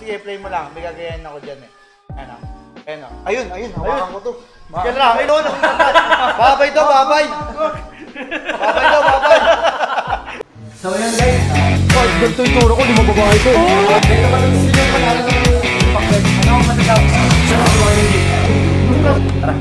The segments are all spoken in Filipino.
Sige, play mo lang. May gagayahin ako dyan eh. Ano? Ano? Ayun. Hawakan ko to. Sige lang. Ayun. Babay to, babay. Babay. So yun guys. Kahit ganito yung turo ko, di mababahay ko. Dito ba lang sila yung pangalan ng pakbet? Ano ang matasabi? Tara.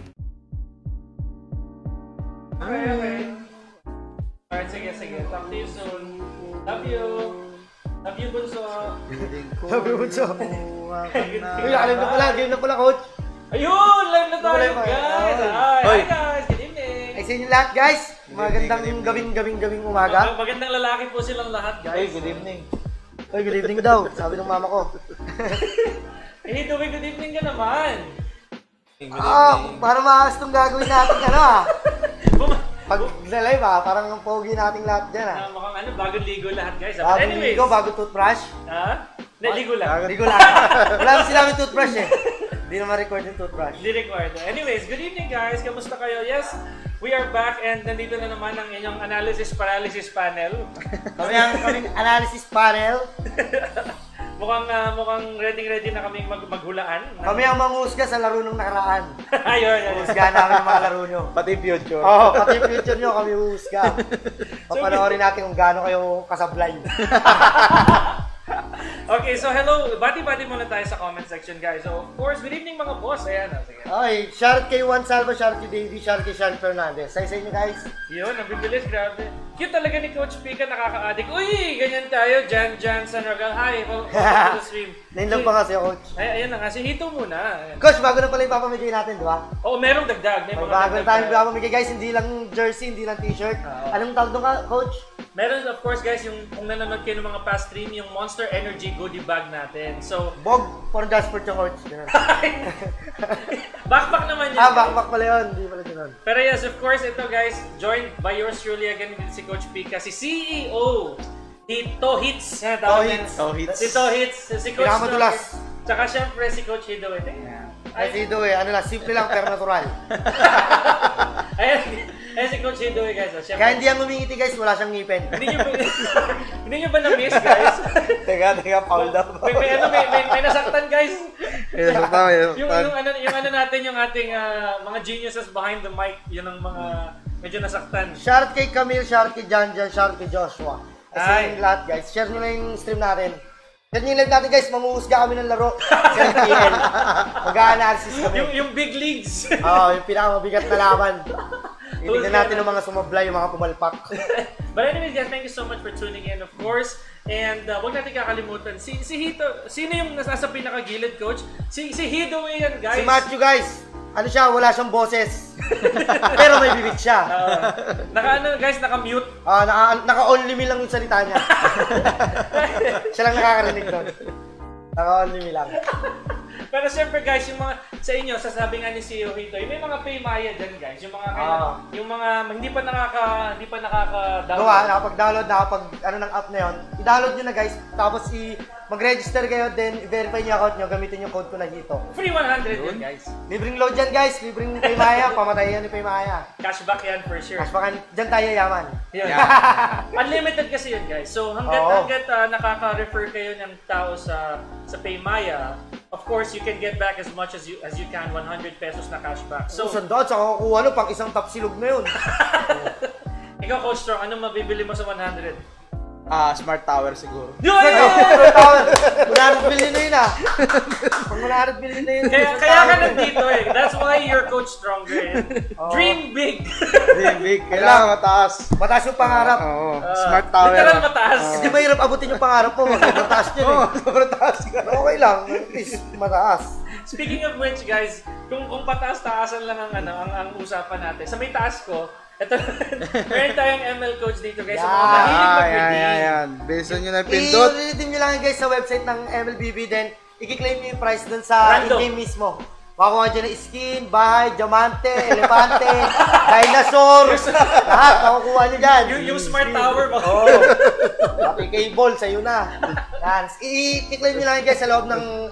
Okay. Alright, sige. Talk to you soon. Love you, Bunso. Love you, Bunso. Uy, alam na pala. Game na pala, coach. Ayun! Live na tayo, guys! Hi, guys! Good evening! Ay, sa inyo lahat, guys. Magandang gabing umaga. Magandang lalaki po silang lahat, guys. Ay, good evening. Ay, good evening daw. Sabi ng mama ko. Eh, Dewey, good evening ka naman. Para maayos itong gagawin natin, Pag live parang ang pogi nating lahat dyan, Mukhang bagong ligo lahat, guys. Bagong ligo, bagong toothbrush. Ligo lang. Ligo lang. Wala kasi namin toothbrush eh. Hindi naman record yung toothbrush. Hindi record. Anyways, good evening, guys. Kamusta kayo? Yes, we are back and nandito na naman ang inyong analysis paralysis panel. Kaming analysis panel. Mukhang ready na kaming maghulaan. Kami ang manghusga sa laro nung nakaraan. Ayun. Husga namin ang mga laro nyo. Pati future. Oo, pati future nyo kami husga. Papanoorin natin kung gaano kayo kasablay. Okay, so hello. Bati-bati muna tayo sa comment section, guys. So, of course, good evening mga boss. Ayan, sige. Okay, shout kay Juan Salva, shout kay Davey, shout kay Sean Fernandez. Sa inyo, guys. Yun, ang bibilis, grabe. Cute talaga ni Coach Pika, nakaka-addict. Uy, ganyan tayo. Jan San Ragal. Hi, welcome to the stream. Nainlove pa kasi, Coach. Ay, ayan na nga. Si Hito muna. Ayan. Coach, bago na pala ipapamigay natin, di ba? Oo, merong dagdag. May mga bago na dagdag tayong ipapamigay, guys. Hindi lang jersey, hindi lang t-shirt. Anong tawag doon ka, Coach? Meron, of course, guys, yung kung nanonood kayo ng mga past stream, yung Monster Energy goodie bag natin. So, Bog for Jasper yung Coach. backpack naman yun. Backpack pala yun. Hindi pala yun. Pero yes, of course, ito guys, joined by yours truly again, si Coach Pika, si CEO, Tito Hits. Si Tito Hits, si Coach Pinakamadulas. Tsaka syempre si Coach Hido. Ay, si Hido ano lang, simple lang pero natural. Ayan si Coach Hido guys. Kaya hindi yan ngumingiti guys, wala siyang ngipin. Hindi nyo ba na-miss guys? Teka, Paul daw. May nasaktan guys. Yung ano natin, yung ating mga geniuses behind the mic, yun ang mga medyo nasaktan. Shout kay Camille, shout kay Jan, shout kay Joshua. Kasi yung lahat guys, share nyo lang yung stream natin. Share nyo yung live natin guys, manguhusga kami ng laro sa MPL. Mag-a-analysis kami. Yung big leagues. Yung pinakamabigat na laban. Titignan natin yung mga sumablay, yung mga pumalpak. But anyways guys, thank you so much for tuning in of course. And wag natin kakalimutan, si Hito, sino yung nasa pinakagilid coach? Si Hido yan guys. Si Matthew guys, ano siya, wala siyang boses. Pero may bibig siya. Naka-mute. Naka-only me lang yung salita niya. Siya lang nakakarinig doon. Naka-only me lang. Pero siyempre guys, yung mga sa inyo, sasabi nga ni CEO Hito, may mga Paymaya dyan guys, yung mga hindi pa nakaka-download. Nakapag-download, ano ng app na yon. I-download nyo na guys, tapos mag-register kayo, then i-verify nyo account nyo, gamitin yung code ko na Hito. Free 100 yun guys. Libreng load yan guys, libreng Paymaya, pamatay yan ni Paymaya. Cashback yan for sure. Cashback, dyan tayo yaman. Unlimited kasi yun guys, so hanggat nakaka-refer kayo ng tao sa Paymaya, of course, you can get back as much as you can, 100 pesos na cashback. So, sandaan, saka kukuha pang isang tapsilog na yun. Ikaw, Coach Strong, anong mabibili mo sa 100? Smart Tower siguro. Smart Tower! 100 billion na yun Pang 100 billion na yun. Kaya ka nandito That's why you're Coach Stronger Dream big! Dream big. Kailangan mataas. Mataas yung pangarap. Smart Tower. Literal mataas. Hindi mahirap abutin yung pangarap mo. Mataas yun mataas ka. Okay lang. At least mataas. Speaking of which guys, kung pataas-taasan lang ang usapan natin. Sa may taas ko, ito, meron tayong ML coach dito guys. Sa mga mahilig mag-redeem. Yan. Beso nyo na pindot. I-redeem nyo lang guys sa website ng MLBB. Then, i-claim nyo yung price dun sa in-game mismo. Makuha dyan ng skin, bahay, diamante, elepante, dinosaur. Lahat, makukuha nyo dyan. Yung smart tower mo. Pati cable, sa'yo na. Yan. I-claim nyo lang guys sa loob ng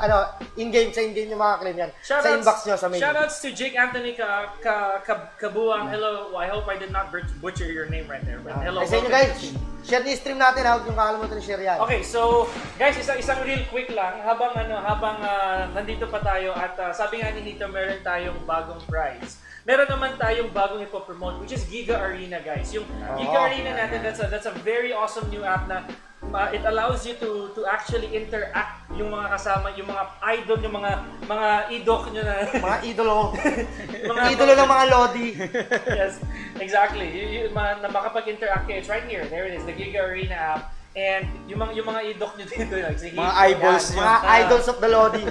in-game, sa in-game nyo makaka-claim yan. Sa inbox nyo, sa mail. Shoutouts to Jake Anthony Kabuang. Hello, I hope I did not butcher your name right there. But hello. Sa inyo guys, share ni stream natin, huwag yung kakalimutan ni share yan. Okay, so guys, isang real quick lang habang nandito pa tayo at sabi nga ni Hito, meron tayong bagong prize. Meron naman tayong bagong ipo-promote, which is Giga Arena, guys. Yung Giga Arena natin, that's a very awesome new app na it allows you to actually interact yung mga kasama, yung mga idol, yung mga idok nyo na mga idolo. Mga idolo ng mga lodi. Yes, exactly. Na makapag-interact kayo. It's right here. There it is, the Giga Arena app. And yung mga idok nyo dito, like, si mga eyeballs nyo. Mga idols of the lodi.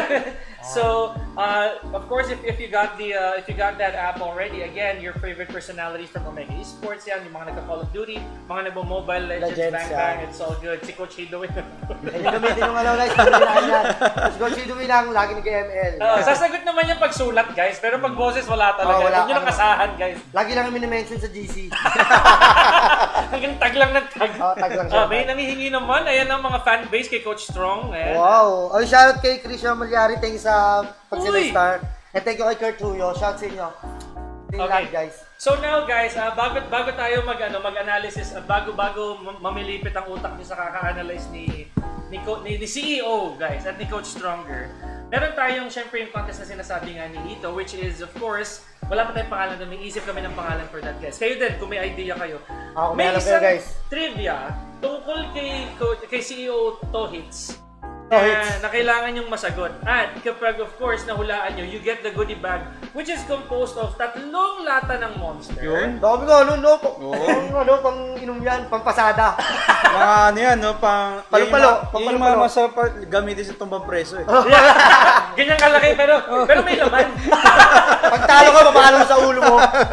So, of course, if you got that app already, again, your favorite personalities from Omega Esports yan, yung mga nagka-Call of Duty, mga nagbo-Mobile Legends, Bang Bang, it's all good. Si Coach Hidoin. Yan yung gamitin yung guys, pagbilaan yan. Si Coach Hidoin lang, lagi nag-ML. Sasagot naman yung pagsulat, guys, pero pag boses, wala talaga. Wala. Huwag nyo lang kasahan, guys. Lagi lang kami na-mention sa GC. Hanggang tag lang ng tag. Tag lang siya. May namihingi naman, ayan ang mga fanbase kay Coach Strong. Ayan. Wow! Ay, shoutout kay Christian Malyari, thank you sa Uy! pag-star. And thank you kay Kurt Huyo, shout sa inyo. Okay. Guys. So now guys, bago tayo mag-analysis at bago mamilipit ang utak niyo sa kaka-analyze ni CEO guys at ni Coach Stronger. Meron tayong syempre yung contest na sinasabi nga ni Hito, which is of course, wala pa tayong pangalan doon, may isip kami ng pangalan for that guys. Kayo din kung may idea kayo. May isang trivia tungkol kay CEO Tohits. Na kailangan yung masagot. At kapag of course nahulaan nyo, you get the goodie bag which is composed of 3 lata ng Monster. Yun. Dami ko, pang inom yan, pang pasada. Mga ano yan, no? Palo-palo. Yung mga masarap gamitin sa tumbang preso eh. Ganyan kalaki pero may laman. Pag talo ka, papahalo mo sa ulo mo.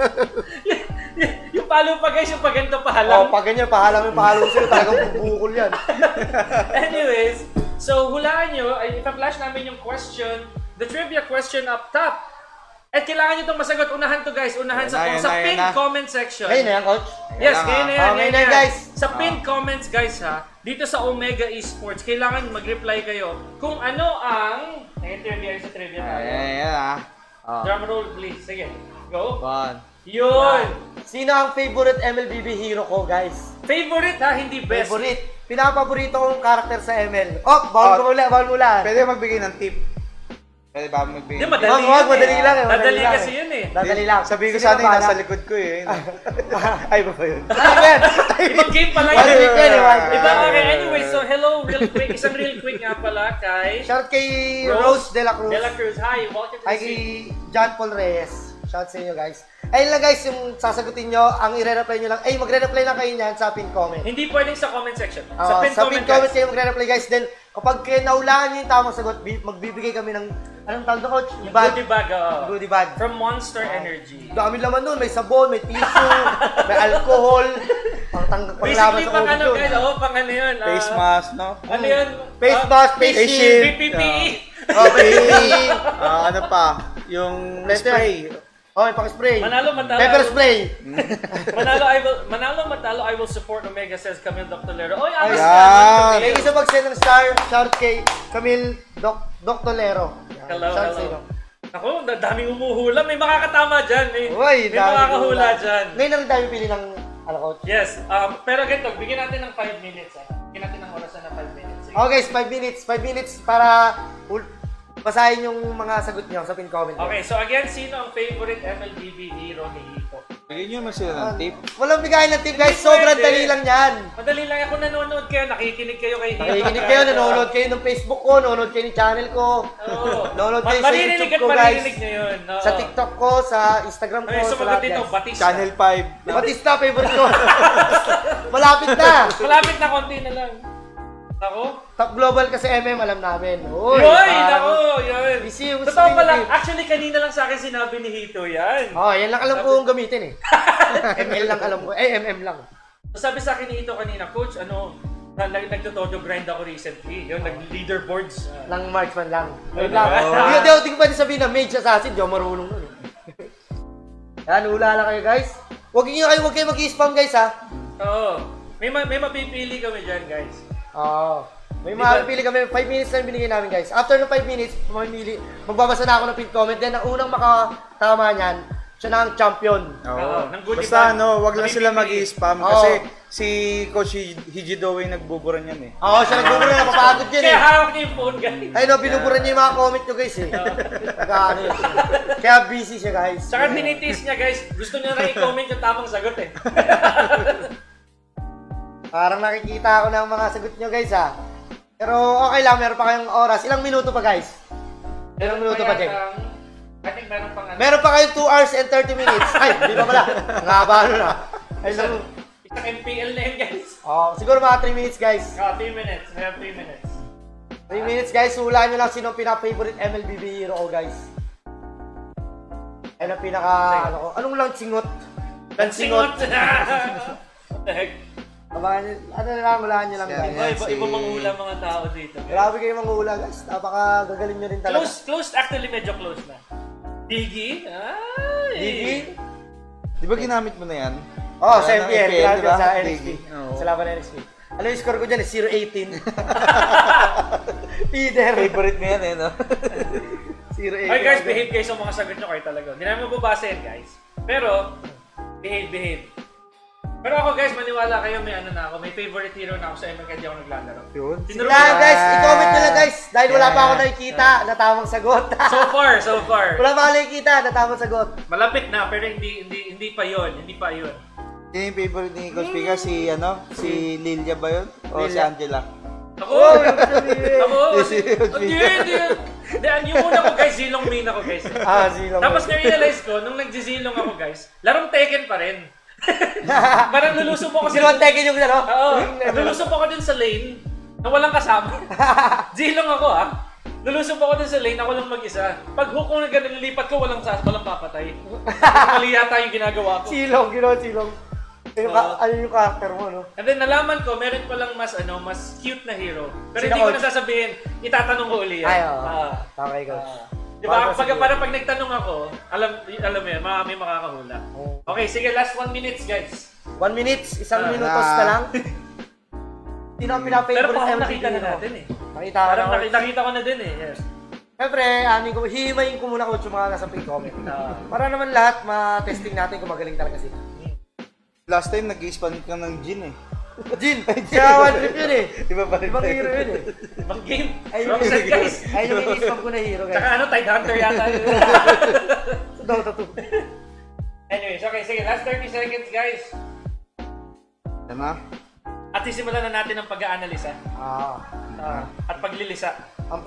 Yung palo pa guys, yung pag ganito pahalang. Pag ganyan, pahalang yung pahalo sa'yo, talagang bubukol yan. Anyways, so hulaan nyo, ipa-flash namin yung question, the trivia question up top. At kailangan nyo itong masagot. Unahan to guys, sa pinned comment section. Ngayon na yan, Coach? Yes, ngayon na yan. Guys. Sa pinned comments guys ha, dito sa Omega Esports, kailangan mag-reply kayo kung ano ang... Trivia sa trivia tayo. Ayan Drum roll please, sige. Go. Yun. Sino ang favorite MLBB hero ko, guys? Favorite ha, hindi best. Favorite. Pinapaborito kong karakter sa ML. Bawal mula. Pwede magbigay ng tip. Pwede ba magbigay? Hindi, madali yan madali lang eh. Madali kasi yun eh. Madali lang. Sabi ko sana yung nasa likod ko eh. Ay, ba yun? Ibang game pala One yun. week yan eh. Okay, anyway, so hello, real quick. Isang real quick nga pala kay... Shout kay Rose De La Cruz. Hi, welcome to the Hi kay John Paul Reyes. Shout sa inyo guys. Ayun lang guys, yung sasagutin nyo, ang i-reply nyo lang, magre-reply lang kayo niyan sa pin comment. Hindi pwedeng sa comment section. Sa pin comment kayo magre-reply guys. Then, kapag naulaan nyo yung tamang sagot, magbibigay kami ng, anong tawag na Coach? Goodie bag. Goodie bag. From Monster Energy. Dami laman nun, may sabon, may tissue, may alcohol, panglaban Basically, sa pang COVID ano yun. guys, pang ano yun. Face mask, no? Ano yun? Face mask, face shield. PPE. Ano pa? Yung spray. Okay, pang-spray. Manalo, Pepper spray. Manalo, matalo, I will support Omega, says Camille Dr. Lero. Oy, Ayan. ayos Thank you sa mag-send ng star. Shout kay Camille Dr. Lero. Hello. Ako, daming umuhula. May makakatama dyan. May dami makakahula dyan. Ngayon na rin tayo pili ng Coach. Yes. Pero ganito, bigyan natin ng 5 minutes. Bigyan natin ng orasan ng 5 minutes. Sige. Okay, 5 minutes para basahin yung mga sagot niyo sa pin comment. Okay, so again, sino ang favorite MLBB hero ni Hito? Bigyan nyo naman sila ng tip. Walang bigayan ng tip guys, sobrang dali lang yan. Madali lang. Kung nanonood kayo, nakikinig kayo kay Hito. Nakikinig kayo, nanonood kayo ng Facebook ko, nanonood kayo ng channel ko. Nanonood kayo sa YouTube ko guys. Maririnig nyo yun. Sa TikTok ko, sa Instagram ko, sa lahat guys. Batista. Channel 5. Batista, favorite ko. Malapit na. Malapit na, konti na lang. Ako? Top global kasi MM, alam namin. Yun! Busy yung totoo pala. Actually, kanina lang sa akin sinabi ni Hito yan. Yan lang alam ko yung gamitin eh. ML lang alam ko. MM lang. So, sabi sa akin ni Hito kanina, Coach, nagtotodo grind ako recently. Yung nag-leaderboards. Lang marksman lang. Wait lang. Hindi ko pwede sabihin na mage assassin. Di ako marunong nun. Yan, hula lang kayo guys. Huwag kayo mag-i-spam guys ha. Oo. May mapipili kami dyan guys. May makapili kami, 5 minutes lang binigay namin guys. After ng 5 minutes, magbabasa na ako ng pin comment. Then ang unang makatama niyan, siya na ang champion. Oo. Basta wag lang sila mag-i-spam kasi si Coach Hijidowe nagbubura niyan eh. Oo, siya nagbubura na, mapagod yan eh. Kaya hawak niya yung phone guys. Ay no, binubura niya yung mga comment nyo guys eh. Kaya busy siya guys. Saka tinitiis niya guys, gusto niya na i-comment yung tamang sagot eh. Parang nakikita ako ng mga sagot nyo guys ha. Pero okay lang, meron pa kayong oras. Ilang minuto pa guys? Ilang minuto pa, Jeng? I think meron pang Meron pa kayong 2 hours and 30 minutes. Ay, di pa pala. Nakabalo na. Ay, isang MPL na yun guys. Siguro mga 3 minutes guys. 3 minutes. We have 3 minutes. 3 minutes guys. Hulaan nyo lang sino ang pinaka-favorite MLBB hero ko guys. Ayun ang pinaka, anong lang singot? Lansingot! What the heck? Hulaan nyo lang guys. Iba manghula mga tao dito. Grabe kayo manghula guys. Napaka-gagaling nyo rin talaga. Close, actually medyo close na. Digi? Ay! Digi? Di ba ginamit mo na yan? Oo, sa MPL. Ginamit diba? sa NXP. Sa laban ng NXP. Alam yung score ko dyan, 0-18. Peter. Favorite mo yan eh, no? 0-18. Okay guys, behave guys sa mga sagot nyo kayo talaga. Hindi namin mababasa yan guys. Pero, behave. Pero ako guys, maniwala kayo, may may favorite hero na ako sa ML, hindi ako naglalaro. Yun. Guys, i-comment nyo lang guys. Dahil wala pa ako nakikita na tamang sagot. So far. Wala pa ako nakikita na tamang sagot. Malapit na, pero hindi pa yun. Yan yung favorite ni Coach Pika, si Lilia ba yun? O si Angela? Ako! Hindi, yung una ko guys, zilong main ako guys. Zilong. Tapos na-realize ko, nung nagzilong ako guys, larong Tekken pa rin. Parang lulusong ako Sino ang Tekken yung gano'n? Oo, lulusong ako dun sa lane na walang kasama. Zilong ako lulusong ako dun sa lane na walang mag-isa. Pag hook ko na ganun, nilipat ko, walang papatay. Mali yata yung ginagawa ko. Silong. Ano yung character mo, no? And then nalaman ko, meron pa lang mas cute na hero. Pero hindi ko na sasabihin, itatanong ko uli yan. Ay, okay, Coach. Diba, pag nagtanong ako, alam mo yan, may makakahula. Okay, sige, last 1 minute guys. 1 minute, isang minutos na lang. Sino ang pinafavorite Pero parang MLB nakita na hero? natin eh. Nakita ko na din eh. Yes. Siyempre, hihimayin ko muna Coach yung mga nasa pin comment. Para naman lahat, ma-testing natin kung magaling talaga sila. Last time, nag-i-spam ka ng Jin eh. Jin! Siya one trip yun eh. Iba pa rin. Ibang hero yun eh. Ibang game. Ayun Set guys. yung ini-spam ko na hero guys. Tsaka Tidehunter yata. Dota 2. Anyways, okay, sige, last 30 seconds guys. Yan na. At sisimulan na natin ang pag-aanalisa. At paglilisa. Ang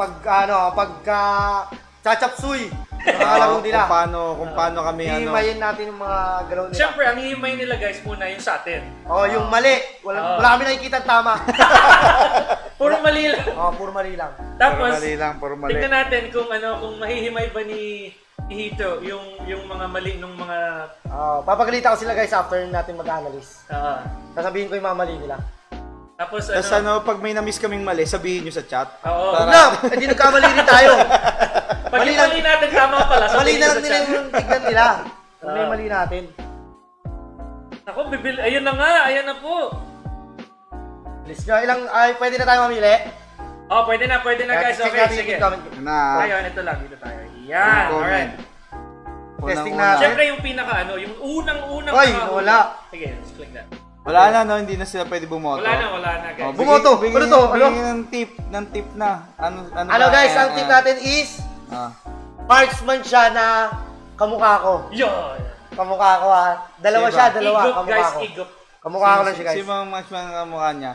chachapsuy. Kung paano kami hihimayin natin yung mga galaw nila. Siyempre, ang hihimay nila guys muna yung sa atin. Yung mali. Wala kami nakikita tama. Puro mali lang. Puro mali lang. Tapos, puro mali. tignan natin kung kung mahihimay ba ni Hito yung mga mali nung mga... Papagalita ko sila guys after natin mag-analyze. Sasabihin ko yung mga mali nila. Tapos pag may na-miss kaming mali, sabihin nyo sa chat. Oo. Hindi nagkamali rin tayo. Pag yung mali natin tama pala, mali sabihin na sa lang nila chat. yung tignan nila. May mali natin. Ako, ayun na nga, ayan na po. List nyo, pwede na tayo mamili? Pwede na guys. Okay, sige. Na. Ito lang, dito tayo. Yan, alright. Testing natin. Siyempre yung yung unang wala. Sige, let's click that. Wala na, hindi na sila pwede bumoto. Wala na guys. Bumoto! Ano to? Bigyan ng tip na. Ano guys, ang tip natin is marksman siya na kamukha ko. Yun! Kamukha ko Dalawa siya, Igop kamukha guys, ko. igop. Kamukha ko lang siya guys. Sino ang marksman ang kamukha niya?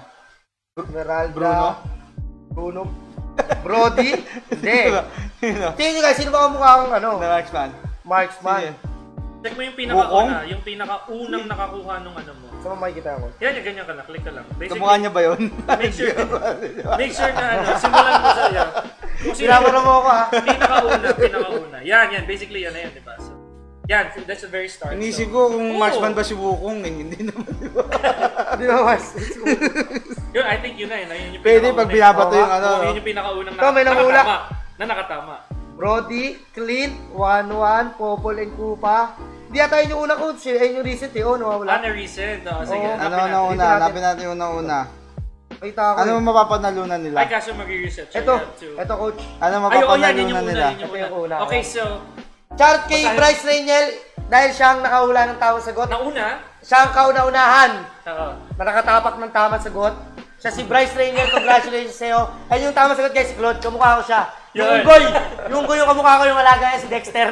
Bruno? Brody? Hindi. Tingnan nyo guys, sino ba kamukha akong marksman? Check mo yung pinakauna, yung pinakaunang nakakuha nung mo. Saan makikita ako? Yan, ganyan ka na, click ka lang. Kamukha niya ba yun? Make sure na simulan mo sa yan. Sinamara mo ako Pinakauna. Yan, basically yan na yan, di ba? So, yan, that's the very start. Inisip ko kung marksman ba si Wukong hindi naman, di ba? Hindi naman, Yun, I think yun na yun. Pwede pag binabato yung Yun yung pinakaunang nakatama. Brody, Clint, 1-1, Popol, and Kupa. Hindi ata yun yung unang coach ayun yung recent nawawala. Na recent. Sige, una? Hanapin natin yung una. Kita ako. Ano mapapanalunan nila? Ay, kaso mag-research. Ito coach. Ano Ayun, yan, mapapanalunan nila? Yun yung Ito yung una. Okay, so, Shout kay Bryce Reniel dahil siyang nakahula ng tamang sagot. nauna, Siya ang kauna-unahan oo. na nakatapak ng tamang sagot. Siya si Bryce Reniel, congratulations sa'yo. Ayun yung tamang sagot guys, si Claude, kamukha ko siya. Yung Unggoy! Yung Unggoy yung kamukha ko yung alaga niya, si Dexter.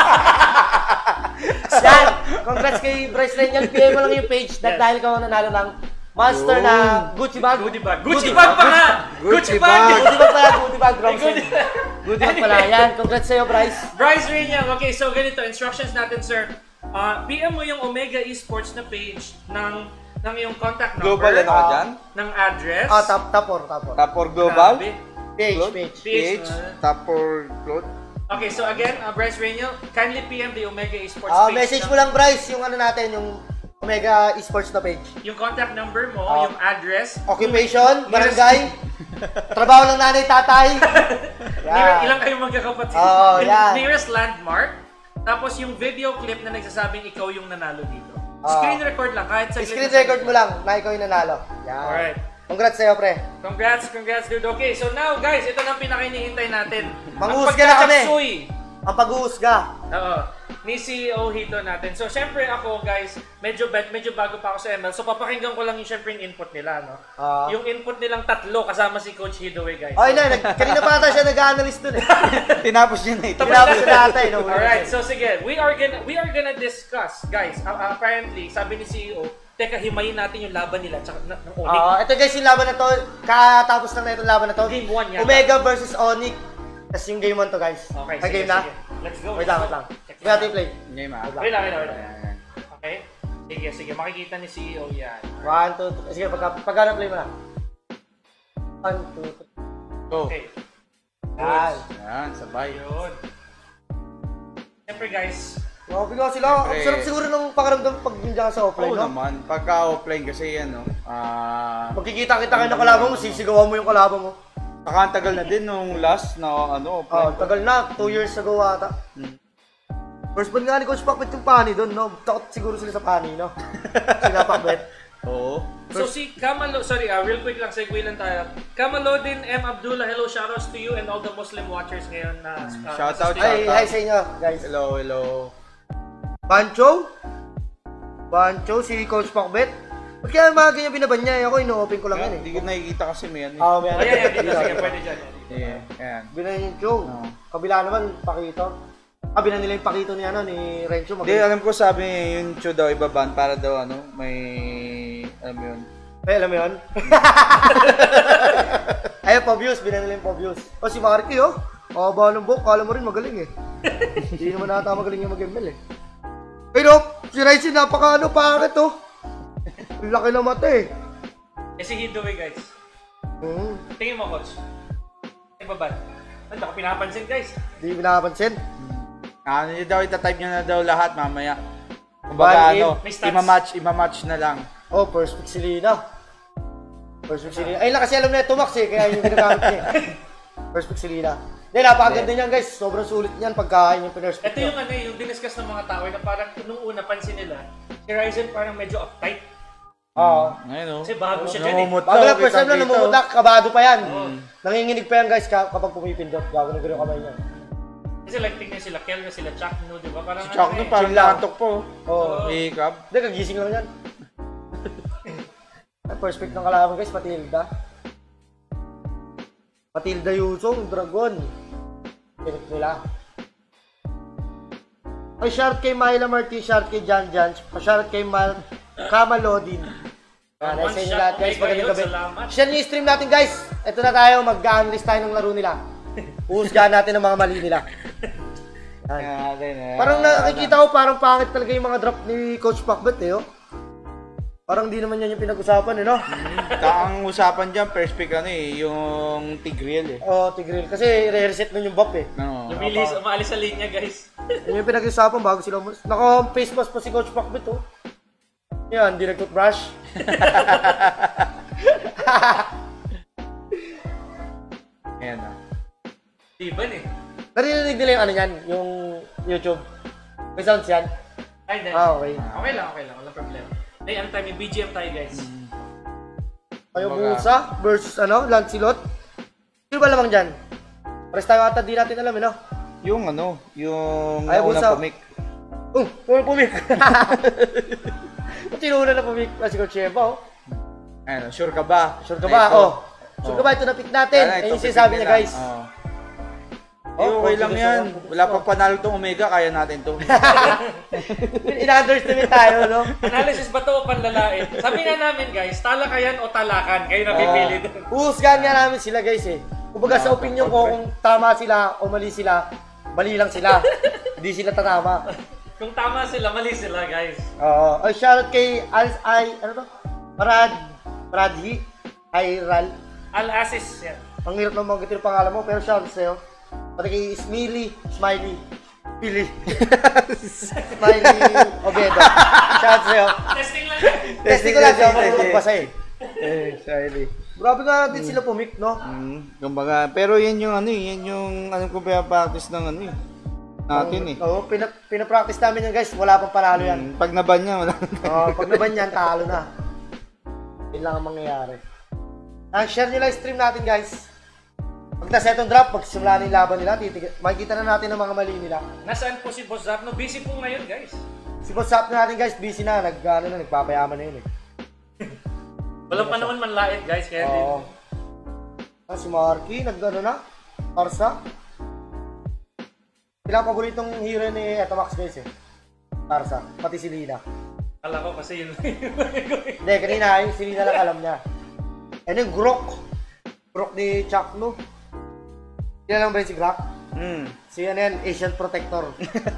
Yan! Congrats kay Bryce Reniel. PM mo lang yung page dahil ka nanalo ng Monster na Gucci bag. Goodie bag. Gucci bag pa nga! Gucci bag! Gucci bag pala, Gucci bag, Robson. Gucci bag pala. Yan, congrats sa'yo, Bryce. Bryce Reniel, okay, so ganito, instructions natin, sir. PM mo yung Omega Esports na page ng yung contact number. Global ano ka dyan? Ng address. Tapor. Tapor Global? Grabe. Page. Tapor Cloud? Okay, so again, Bryce Reniel, kindly PM the Omega Esports page. Message mo lang, Bryce, yung ano natin, yung Omega Esports na page. Yung contact number mo, yung address. Occupation, barangay, trabaho ng nanay, tatay. Ilang kayong magkakapatid. Yan. Nearest landmark. Tapos yung video clip na nagsasabing ikaw yung nanalo dito. Screen record lang, kahit sa Screen record mo lang na ikaw yung nanalo. Yan. Alright. Congrats sa'yo, pre. Congrats, dude. Okay, so now guys, ito na ang pinaka-hinihintay natin. Manghuhusga na kami. Pagkakapsuy. Ang pag-uusga. Oo. Ni CEO Hito natin. So, syempre ako, guys, medyo bago pa ako sa ML. So, papakinggan ko lang yung syempre yung input nila, no? Yung input nilang 3 kasama si Coach Hidoway, guys. Ay, kanina pa ata siya nag-analyst dun eh. Tinapos niya na ito. Tinapos siya data eh. Alright, so sige. We are gonna discuss, guys. Apparently, sabi ni CEO, teka, himayin natin yung laban nila tsaka ng Onyx. Ito guys, yung laban na to, katapos lang na itong laban na to. Game 1 yan. Omega versus Onyx. Tapos yung game 1 to guys. Okay, sige, game na? Sige. Let's go. Wait lang. Wait natin play. Game ah. Wait lang. Okay? Sige. Makikita ni CEO yan. 1, 2, 3. Sige, pagka play mo na. 1, 2, 3. Go. Okay. Yan, sabay. Yun. Siyempre guys, Grabe nga sila. Ang sarap siguro ng pakiramdam pag hindi ka sa offline, Oo no? naman. Pagka offline kasi yan, no? Magkikita-kita kayo ng kalaban mo, sisigawan mo yung kalaban mo. Saka ang tagal na din nung last na offline. Tagal na. 2 years ago ata. First ban nga ni Coach Pakbet yung pani doon, no? Takot siguro sila sa pani, no? Sila Pakbet. Oo. so si Kamalo, sorry real quick lang, segue lang tayo. Kamalodin M. Abdullah, hello, shoutouts to you and all the Muslim watchers ngayon na Shoutout. Hi sa inyo, guys. Hello. Bancho, si Coach Pakbet. Ba't kaya mga ganyan binaban niya? Ako, ino-open ko lang yan eh. Hindi ko nakikita kasi may ano. May ano. Sige, pwede dyan. Ayan. Binan yung Chong. Kabila naman, Pakito. Binan nila yung Pakito ni Rencho. Hindi, alam ko sabi yung Chu daw ibaban para daw may, alam mo yun. Alam mo yun? Ayun, Pobius. Binan nila yung Pobius. Si Marky, ba ng book, kala mo rin magaling eh. Hindi naman nata magaling yung mag-ML eh. Pero, si Ryzen pangit Ang laki na mata eh. Si Hidoway, guys. Tingin mo, Coach. Ibaban. Ano, ako pinapansin, guys. Hindi pinapansin. Niya daw, itatype niya na daw lahat mamaya. Kumbaga imamatch na lang. First pick si Lina. Ay, kasi alam na ito, Max eh. Kaya yung ginagamit niya. First pick si Lina. Napakaganda niyan guys. Sobrang sulit niyan pagka yung first pick. Ito yung yung diniscuss ng mga tao na parang nung una pansin nila, si Ryzen parang medyo uptight. Ngayon Kasi bago siya dyan eh. Bago lang, first time na namumutak, kabado pa yan. Nanginginig pa yan guys kapag pumipindot. Gago na gano'n kamay niya. Kasi like tingnan sila Kelga, sila Chuck, no, di ba? Parang Si Chuck no, parang nakantok po. Ikab. Hindi, kagising lang yan. First pick ng kalaban guys, Matilda. Matilda Yusong, Dragon. Pinik nila. Ay, shout kay Myla Marti, shout kay Jan, shout kay Kamalodin. Nasa inyo lahat guys, magandang gabi. Share niyo yung stream natin guys. Ito na tayo, mag-analyze tayo ng laro nila. Uhusgahan natin ang mga mali nila. Parang nakikita ko, parang pangit talaga yung mga drop ni Coach Pakbet eh. Parang di naman yan yung pinag-usapan eh, no? Ang usapan dyan, first pick yung Tigreal eh. Tigreal. Kasi re-reset nun yung buff eh. Umaalis sa linya guys. Yun yung pinag-usapan bago sila umalis. Naka-face mask pa si Coach Pakbet Yan, di nag-toothbrush. Ayan na. Diban eh. Narinig nila yung yan, yung YouTube. May sounds yan? Ay, okay. Okay lang. Walang problema. Ay, ano tayo, may BGM tayo guys. Hayabusa versus Lancelot. Sino ba lamang dyan? Pares tayo ata, di natin alam, no? Yung Hayabusa. naunang pumik. Pumik. Tinuna na pumik. Si Coach Sheba, Sure ka ba? Sure ka ba? Sure ka ba? Ito na pick natin. Ayun yung sinasabi niya, guys. Okay lang yan. Wala pang panalo tong Omega, kaya natin to. In-underestimate tayo, no? Analysis ba to o panlalait? Sabi nga namin guys, talakayan o talakan, kayo napipili doon. Uhusgahan nga namin sila, guys, eh. Kumbaga sa opinion ko, kung tama sila o mali sila, mali lang sila. Hindi sila tatama. Kung tama sila, mali sila guys. Oo. Ay, shoutout kay Radhi Ayral. Al-Asis yan. Ang hirap naman magitin yung pangalan mo, pero shoutout sa'yo. Pati kay Smiley Pili. Smiley Obiedo. Shoutout sa'yo. Testing lang yan. Testing ko lang siya, magbasa eh. Sorry. Grabe nga din sila pumik, no? Kumbaga, pero yan yung anong kung practice ng natin eh. Oo, pinapractice namin yan, guys. Wala pang panalo yan. Pag naban niya, wala. Pag naban yan, talo na. Yun lang ang mangyayari. Share nyo lang yung stream natin, guys. Pag nasa itong drop, pagsimula na yung laban nila, makikita na natin ang mga mali nila. Nasaan po si Boss Zap? No, busy po ngayon, guys. Si Boss Zap na natin, guys, busy na. Nagpapayaman na yun eh. Walang panahon man lait, guys, kaya din. Si Marky, Parsa. Ilang paboritong hero ni Etomax, guys eh. Parsa, pati si Lina. Alam ko kasi yun. Hindi, kanina si Lina lang alam niya. Ano yung Grok ni Chuck, no? Sila lang ba yun si Grok? Si Asian Protector.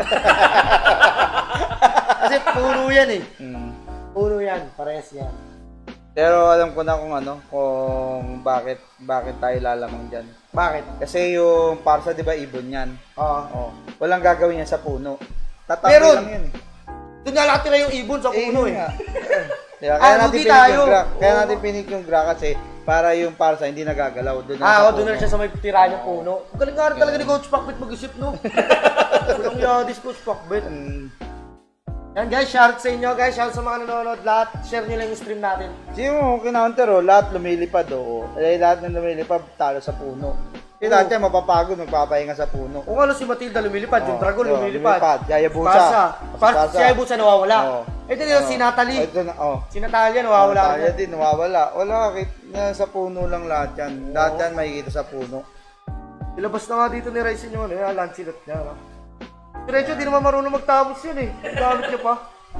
Kasi puno yan eh. Puno yan, parehas yan. Pero alam ko na kung bakit tayo lalamang dyan. Bakit? Kasi yung Parsa, di ba, ibon yan? Oo. Walang gagawin yan sa puno. Tatapos Meron! lang yan eh. Doon nga nakatira yung ibon sa puno eh. Diba? Lugi tayo. Kaya natin pinik yung Gra kasi para yung Parsa hindi nagagalaw. Doon doon na siya sa may tira ng puno. Galing nga rin talaga ni Coach Pacbet mag-isip, no? Walang yadis Coach Pacbet. Yan guys, shout sa inyo guys, shout sa mga nanonood lahat. Share nyo lang yung stream natin. Sino mo kinounter lahat lumilipad lahat ng lumilipad talo sa puno. Lahat yan mapapagod, magpapahinga sa puno. Kung si Matilda lumilipad, yung Dragon lumilipad. Hayabusa. Si Hayabusa nawawala. Ito nyo, si Natalie. Si Natalia nawawala. Natalia din nawawala. Wala, sa puno lang lahat yan. Lahat yan makikita sa puno. Ilabas na nga dito ni Ryzen yung Lancelot niya. Diretso, di naman marunong magtapos yun eh. Gamit niya pa.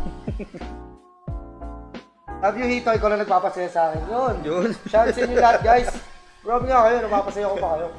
Love you, Hito. Ikaw lang nagpapasaya sa akin. Yun. Shout sa inyo lahat, guys. Grabe nga kayo. Napapasaya ko pa kayo.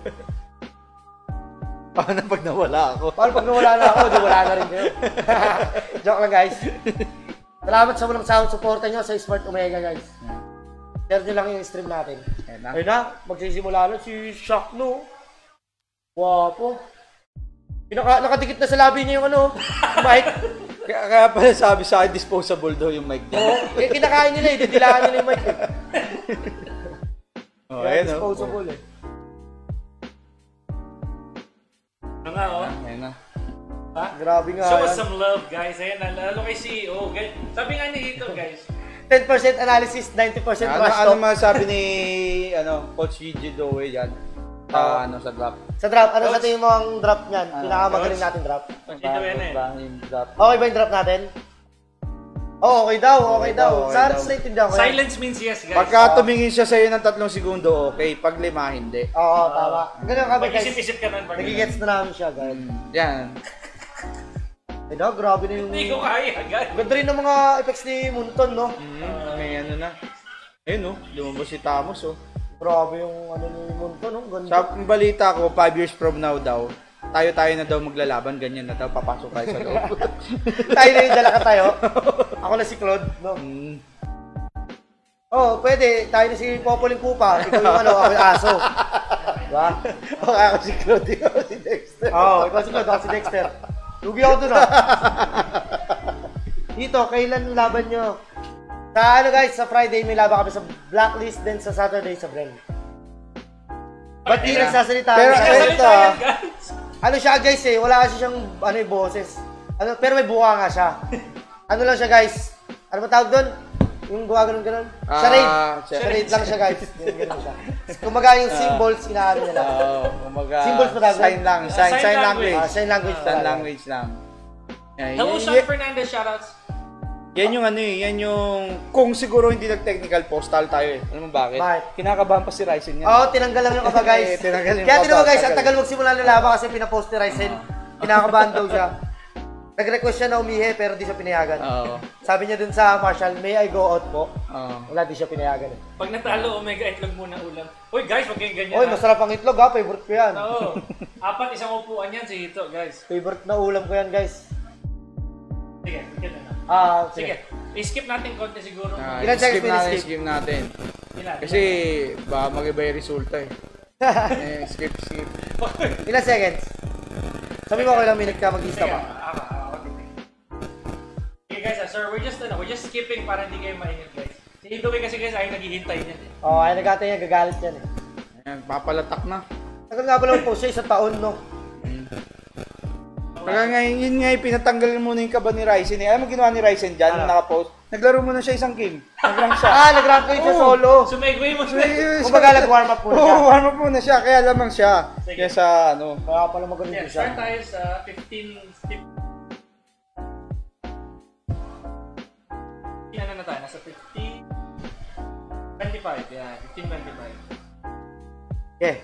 Paano pag nawala ako? Paano pag nawala na ako? Di wala na rin kayo. Joke lang, guys. Salamat sa walang sahod supportan nyo sa Smart Omega, guys. Share nyo lang yung stream natin. Ayun na. Magsisimula na si Shaq, no? Wapo. Nakadikit na sa labi niya yung mic. Kaya pala sabi sa akin, disposable daw yung mic niya. Kinakain nila eh, didilaan nila yung mic eh. Disposable eh. Ano nga Ayun na. Grabe nga Show us yan. some love, guys. Ayan, lalo kay CEO. Sabi nga ni Hito, guys. 10% analysis, 90% trash talk. Ano masabi ni Coach Gigi Doe yan? Sa drop. Sa drop, ano sa tingin mo ang drop niyan? Pinakamagaling natin drop. Dito yan eh. Okay ba yung drop natin? Okay daw. Sana naiintindihan ko yan. Silence means yes, guys. Pagka tumingin siya sa'yo ng 3 segundo, okay. Pag 5, hindi. Oo, tama. Ganun kami guys. Mag-isip-isip ka nun. Nagigets na namin siya, guys. Yan. Grabe na yung... Hindi ko kaya, guys. Ganda rin ng mga effects ni Munton, no? May na. Ayun, lumabas si Tamos, Grabe yung ni Munton, no? Ganda. Sa balita ko, 5 years from now daw, tayo na daw maglalaban, ganyan na daw, papasok tayo sa loob. Tayo na yung dala ka tayo. Ako na si Claude, no? Pwede. Tayo na si Popoling Kupa. Ikaw yung ako yung aso. Diba? Ako si Claude, ikaw si Dexter. Ikaw si Claude, ako si Dexter. Lugi ako dun, Dito, kailan laban nyo? Sa guys, sa Friday may laban kami sa Blacklist, then sa Saturday sa Bren. Ba't di nagsasalita? Pero ito, ano siya guys wala kasi siyang boses. Pero may buka nga siya. Ano lang siya guys? Ano ba tawag doon? Yung gumagano'n. Charade lang siya, guys. Ganun siya. Kumaga yung symbols, inaano nila. Kumaga, Symbols ba tawag? sign lang. Sign language. Sign language. Sign language lang. Hello, Sean Fernandez, shoutouts. Yan yung yan yung, kung siguro hindi nag-technical, postal tayo eh. Alam mo bakit? Kinakabahan pa si Ryzen yan. Oo, tinanggal lang yung kaba, guys. Kaya tinawag, guys, ang tagal magsimula ng laban kasi pinapost ni Ryzen. Kinakabahan daw siya. Nag-request siya na umihi pero di siya pinayagan. Sabi niya dun sa Marshall, may I go out po? Wala, di siya pinayagan eh. Pag natalo, Omega, itlog muna ulam. Uy guys, wag kayong ganyan. Uy, masarap ang itlog ha, favorite ko yan. Oo. 4 isang upuan yan, si Hito, guys. Favorite na ulam ko yan, guys. Sige, sige na. Sige. I-skip natin konti siguro. Ilan seconds skip natin. Ilan? Kasi baka mag-iba yung resulta eh. Skip. Ilan seconds? Sabi mo ko ilang minute ka mag-i-stop ha? Okay guys, sir, we're just skipping para hindi kayo mainit guys. Si Hito kasi guys ay naghihintay niyan eh. Oo, ay nagkatay niya, gagalit yan eh. Ayan, papalatak na. Tagal nga pala po siya, 1 taon no? Kaya nga, yun nga, pinatanggal muna yung kaba ni Ryzen eh. Alam mo ginawa ni Ryzen dyan, nakapost? Naglaro muna siya isang game. Nag-rank siya. Nag-rank siya solo. Sumegway mo siya. Kumbaga nag-warm up muna siya. Oo, warm up muna siya, kaya lamang siya. Kaya sa ano. Kaya pala magaling siya. Start tayo sa 15... Ano na tayo? Nasa 15... 25, yeah. 15-25. Okay.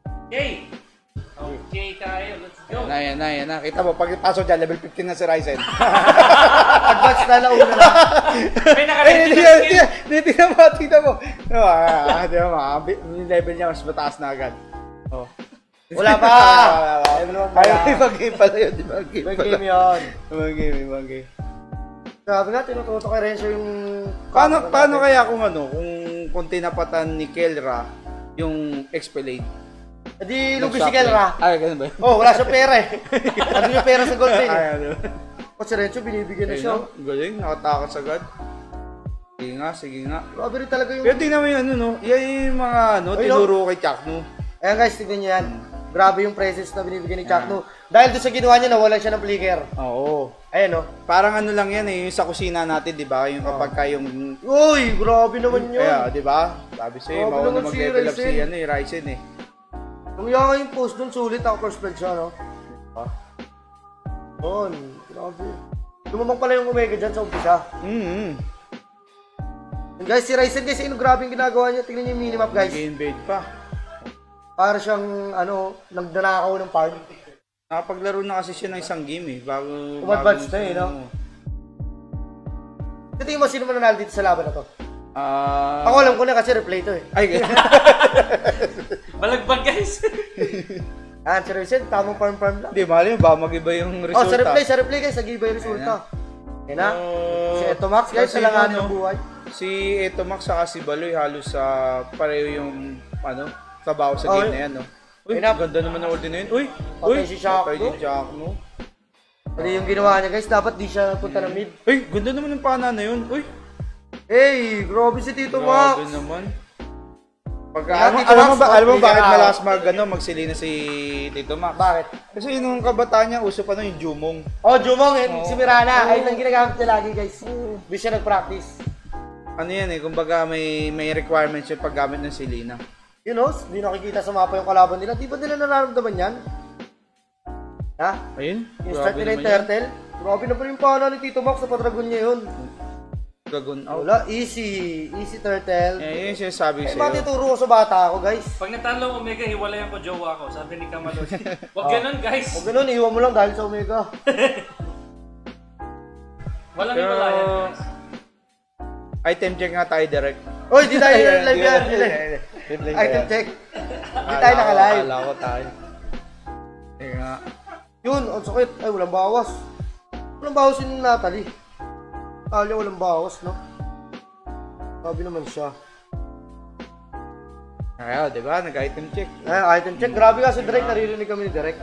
Okay tayo, let's go. Yan na. Kita mo, pagpasok dyan, level 15 na si Ryzen. Advance na una na. May naka-ready na skill. Tingnan mo. Tingnan mo, yung level niya mas mataas na agad. Oh. Wala pa! Ibang game pala yun, ibang game pala. Ibang game yun. Ibang game. Sabi nga, tinututo kay Renzo yung... Paano kaya kung tinapatan ni Kelra yung Expelade? Di lugi si Kelra. Ganun ba yun? Wala siyang pera eh. Ano yung pera sa gold din eh. Si Renzo, binibigyan na siya. Galing, nakatakas agad. Sige nga. Grabe rin talaga yung... Pero tingnan mo yung yan yung mga tinuro kay Chakno. Ayan guys, tignan nyo yan. Grabe yung presence na binibigyan ni Chakno. Dahil doon sa ginawa niya, nawalan siya ng flicker. Oo. Ayan o. Parang ano lang yan eh, yung sa kusina natin, di ba? Yung kapag kayong... Uy, grabe naman yun. Kaya, di ba? Sabi sa'yo, mauna mag-level up si Ryzen eh. Nung nga yung post doon, sulit ako first blood siya, no? Grabe. Lumamang pala yung Omega dyan sa umpisa. And guys, si Ryzen guys, grabe yung ginagawa niya. Tingnan niyo yung minimap guys. Nag-invade pa. Para siyang, nagdanakaw ng farm. Nakapaglaro na kasi siya ng isang game eh. Umadvance na eh, no? Tingnan mo, sino mananalo dito sa laban na to? Ako alam ko na kasi replay to eh. Ay, Balagbag guys. Si Ryzen, tamang farm lang. Hindi, mali ba mag-iba yung resulta? Sa replay guys, nag-iba yung resulta. Yan na. Si Etomax guys, salangan ng buhay. Si Etomax saka si Baloy halos pareho yung trabaho sa game na yan, no? Uy, ganda naman ng ulti na yun. Uy, patay si Chakno. Patay si Chakno. Ano yung ginawa niya guys, dapat di siya punta ng mid. Uy, ganda naman ng pana na yun. Uy. Hey, grabe si Tito Max. Grabe naman. Alam mo bakit malakas magsili na si Tito Max? Bakit? Kasi nung kabataan niya, uso pa yung Jumong. Jumong si Mirana. Ayun ang ginagamit niya lagi guys. Hindi siya nag-practice. Ano yan eh, kumbaga may requirements yung paggamit ng Selena. You know, hindi nakikita sa mapa yung kalaban nila. Di ba nila nararamdaman yan? Ha? Ayun. Yung start nila yung turtle. Grabe na pa yung pana ni Tito Max sa padragon niya yun. Dragon out. Wala, easy turtle. Yun yung sinasabi sa'yo. Matituro ko sa bata ako guys. Pag natalo Omega, hiwalayan ko jowa ko. Sabi ni Kamalos. Wag ganun guys. Wag ganun, iwan mo lang dahil sa Omega. Walang hiwalayan guys. Item check nga tayo direct. Oy, di tayo live yan. Item check. Di tayo naka-live. Akala ko tayo. Sige nga. Yun, ang sakit. Ay, walang bawas. Walang bawas yung Natalie. Natalie, walang bawas, no? Sabi naman siya. Kaya, di ba? Nag-item check. Item check. Grabe ka si Direk. Naririnig kami ni Direk.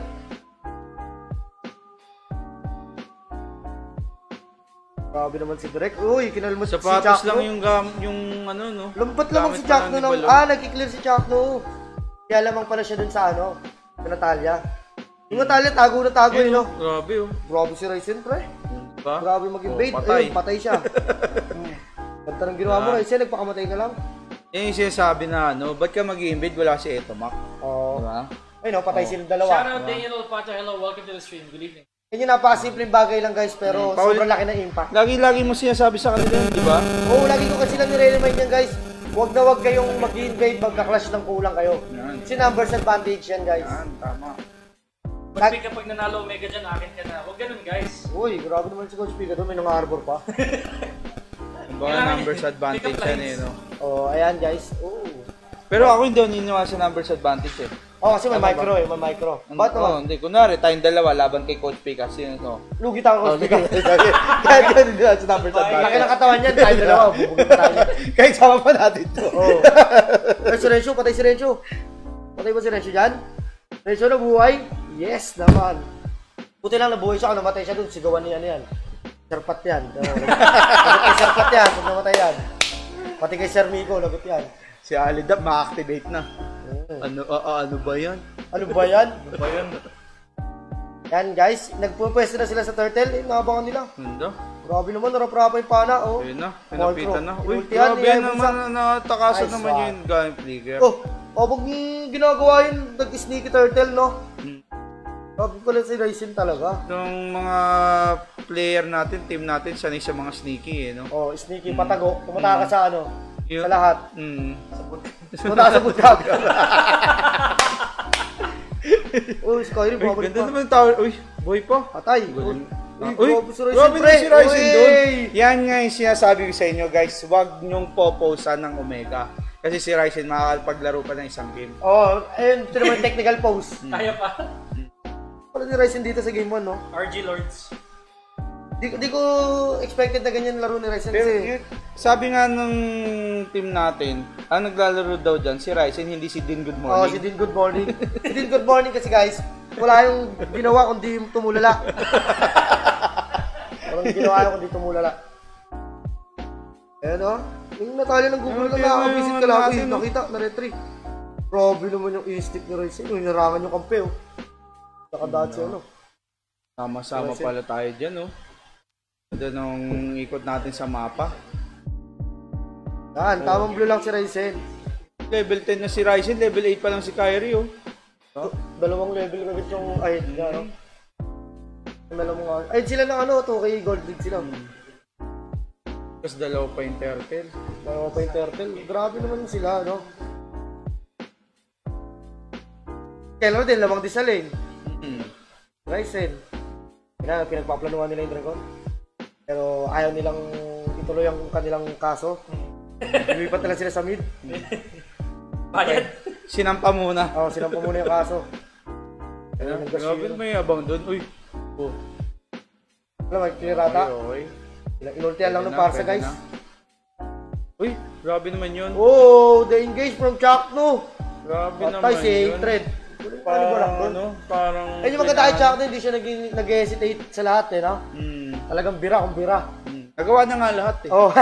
Grabe naman si Direk. Uy, kinalmo si Chakno. Sapatos lang yung ano, no? Lampat lamang si Chakno ng... nagkiklear si Chakno. Kaya lamang pala siya dun sa ano, sa Natalia. Yung Natalia, tago na tago, eh, no? Grabe, oh. Grabe si Ryzen, pre. Diba? Grabe mag-invade. Patay. Ayun, patay siya. Ganda Ganda ng ginawa mo, Ryzen. Nagpakamatay ka lang. Yan yung sinasabi na ano, ba't ka mag-i-invade? Wala si Etomac. Oo. Diba? Ay no, patay silang dalawa. Shoutout Daniel Olpato. Hello, welcome to the stream. Good evening. Yan yung napakasimpleng bagay lang guys, pero sobrang laki ng impact. Lagi-lagi mo sinasabi sa kanila, di ba? Oo, lagi ko kasi lang nire-remind yan guys. Huwag na huwag kayong mag-invade, magka-clash ng kulang kayo. Yan. Kasi numbers advantage yan guys. Yan, tama. Coach P, kapag nanalo Omega dyan, akin ka na. Huwag ganun, guys. Uy, grabe naman si Coach Pika doon, may nang-arbor pa. Kumbaga numbers advantage yan eh, no? Oh, ayan guys. Oo. Pero ako hindi ako niniwala sa numbers advantage eh. Oh, kasi may micro eh, may micro. Ba't naman? Hindi. Kunwari, tayong dalawa laban kay Coach P kasi no. Lugi tayo Coach Pika. Kahit ganun din sa numbers Laki advantage. ng katawan yan, tayo dalawa, bubugin pa tayo. Kahit sama pa natin to. Oo. Ay, si Renzo, patay si Renzo. Patay ba si Renzo dyan? Renzo nabuhay? Yes naman. Buti lang nabuhay siya, kung namatay siya dun, sigawan niya yan. Serpat yan. Lagot kay Serpat yan, kung namatay yan. Pati kay Sir Miko, lagot yan. Si Alidab ma-activate na. Ano ba yan? Ano ba yan? Ano ba yan? Yan guys, nagpupwesto na sila sa turtle, naabangan nila. Ganda. Grabe naman, narap-rapa yung pana, oh. Ayun na, pinapitan na. Uy, Ultihan, grabe niya, naman natakasan Nice naman one. yung gameplay. Oh, pag ginagawa yun, nag-sneaky turtle, no? Grabe pala si Ryzen talaga. Itong mga player natin, team natin, sanay sa mga sneaky eh, no? Oh, sneaky, patago, tumata ka sa ano, Yun. sa lahat. Tumata ka sa butkag. Uy, Skyrim, Uy, babalik ganda pa. naman yung tower. Uy, boy pa. Patay. Galing. Uy, Uy, grabe si Ryzen, grabe pre. na si Ryzen Uy. doon. Yan nga yung sinasabi ko sa inyo, guys. Huwag nyong poposan ng Omega. Kasi si Ryzen makakapaglaro pa ng isang game. Oh, ayun, ito naman yung technical pose. Kaya pa. Pala ni Ryzen dito sa game 1, no? RG Lords. Di ko expected na ganyan laro ni Ryzen Pero kasi. yun, sabi nga ng team natin, ang naglalaro daw dyan, si Ryzen, hindi si Dean Good Oh, Morning. si Dean Good Morning. Si Dean Good Morning kasi guys, wala yung ginawa kundi tumulala. Walang ginawa yung kundi tumulala. Ayan o. Yung natali ng Google na nakakabisit ka lang. Uy, nakita, na-retry. Grabe naman yung e-stick ni Ryzen. Uy, narangan yung kampe oh. Nakadaat siya ano. Sama-sama pala tayo dyan, oh. Ganda nung ikot natin sa mapa. Yan, tamang blue lang si Ryzen. Level 10 na si Ryzen, level 8 pa lang si Kyrie, oh. Dalawang level kagad yung ay, ano. Ay, sila ng ano, 2K Gold League sila. Tapos dalawa pa yung turtle. Dalawa pa yung turtle. Grabe naman sila, no? Kailan din, lamang din sa lane. Ryzen. Pinagpaplanuhan nila yung Dragon. Pero ayaw nilang ituloy ang kanilang kaso. Lumipat na lang sila sa mid. Bayad. Sinampa muna. Oo, sinampa muna yung kaso. Grabe may abang doon. Uy. Oh. Alam, may kinirata. Okay. Inultihan lang ng parsa, guys. Uy, grabe naman yun. Oh, the engage from Chakno. Grabe naman Patay si yun. Hatred. Parang Ayun yung maganda kay Chakno, hindi siya nag-hesitate sa lahat eh, no? Talagang bira kung bira. Nagawa na nga lahat eh. Oh.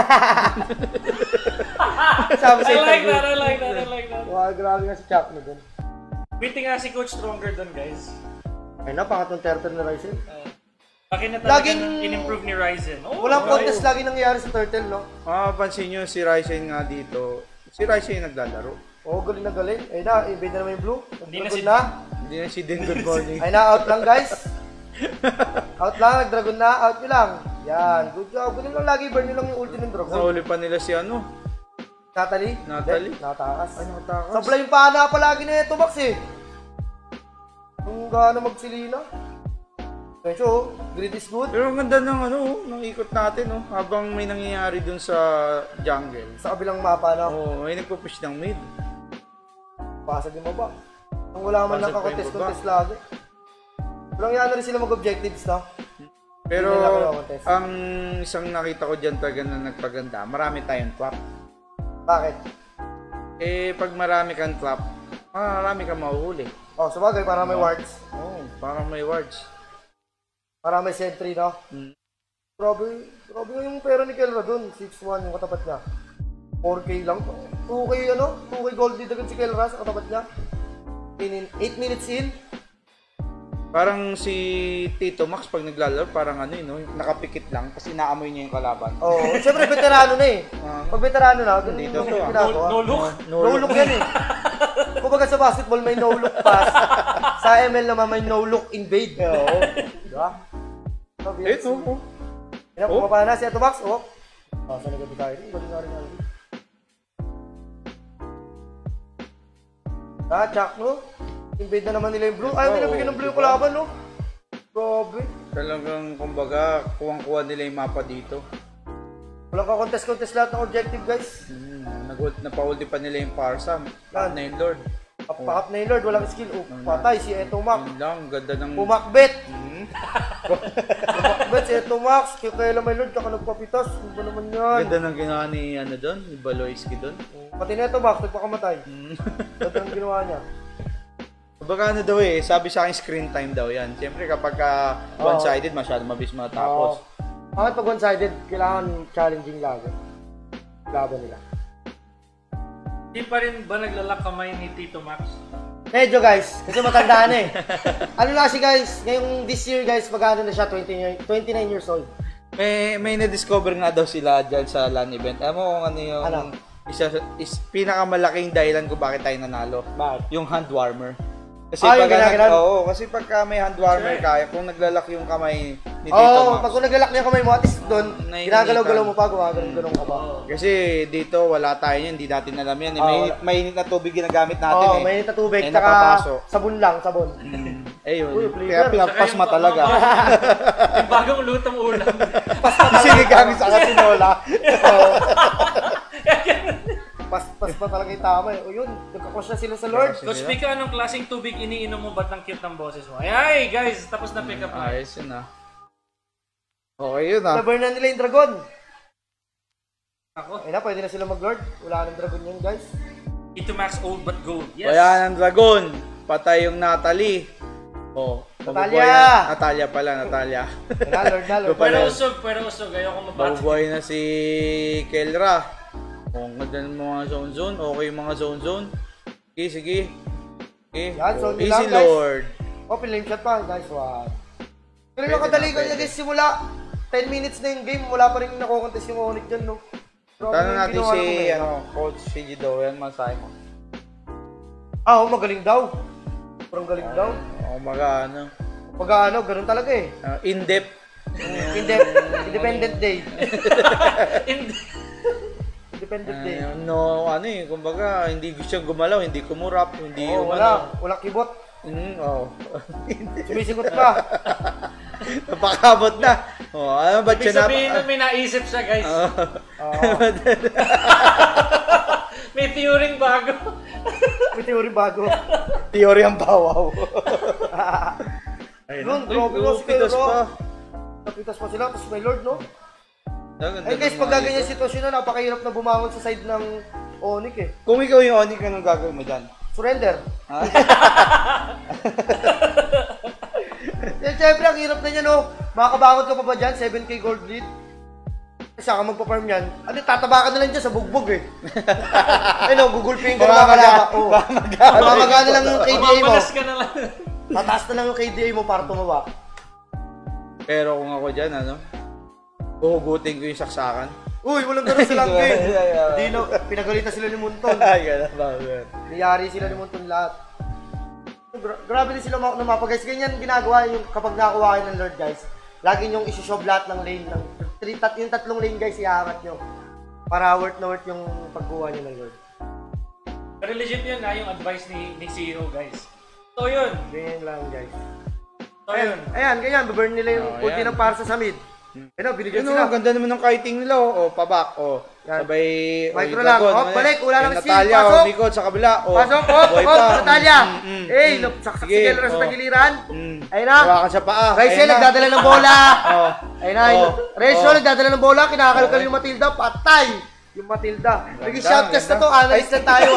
Sabi sa I like interview. that, I like that, I like that. Wow, grabe nga si Chakno dun. Beating nga si Coach Stronger dun, guys. Ay na, pangatlong turtle na Ryzen. Laki na talaga Laging- in-improve ni Ryzen. Oh, Walang contest lagi nangyayari sa turtle, no? Pansin nyo si Ryzen nga dito. Si Ryzen yung naglalaro. Oh, galing na galing. Ay na, invade na naman yung blue. Hindi na Nag-dragon si- na. Hindi na si Dean Good Morning. Ay na, out lang guys. Out lang, nag-dragon na. Out nyo lang. Yan, good job. Ganun lang lagi, burn nyo lang yung ulti ng dragon. Nahuli pa nila si ano. Natalie? Natalie? Natakas. Ay, nakatakas. Sabla yung pana palagi na ito, Max eh. Kung gaano magsilina. So, greed is good. Pero ang ganda ng ano, ng ikot natin, oh, habang may nangyayari dun sa jungle. Sa kabilang mapa na, Oh, may nagpo-push ng mid. pasag yung baba. Nung wala man lang Pasag pa yung kakontest-contest lagi. Walang yan na rin sila mag-objectives na. Pero Hindi nila kinakontest. ang isang nakita ko dyan talaga na nagpaganda, marami tayong trap. Bakit? Eh, pag marami kang trap, marami kang mahuhuli. Oh, sabagay, para may wards. Oh, parang may wards. Para may sentry, no? Grabe nga yung pera ni Kelra dun. 6-1 yung katapat niya. 4K lang. 2K ano? 2K gold dito si Kelra sa katapat niya. 8 minutes in. Parang si Tito Max pag naglalaro, parang ano no, nakapikit lang kasi naamoy niya yung kalaban. Oo, siyempre veterano na eh. Pag veterano na, dito yung to. ginagawa. No look. No look yan eh. Kumbaga sa basketball may no look pass. Sa ML naman may no look invade. Oo. Diba? Ito. Yan, pumapa na si Ato Max. Oh. Sa nagabi tayo rin. Galing nga rin natin. Chak no? Invade na naman nila yung blue. Ayaw nila bigyan ng blue yung kalaban, no? Grabe. Talagang, kumbaga, kuwang-kuha nila yung mapa dito. Walang ka-contest lahat ng objective, guys. Napaulti pa nila yung Parsam. Yan. Na yung Lord. Pakap na yung Lord, walang skill. Patay si Eto Max. Yun lang, ganda ng... Pumakbet! Pumakbet si Eto Max. Kaya may Lord, kaka nagpapitas. Ano ba naman yan? Ganda ng ginawa ni, doon, ni Baloyski doon. Pati na Eto Max, nagpakamatay. Ganda ng ginawa niya. Kumbaga ano daw sabi sa akin screen time daw yan. Siyempre kapag one-sided, masyado mabilis matapos. Bakit pag one-sided, kailangan challenging lagi. Laban nila. Di pa rin ba naglalak kamay ni Tito Max? Medyo guys, kasi matanda na eh. Ano na kasi guys, ngayong this year guys, mag-ano na siya, 29 years old. May na-discover nga daw sila dyan sa LAN event. Alam mo kung ano yung pinakamalaking dahilan kung bakit tayo nanalo? Bakit? Yung hand warmer. Kasi kasi pagka may hand warmer kaya, kung naglalak yung kamay ni Tito Max. Pag kung naglalak niya kamay mo, at least doon, ginagalaw-galaw mo pa, gumagalaw ka pa. Kasi dito wala tayo yan, hindi natin alam yan. Mainit na tubig ginagamit natin eh. Mainit na tubig, Eh, tsaka napapasok. sabon. Ayun, Uy, kaya pinagpasma talaga. Yung bagong lutong ulam. Sinigang sa kasinola. Pas pa talaga yung tama eh. O yun, nagkakos na sila sa Lord. Coach Pika, anong klaseng tubig iniinom mo? Ba't ng cute ng boses mo? Ay, guys, tapos na pick up na. Ayos yun Okay yun Naburn na nila yung dragon. Ako. Ayun na, pwede na sila mag-Lord. Wala nang dragon yan guys. Tito Max old but gold. Yes. Bayan ng dragon. Patay yung Natalie. Natalia pala. Lord na. Pero usog. Ayoko mabati. Mabubuhay na si Kelra. Kung ganda ng mga zone. Okay yung mga zone. Sige. Okay. Yan, zone Easy lang, guys. Lord. Flame shot pa. Nice one. Pero yung kadali ko guys, simula 10 minutes na yung game, wala pa rin nakokontest yung Onyx dyan, no? Tanong natin si Coach CG Dowen, masahe mo. Magaling daw. Sobrang galing daw. Ganun talaga eh. In-depth. Independent day. Independent day. Kumbaga, hindi siya gumalaw, hindi kumurap, hindi wala kibot. Sumisingot pa. Napakabot na. Ano ba siya sabihin na may naisip siya, guys. May theory bago. Theory ang bawaw. Ayun, grabe mo si Kelra. Napitas pa sila, tapos may Lord, no? Guys, pag gaganyan sitwasyon na, napakahirap na bumangon sa side ng Onyx eh. Kung ikaw yung Onyx, anong gagawin mo dyan? Surrender. Siyempre, ang hirap na niya, no? Makakabangon ka pa ba dyan? 7k gold lead. Saka magpa-farm yan. Tataba ka na lang dyan sa bugbog eh. Gugulping ka na makalaba. Mamaga na lang yung KDA mo. Mamalas ka na lang. Tataas na lang yung KDA mo para tumawa. Pero kung ako dyan, huhugutin ko yung saksakan. Uy, walang gano'n silang game. Hindi na, pinagalitan sila ni Munton. Gano'n ba? Niyari sila ni Munton lahat. Grabe din sila namapa guys. Ganyan ginagawa yung kapag nakakuha kayo ng Lord guys. Lagi nyong isi-shove lahat ng lane. Yung tatlong lane guys, iaangat nyo. Para worth na worth yung pagkuha nyo ng Lord. Pero legit yun yung advice ni Zero guys. So yun. Ganyan lang guys. So yun. Ayan, ganyan. Baburn nila yung ulti ng Parsa sa mid. Binigyan sila. Ganda naman ng kiting nila. Pabak. Sabay. Micro lang. Balik. Wala nang skill. Natalia, Pasok. Mikot sa kabila. Pasok. Natalia. Saksak si Kelra sa tagiliran. Ayun na. Hawakan sa paa. Rachel nagdadala ng bola. Ayun na. Rachel nagdadala ng bola. Kinakalkal yung Matilda. Patay. Yung Matilda. Nag-shoutcast na to. Analyst na tayo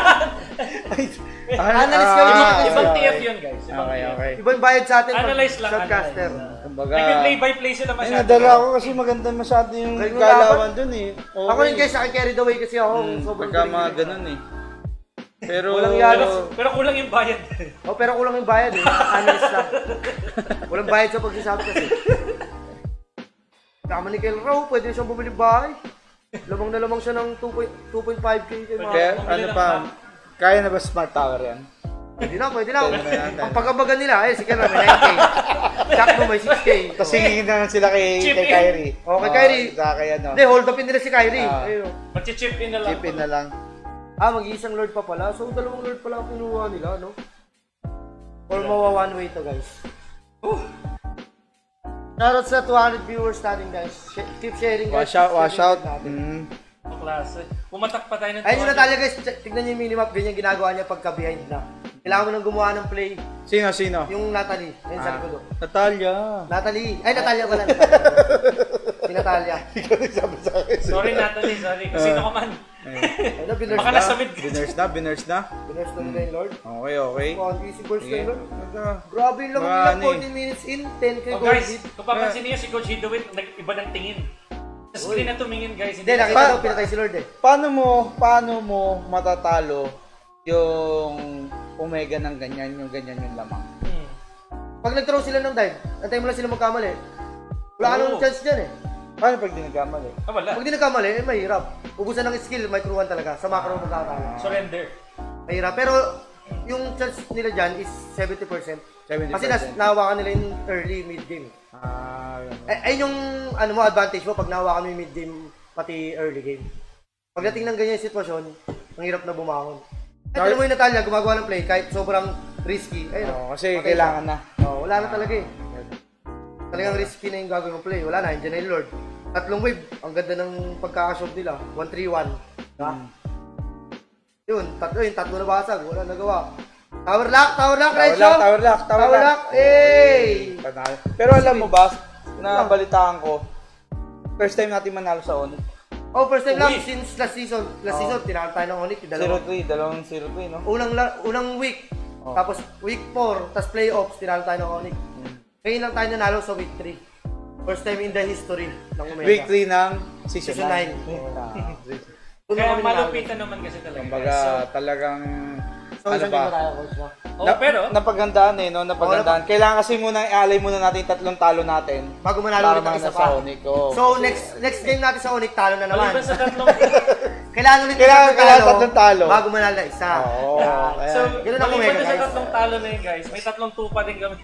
Analyst kami dito. Ibang TF yun guys. Okay. Ibang bayad sa atin. Analyze lang. Shoutcaster. Nag-play-by-play sila masyado. Nadala ako kasi maganda masyado yung galawan dun eh. Ako rin guys, carry the way kasi ako. Pagka mga ganun eh. Pero, Walang yalo. Pero kulang yung bayad. Oh, pero kulang yung bayad eh. Honest lang. Walang bayad sa pagsasabi kasi. Tama ni Kel Rao, pwede siyang bumili bahay. Lamang na lamang siya ng 2.5k kay mga. kaya, ano pa, kaya na ba smart tower yan? Pwede na. Ang pagkabagan nila, si Kel Rao may 9k. Jack mo may 6k. Tapos hingin na sila kay Kyrie. Oh, kay Kyrie. Kay ano. Hindi, hold upin nila si Kyrie. Ayun. Mag-chip in na lang. Chip in na lang. Mag-iisang Lord pa pala. So, dalawang Lord pala ang pinuha nila, no? Or mawa one way to, guys. Shoutout sa 200 viewers natin, guys. Keep sharing, guys. Wash out. Ang klase. Pumatak pa tayo ng Ayun yung Natalia, guys. Tignan niyo yung minimap. Ganyan ginagawa niya pagka behind na. Kailangan mo nang gumawa ng play. Sino? Yung Natalie. Ayun sa likod. Natalia. Natalia pala. Si Natalia. Sorry, Natalie. Sorry. Kung sino ka man. Ayun, binurse Baka na. nasa mid ka. Binurse na. Binurse na nila yung Lord. Okay. Easy burst na Sige. yun. Grabe yung lamang nila. 14 minutes in. 10 kay Oh guys, Goldie. kung papansin niyo si Coach Hidowit, nag-iba ng tingin. Sa screen na tumingin guys. Hindi, nakita daw pinatay si Lord eh. Paano mo matatalo yung Omega ng ganyan yung lamang? Pag nag-throw sila ng dive, antay mo lang sila magkamali. Wala ka nang chance dyan eh. Paano pag di nagkamali? Wala. Pag di nagkamali, mahirap. Ubusan ng skill, may crew 1 talaga. Sa macro magkakatalo. Surrender. Mahirap. Pero yung chance nila dyan is 70%. 70%. Kasi nahawakan nila yung early, mid-game. Ayun yung advantage mo pag nahawakan mo yung mid-game pati early game. Pagdating ng ganyan sitwasyon, ang hirap na bumangon. Alam mo yung Natalia, gumagawa ng play kahit sobrang risky. Ayun, Kasi kailangan na. Wala na talaga eh. Talagang risky na yung gagawin mong play. Wala na, andyan na yung Lord. Tatlong wave. Ang ganda ng pagkakashove nila. 1-3-1. Yun, tatlo na basag. Wala nagawa. Tower lock, Rachel! Tower lock! Hey! Pero alam mo ba, nabalitaan ko, first time natin manalo sa Onyx. Oh, first time lang since last season. Last season, tinalo tayo ng Onyx. 0-3, no? Unang week. Tapos week 4, tapos playoffs, tinalo tayo ng Onyx. Ngayon lang tayo nanalo sa week 3. First time in the history ng Omega. Week 3 ng season 9. Kaya malupitan naman kasi talaga. Kumbaga, talagang So, isang game na tayo, coach, no? Pero napagandaan no? Napagandaan. Kailangan kasi muna i-alay muna natin yung tatlong talo natin. Bago manalo ulit ang isa pa. Sa Onyx. So, next game natin sa Onyx, talo na naman. maliban sa tatlong Kailangan ulit tatlong talo. bago manalo na isa. So, Ganun ang maliban Omega, sa guys. tatlong talo na yun guys, may tatlong tupa din kami.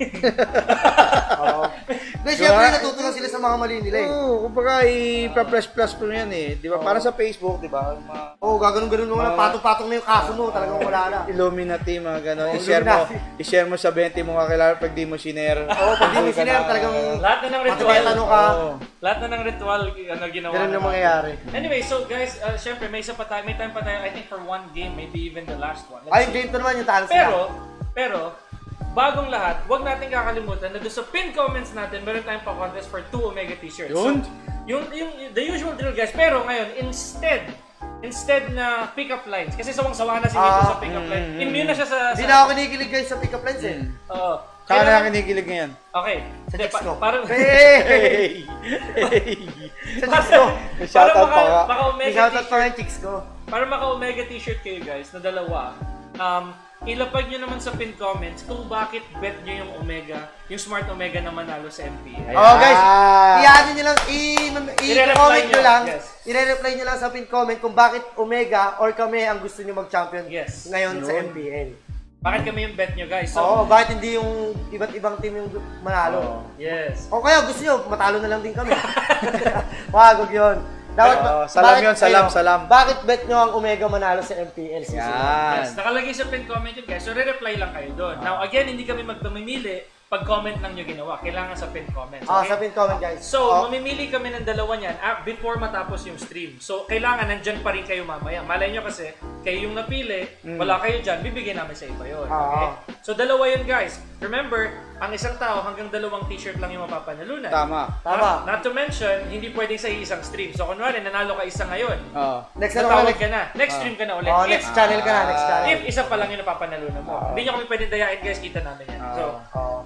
Guys, syempre natutunan sila sa mga mali nila eh. Kumbaga, ipa-plus po yan eh. Di ba? Para sa Facebook, di ba? Gaganon-ganon mo na, patong-patong na yung kaso mo, talagang wala na. Illuminati, mga gano'n. Illuminati. I-share mo sa 20 mo kakilala pag di mo share. Pag di mo sinare, talagang Lahat na ng ritual. matutetano ka. Lahat na ng ritual ginawa. Ganun ang mangyayari. Anyway, so guys, syempre may isa pa tayo, may time pa tayo, I think for one game, maybe even the last one. Ay, yung game to naman yung talo sila. Pero, bagong lahat, huwag natin kakalimutan na doon sa pin comments natin, meron tayong pa-contest for 2 Omega t-shirts. Yun? So, yung the usual drill guys, pero ngayon, instead na pick-up lines, kasi sawang-sawa na si Nito sa pick-up line, immune na siya sa... Hindi na ako kinikilig guys sa pick-up lines eh. Oo. Saan na kinikilig ngayon? Okay. Sa chicks ko. Parang... Hey! Sa chicks ko. Shoutout pa nga. May shoutout pa nga yung chicks ko. Para maka-Omega t-shirt kayo guys, na dalawa, ilapag nyo naman sa pin comments kung bakit bet nyo yung Omega, yung Smart Omega na manalo sa MPA. Oh guys, i-ano nyo lang, i-comment nyo lang, yes. i-reply nyo lang sa pin comment kung bakit Omega or kami ang gusto nyo mag-champion Yes. ngayon sa MPL. Bakit kami yung bet nyo guys? Oo, bakit hindi yung iba't ibang team yung manalo? Yes. O kaya gusto nyo, matalo na lang din kami. Wag yun. Dapat, salam yun, salam. Bakit bet nyo ang Omega manalo sa MPL season? Yes, nakalagay sa pin comment yun guys. So re-reply lang kayo doon. Now again, hindi kami magpamimili pag comment lang nyo ginawa. Kailangan sa pin comments. Okay? Sa pin comment guys. So, mamimili kami ng dalawa niyan before matapos yung stream. So, kailangan nandyan pa rin kayo mamaya. Malay nyo kasi, kayo yung napili, wala kayo dyan, bibigyan namin sa iba yun. Okay? So, dalawa yun guys. Remember, ang isang tao hanggang 2 t-shirt lang yung mapapanalunan. Tama. Not to mention, hindi pwedeng sa isang stream. So, kunwari, nanalo ka isa ngayon. Next Natawag ka na. Next stream ka na ulit. Next channel ka na, next channel. If isa pa lang yung napapanalunan mo. Hindi nyo kami pwedeng dayain guys, kita namin yan. So,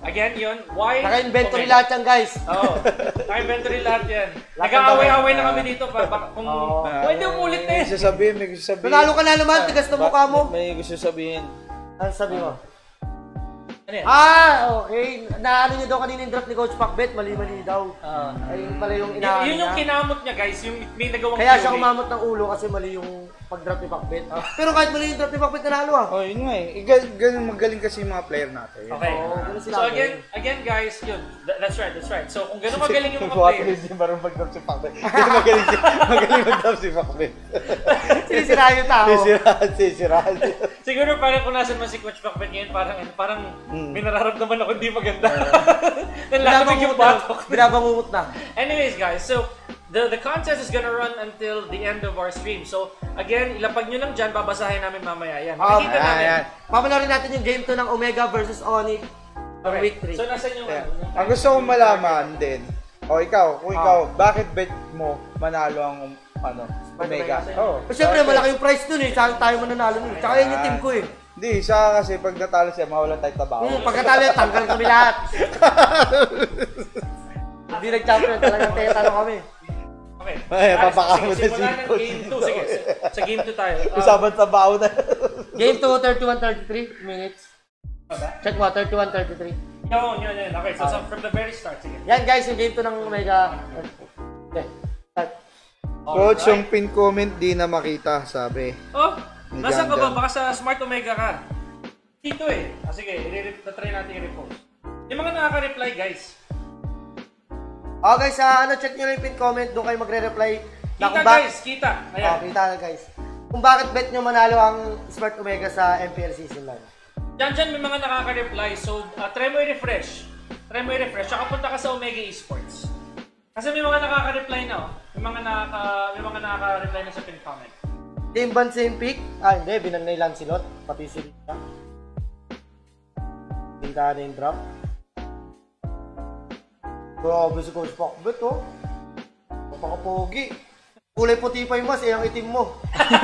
again, yun. Why? Naka-inventory lahat yan, guys. Oo. Naka-inventory lahat yan. Nag-aaway-aaway na kami dito. Kung pwede umulit na May gusto sabihin. Nanalo ka na naman, tigas na mukha mo. May gusto sabihin. Ano sabi mo? Ano yan? Okay. Naano niyo daw kanina yung draft ni Coach Pacbet, mali-mali daw. Ayun pala yung inaano Yun yung kinamot niya, guys. Yung may nagawang Kaya siya theory. kumamot ng ulo kasi mali yung pag-draft ni Pacbet. Pero kahit mali yung draft ni Pacbet, nanalo ah. Oh, yun nga eh. Ganun magaling kasi yung mga player natin. Okay. ganun sila. So again guys, yun. That's right. So kung gano'n magaling yung mga players. Hindi marunong mag-drop si Pacbet. Hindi magaling mag-drop si Pacbet. Sinisiraan yung tao. Sisirahan. Siguro parang kung nasan man si Coach Pacbet ngayon, parang may nararamdaman ako hindi maganda. Nalalamig yung batok. Binabangungot na. Anyways guys, so the contest is gonna run until the end of our stream. So again, ilapag nyo lang dyan, babasahin namin mamaya. Yan, makikita namin. Papanoorin natin yung game 2 ng Omega versus Onyx ng week 3. So nasan yung Ang gusto kong malaman din, kung ikaw, bakit bet mo manalo ang Omega? Siyempre, malaki yung price dun eh. Saan tayo mananalo nun. Tsaka yun yung team ko eh. Hindi, siya kasi pag natalo siya, mawalan tayo tabaho. Pagkatalo yun, tanggal kami lahat. Hindi nag-champion, talagang talo kami. Okay. Ay, papakamot na simula si ng Coach. game 2. Sige, sa game 2 tayo. Usapan tabaho na. Game 2, 31-33 minutes. Check mo, 31-33. Yun. Okay, so from the very start, sige. Yan guys, yung game 2 ng Omega. Okay, start. Coach, yung pin comment di na makita, sabi. Oh, Ni nasaan ka ba? Jan. Baka sa Smart Omega ka. Dito eh. Sige, try natin i-repost. Yung mga nakaka-reply, guys. Guys, check nyo lang yung pin comment. Doon kayo magre-reply. Kita guys, kita. Ayan. Kita na guys. Kung bakit bet nyo manalo ang Smart Omega sa MPL season lang. Diyan may mga nakaka-reply. So, try mo i-refresh. Tsaka punta ka sa Omega Esports. Kasi may mga nakaka-reply na, oh. May mga nakaka-reply na sa pin comment. Team Ban same pick? Hindi. Binan na yung Lancelot. Pati si Rita. Tinta na yung drop. Grabe si Coach Pacbet, oh. Napaka-pogi. Kulay puti pa yung mas, ang itim mo.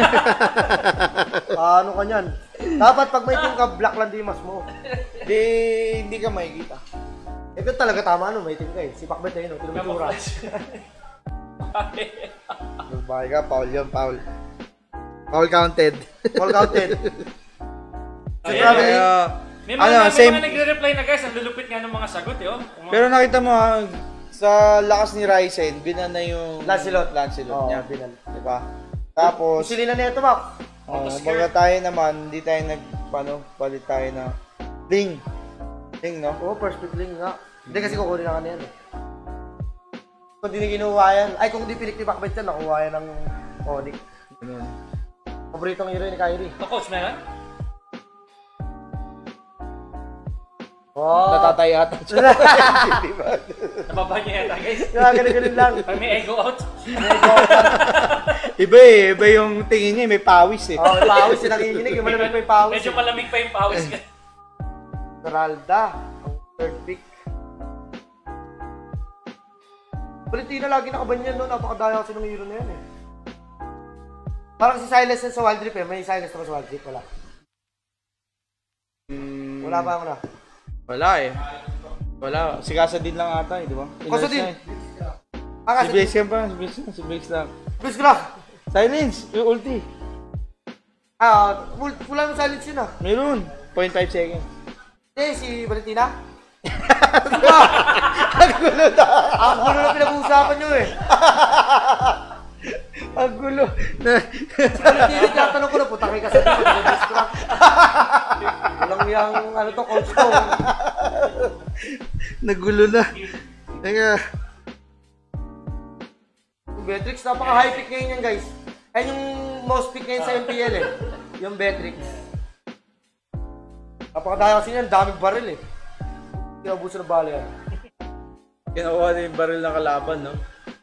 Ano ka niyan? Dapat pag may itim ka, black lang din yung mas mo. Hindi ka makikita. Ito talaga tama, may itim ka eh. Si Pacbet na yun, tinumitura. Bahay ka, foul yun, foul. Foul counted. All counted. May mga nagre-reply na guys, ang lulupit nga ng mga sagot, yun. Pero nakita mo sa lakas ni Ryzen, binan na yung Lancelot niya. Binan. Diba? Tapos, Sili na nito, Mac. baga tayo naman, hindi tayo palit tayo na Ling, no? First pick link nga. Hindi kasi kukunin na kanina eh. Kung di kinuha yan, kung di pilik ni Pacbet yan, nakuha yan ng Onyx. Ganun. Paboritong hero ni Kyrie. Coach, meron? Natatay ata siya. Nababa niya yata guys. Ganun lang. Pag may ego out. Iba yung tingin niya, may pawis eh. May pawis yung nakikinig, yung malamig pa yung pawis. Medyo malamig pa yung pawis ka. Esmeralda, ang third pick. Valentina lagi nakabanyan no, napakadaya kasi ng hero na yan eh. Parang si Silas sa Wild Rift eh, may Silas naman sa Wild Rift, wala. Wala pa ako na. Wala eh. Wala. Si Casa din lang ata eh, di ba? Casa din? Si Blaze ka pa, si Blaze lang. Blaze ko lang. Silence, yung ulti. Wala nang silence yun ah. Meron. 0.5 seconds. Si Valentina? Ang gulo na pinag-uusapan nyo eh. Ang gulo. Si Valentina, tinatanong ko na, putang may kasi dito. Walang yung coach ko. Nagulo na. Teka. Yung Beatrix, napaka-high pick ngayon yan guys. Yan yung most pick ngayon sa MPL eh. Yung Beatrix. Napakadaya kasi yan, daming baril eh. Kinabuso na bala yan. Kinakuha na yung baril ng kalaban, no?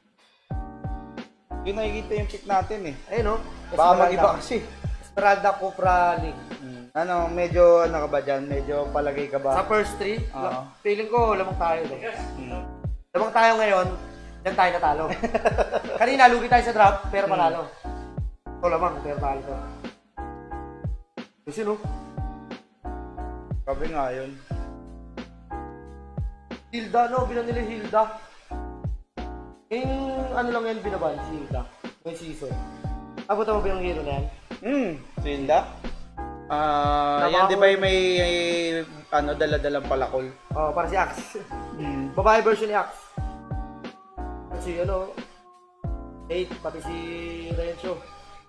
Yung nakikita yung pick natin eh. Ayun no? Baka mag-iba kasi. Esmeralda, Cupra, League. Medyo ka ba dyan? Medyo palagay ka ba? Sa first three, Oo. feeling ko lamang tayo. Lamang tayo ngayon, dyan tayo natalo. Kanina, lugi tayo sa draft, pero panalo. Ito lamang, pero panalo to. Kasi no? Sabi nga yun. Hilda, no? Bilang nila yung Hilda. Yung ano lang yan binaban, si Hilda. Yung season. Abot mo ba yung hero na yan? Si Hilda? Yan di ba yung may ano, dala-dalang palakol? Oo, para si Axe. Babae version ni Axe. Kasi ano, 8, pati si Renzo.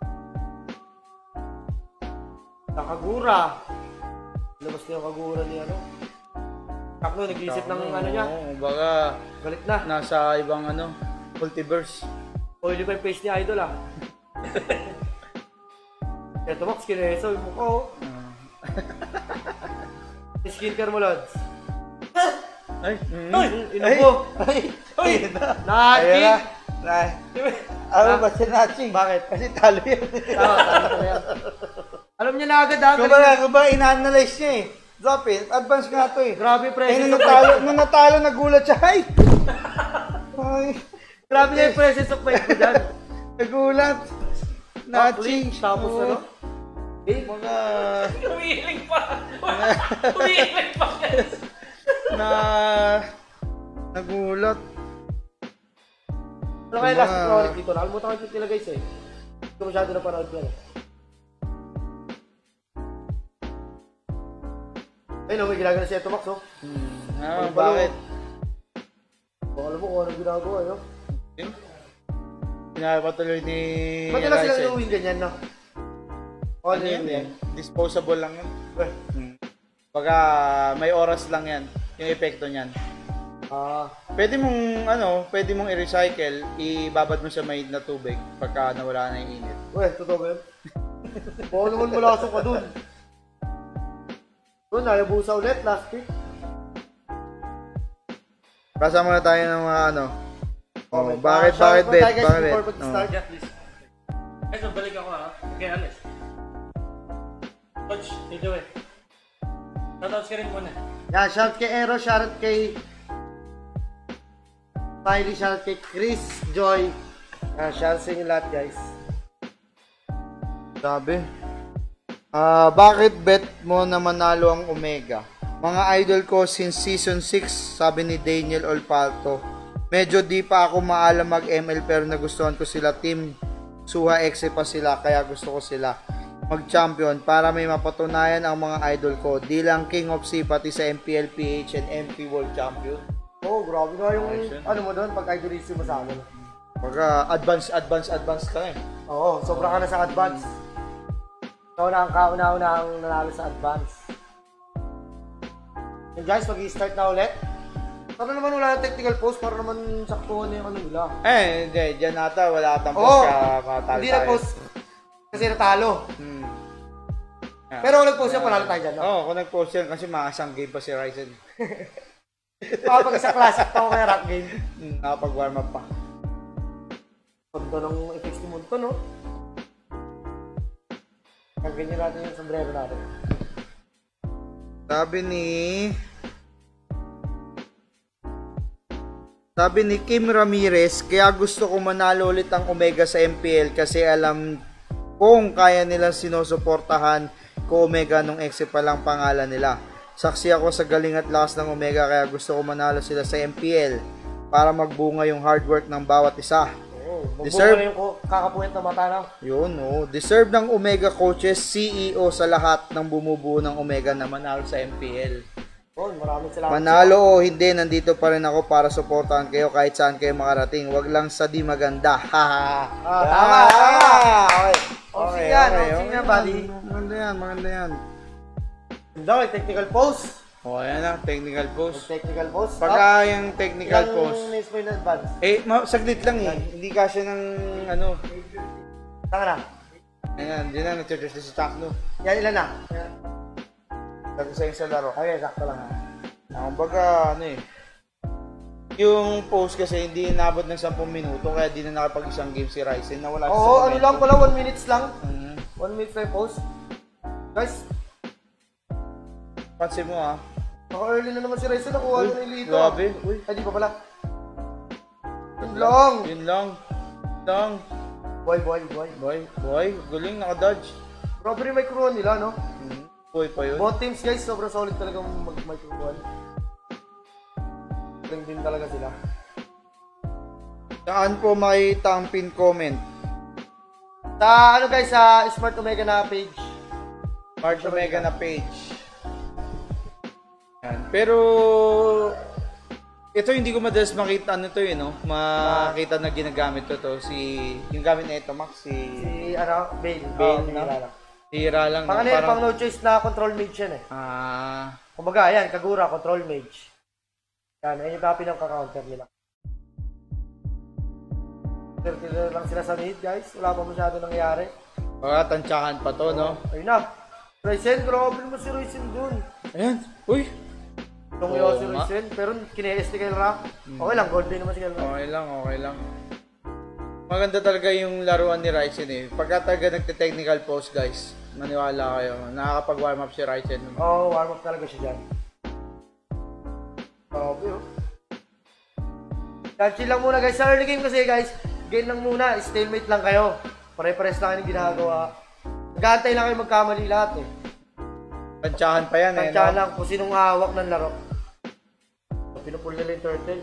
Nakagura. Labas na yung Kagura ni ano. Takno, nag-iisip ng ano niya. Baga, Galit na. nasa ibang ano, multiverse. Oily pa yung face ni Idol ah. Ito Max, kineso yung mukha oh. Skincare mo, Lods. Ay, Ino mo. Ay, Naki. Ano ba si Naching? Bakit? Kasi talo yan. Tama na yan. Alam niya na agad ha. Kung ba, ina-analyze niya eh. Drop it. Advance nga to eh. Grabe presence Nung natalo, nagulat siya. Ay! Grabe na yung presence of mind ko dyan. Nagulat. Naching. Tapos ano? Mga... Umiiling pa! Umiiling pa guys! Nagulat. Ano kaya last project dito? Nakalimutan ko yung tila guys eh. Hindi ko masyado na paranood ko yan. Ayun oh, may ginagawa na si Eto Max oh. Bakit? Baka alam mo kung anong ginagawa yun. Pinapatuloy ni... Ba't nila sila nung-win ganyan no? Ano yan eh? Disposable lang yan. Pagka may oras lang yan, yung epekto niyan. Pwede mong i-recycle, ibabad mo sa mainit na tubig pagka nawala na yung init. Weh, totoo ba yun? Baka naman malasok ka dun. Doon, nayabusa ulit last week. Basa muna tayo ng mga ano. Bakit Shout out bet? tayo, guys, Bakit before bet? mag-start. Yeah, please. Guys, balik ako ha. Okay, honest. Coach, dito eh. Shoutouts ka rin muna. Yan, shout kay Ero, shout kay Miley, shout kay Chris, Joy. Shout sa inyo lahat guys. Sabi. Bakit bet mo na manalo ang Omega? Mga idol ko since season 6, sabi ni Daniel Olpalto. Medyo di pa ako maalam mag-ML pero nagustuhan ko sila. Team Suha Exe pa sila kaya gusto ko sila mag-champion para may mapatunayan ang mga idol ko. Di lang King of C pati sa MPL, PH and MP World Champion. Grabe na yung ano mo doon pag idolism mo sa amin. Pagka advance ka eh. Oo, sobra ka na sa advance. Kauna-una ang nanalo sa advance. And guys, mag-i-start na ulit. Para naman wala na technical post para naman saktuhan na yung ano nila. Hindi. Diyan nata wala atang post ka hindi na post. Kasi natalo. Pero kung nag-post yan, panalo tayo dyan, no? Kung nag-post yan kasi makasang game pa si Ryzen. Kapag sa classic pa ako kaya rock game. Nakapag-warm up pa. Ganda ng effects ni Monto, no? Ganyan natin yung sombrero natin. Sabi ni Kim Ramirez, kaya gusto ko manalo ulit ang Omega sa MPL kasi alam kung kaya nilang sinusuportahan ko Omega nung exe pa lang pangalan nila. Saksi ako sa galing at lakas ng Omega kaya gusto ko manalo sila sa MPL para magbunga yung hard work ng bawat isa. Deserve na yung kakapuwet na mata na. Deserve ng Omega coaches, CEO sa lahat ng bumubuo ng Omega na manalo sa MPL. Maraming salamat. Manalo o hindi, nandito pa rin ako para suportahan kayo kahit saan kayo makarating. Wag lang sa di maganda. Tama. Okay yan, buddy. Maganda yan. May technical pose. Ayan na, technical pose. Technical pose. Pagka yung technical pose. Ilang minutes mo yung advance? Saglit lang eh. Hindi kasi ng ano. Saan ka na? Ayan, dyan na, nag-charge si Takno. Yan, ilan na? Nag-usayang sa laro. Okay, sakto lang ha. Baga, yung post kasi hindi inabot ng 10 minuto kaya di na nakapag-isang game si Ryzen. Nawala ano lang pala, 1 minutes lang. 1 minute na yung post. Guys, pansin mo naka-early na naman si Ryzen, nakuha na yung lito. Grabe. Ay, di pa pala. Yun lang. Boy. Galing, naka-dodge. Grabe rin may crew nila, no? Boy pa yun. Both teams, guys, sobrang solid talagang mag-microphone. Galing din talaga sila. Saan po makita ang pin comment? Sa ano guys, sa Smart Omega na page. Smart Omega na page. Yan. Pero ito hindi ko madalas makita ano to no? Makita na ginagamit to yung gamit na ito Max Si ano, Bale. Bale na. Hira lang. Pang ano yan, pang no choice na control mage yan eh. Kumbaga, yan, Kagura, control mage. Yan, ayun yung copy ng ka-counter nila. Killer lang sila sa mid, guys. Wala pa masyado nangyari. Baka tansyahan pa to, no? Ayun na. Ryzen, grabe naman si Ryzen dun. Ayan. Uy. Tungyo si Ryzen, pero kine-ST kay Ra. Okay lang, gold din naman si Kelra. Okay lang. Maganda talaga yung laruan ni Ryzen eh. Pagka talaga nagte-technical pose, guys, maniwala kayo. Nakakapag-warm up si Ryzen. Oo, warm up talaga siya dyan. Grabe, oh. Chill lang muna, guys. Sa early game kasi, guys, game lang muna. Stalemate lang kayo. Pare-pares lang yung ginagawa. Nag-aantay lang kayo magkamali lahat eh. Tansyahan pa yan eh. Tansyahan lang kung sinong hawak ng laro. So, pinupul nila yung turtle.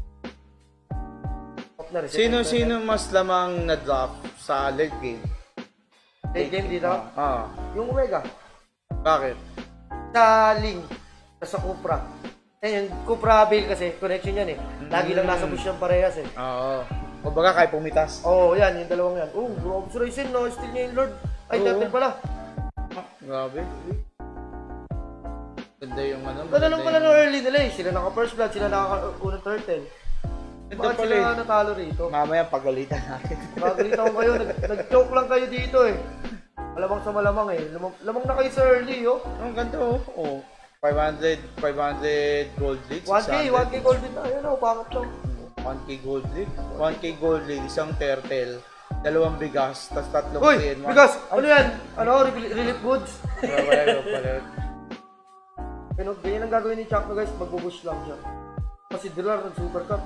Sino mas lamang na-drop sa late game? Late game dito? Yung Omega. Bakit? Sa Ling. Sa Cupra. Yung Cupra Bale kasi, connection yan eh. Lagi lang nasa bush yung parehas eh. Oo. Kumbaga kahit pumitas. Oo, yan. Yung dalawang yan. Grabe si Ryzen, no? Still niya yung Lord. Ay, turtle pala. Grabe. Ganda yung ano. Ganda lang pala ng early nila eh. Sila naka-first blood, sila naka-unang turtle. Bakit sila natalo rito? Mamaya pagalitan natin. Pagalitan ko kayo, nag-choke lang kayo dito eh. Malamang sa malamang eh. Lamang na kayo sa early, oh. Ang ganda, oh. 500 gold lead. 1K gold lead na. Ayan, oh, pangat lang. 1K gold lead. 1K gold lead, isang turtle, dalawang bigas, tas tatlong Uy, bigas! Ano yan? Ano? Relief goods? Pala. Ganyan ang gagawin ni Chuck na guys, magbubush lang siya. Kasi Dilar nag-super cup.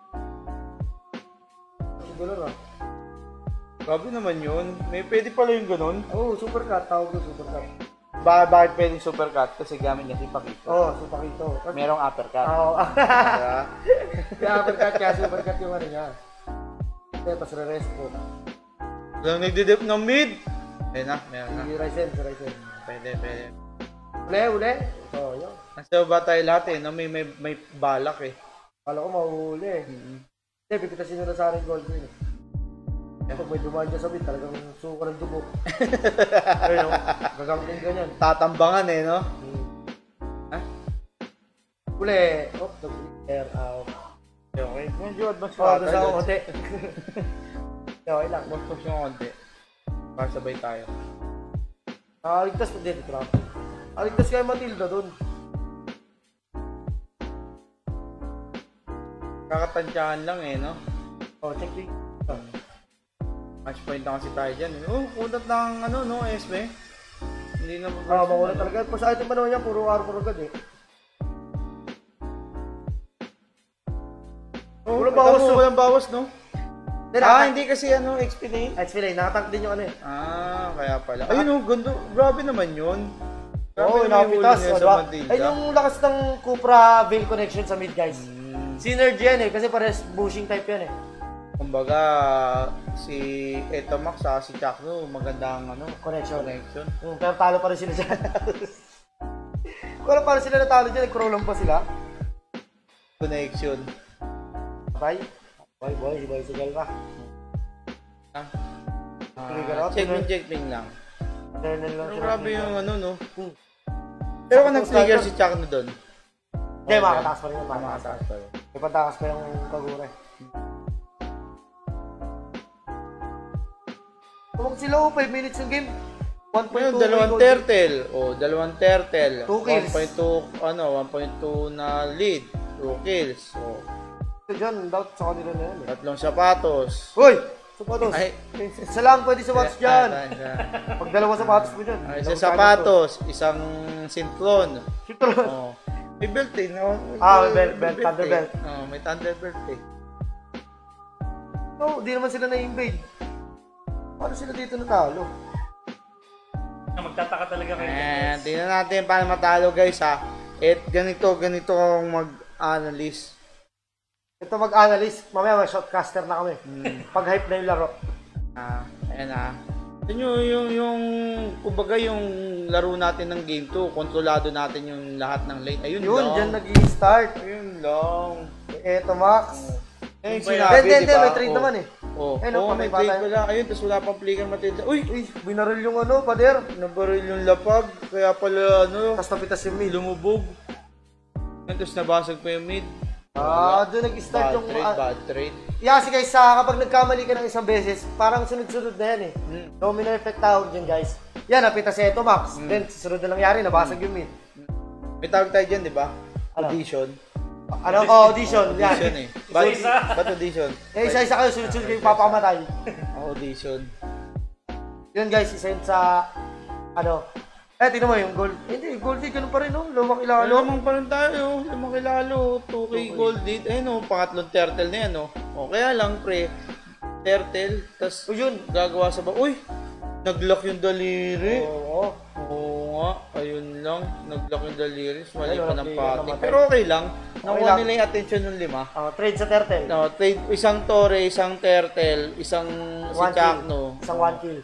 Kasi Dilar ah. Grabe naman yun. May pwede pala yung ganun. Oo, super cut. Tawag ko super cut. Bakit pwedeng super cut? Kasi gamit niya si Pakito. Oo, super kito. Merong uppercut. Oo. Diba? Kaya uppercut kaya super cut yung ano niya. Kaya pas re-rest po. Lang nagdidip ng mid. Ayun na, meron na. Si Ryzen. Pwede. Uli. Oo, yun. Nasa ba tayo lahat eh, no? May balak eh. Kala ko mahuhuli eh. Hindi, pipitasin nila sa akin gold rin eh. Pag may dumaan dyan sa mid, talagang suka ng dugo. Ayun, gagangin ganyan. Tatambangan eh, no? Ha? Uli. Oh, nag-air out. Okay. Medyo advance Oo, doon sa ako konti. Okay lang. Mas push yung konti. Para sabay tayo. Nakaligtas pa din, traffic. Nakaligtas kayo Matilda doon. Kakatansyahan lang eh, no? Oh, check it. Match point na kasi tayo dyan. Kunat lang ano, no, SB? Hindi na Makulat talaga. Pa sa item pa naman yan, puro armor agad eh. Walang bawas, no? Then, hindi kasi ano, XP na yun. XP na yun, nakatank din yung ano eh. Kaya pala. Ayun, ganda. Grabe naman yun. Oo, napitas. Ay, yung lakas ng Cupra Veil connection sa mid, guys. Synergy yan eh, kasi pares bushing type yan eh. Kumbaga, si Etomax si Chakno, magandang ano, connection. Pero talo pa rin sila dyan. Kung paano sila natalo dyan, nag-crawl lang pa sila. Connection. Bye. Boy, si Galva. Check-in lang. Grabe yung ano, no? Pero kung nag-trigger si Chakno doon. Hindi, makakatakas pa rin yun. Makakatakas pa rin. May patakas pa yung Kagura eh. Kung sila 5 minutes yung game. 1.2 dalawang turtle. 2 kills. 1.2 na lead. 2 kills. Ito dyan, doubt sa kanila na yan eh. Tatlong sapatos. Uy! Sapatos! Isa lang pwede sapatos dyan. Pag dalawa sapatos mo dyan. Isang sapatos, isang sintron. Sintron? May belt eh. Belt, thunder belt. May thunder belt eh. No, di naman sila na-invade. Paano sila dito natalo? Magtataka talaga kayo. Tingnan natin paano matalo guys ha. Ganito ang mag-analyze. Ito mag-analyst, mamaya may shotcaster na kami. Pag-hype na yung laro. Ayan Yun yung kumbaga yung laro natin ng game 2, kontrolado natin yung lahat ng lane. Ayun Yun, lang. dyan nag-i-start. Ayun lang. Eto, Max. Ayun sinabi, Hindi, di ba? may trade naman eh. May trade pala. Ayun, tapos wala pang flicker Matilda. Uy, binaril yung pader. nabaril yung lapag. Kaya pala, Tapos napitas yung mid. lumubog. Tapos nabasag pa yung mid. Doon nag-start yung... Bad trade. Kasi guys, kapag nagkamali ka ng isang beses, parang sunod-sunod na yan eh. Domino effect tawag dyan guys. Yan, napitas ito, Max. Then, susunod na nangyari, nabasag yung mid. May tawag tayo dyan, di ba? Ano? Audition. Audition. Yan. Audition eh. Ba't audition? Isa-isa kayo, sunod-sunod kayo papakamatay. Audition. Yun guys, isa yun sa... tingnan mo yung gold. Hindi, gold lead, ganun pa rin, no? Lumang ilalo. Lamang pa rin tayo. Lamang kilalo. 2K gold lead. Ayun pangatlong turtle na yan, kaya lang, pre. Turtle, tas yun. gagawa sa Uy! Nag-lock yung daliri. Oo. Oo nga. Ayun lang. Nag-lock yung daliri. Mali pa ng Ayun, pati. namatay. Pero okay lang. Nakuha lang. nila yung attention ng 5. Trade sa turtle. Trade, isang Tore, isang Turtle, isang si One kill. Chakno. Isang 1 kill.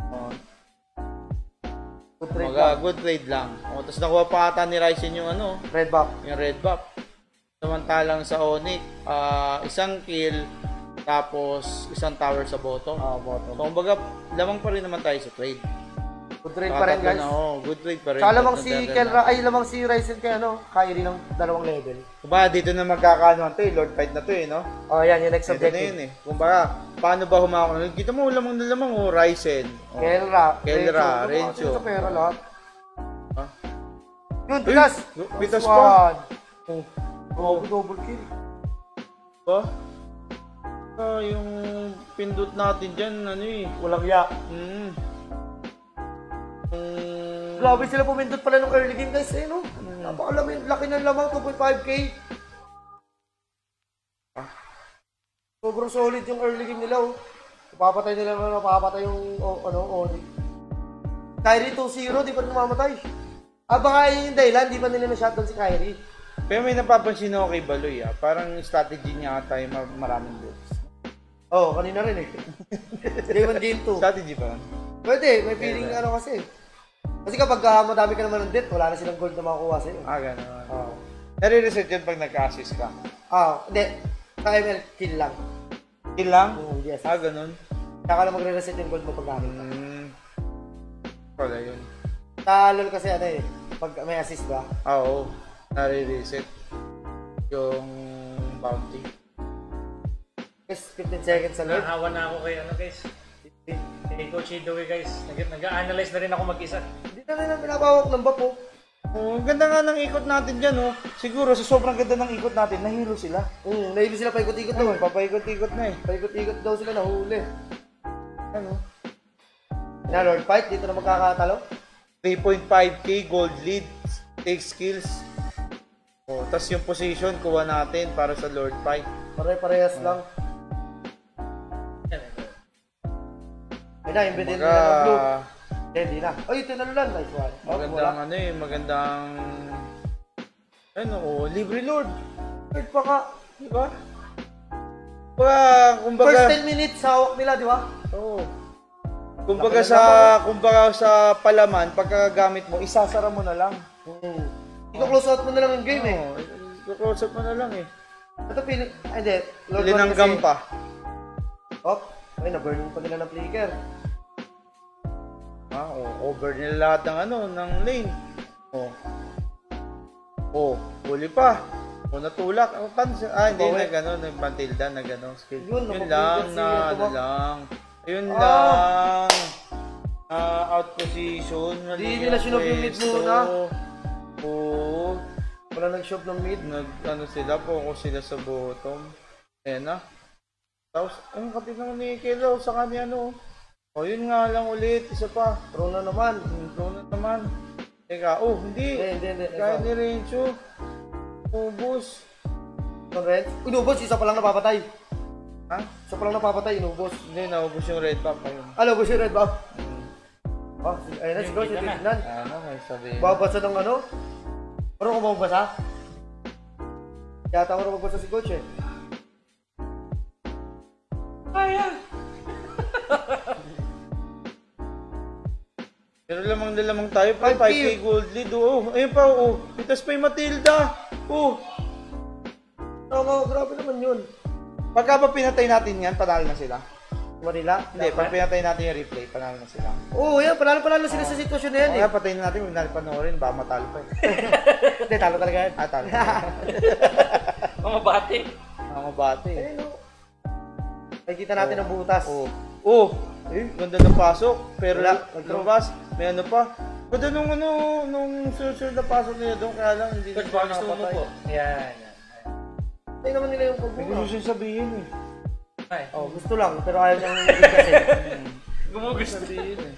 Good trade Mga lang. good trade lang. Tapos nakuha pa ata ni Ryzen yung Red buff. yung red buff. Samantalang sa Onyx, isang kill, tapos isang tower sa bottom. Bottom. So, kumbaga, lamang pa rin naman tayo sa trade. Good trade pa rin guys. Good trade pa rin. Tsaka lamang si Ryzen kay Kyrie ng 2 level. Kumbaga, dito na magkakaanoan to Lord fight na to no? Yan yung next Ito na objective. yun Kumbaga, paano ba humako? Kita mo, lamang na lamang Ryzen. Kelra, Rencho. Sa pera lahat. Ha? Yun, pitas. Pitas pa. Double kill. Ba? Yung pindot natin dyan, Walang ya. Grabe sila pumindot pala ng early game guys, Napakalaki, laki ng lamang, 2.5k. Sobrang solid yung early game nila, Napapatay nila napapatay yung, Onyx. Kyrie 2-0, di pa namamatay. Baka yun yung dahilan, di pa nila na-shotdown si Kyrie. Pero may napapansin ako kay Baloy, Parang strategy niya ata yung maraming builds. Kanina rin Game 1, Game 2. Strategy ba? Pwede, may feeling kasi. Kasi kapag madami ka naman ng death, wala na silang gold na makukuha sa'yo. Gano'n. Nare-reset yun pag nagka-assist ka? Hindi. Sa ML, kill lang. Kill lang? Yes. Gano'n. Saka lang magre-reset yung gold mo pag gamit ka. Wala yun. Sa LoL kasi pag may assist ba? Oo. Nare-reset. Yung bounty. Guys, 15 seconds sa LoL. Nahawa na ako kay guys. Kay Coach Hidoy guys. Nag-analyze na rin ako mag-isa. Hindi na nila pinapawak ng bapo. Ang ganda nga ng ikot natin dyan, Siguro sa sobrang ganda ng ikot natin, nahilo sila. Nahilo sila paikot-ikot daw. Papaikot-ikot na Paikot-ikot daw sila, nahuli. Lord fight, dito na magkakatalo. 3.5k gold lead, take skills. Tapos yung position, kuha natin para sa Lord fight. Pare-parehas lang. Ayun na, nila ng blue. Hindi na. Ito na lang. Nice one. Magandang libre Lord. Lord pa ka. Diba? Kumbaga, first 10 minutes, hawak nila, di ba? Oo. Kumbaga sa palaman, pagkagamit mo, isasara mo na lang. Iko-close out mo na lang yung game Iko-close out mo na lang Ito hindi. Pilinanggam pa. Na-burn pa nila ng flicker. Over nila lahat ng lane. Huli pa. Natulak. Hindi na gano'n. Nagpantilda na gano'n. Yun lang Ayun lang. Out position. Hindi nila sinop yung mid muna. Oo. Wala nag-shop ng mid. Focus sila sa bottom. Ayan na. Tapos, kapit naman ni Kelo sa kanya yun nga lang ulit. Isa pa. Throw na naman. Teka, hindi. Kaya ni Rencho. Ubus. Inubos, isa pa lang napapatay. Ha? Isa pa lang napapatay, inubos. Hindi, naubos yung red buff. Ubos yung red buff. Ayun na, siguro siya titignan. May sabihin. Babasa ng Parang kung magbasa? Yata ako na magbasa si Coach kaya. Pero lamang tayo pa, 5K gold lead. Ayun pa, Itas pa yung Matilda. Grabe naman yun. Pagka pa pinatay natin yan, panalo na sila. Manila? Hindi, pag pinatay natin yung replay, panalo na sila. Yan. Panalo sila sa sitwasyon na yan Kaya patayin na natin, huwag natin panoorin, baka matalo pa eh. Hindi, talo talaga yan. Talo. Mga bati. Mga bate. Nakikita natin ang butas. Ganda ng pasok. Pero Wala, lumabas, may ano pa. Ganda nung sunod na pasok nila doon, kaya lang hindi Coach, baka gusto mo po. Yan. Tingnan naman nila yung Hindi pagbura. gusto sabihin eh. Ay, Gusto lang, pero ayaw niyang kasi. gumugusto. Sabihin eh.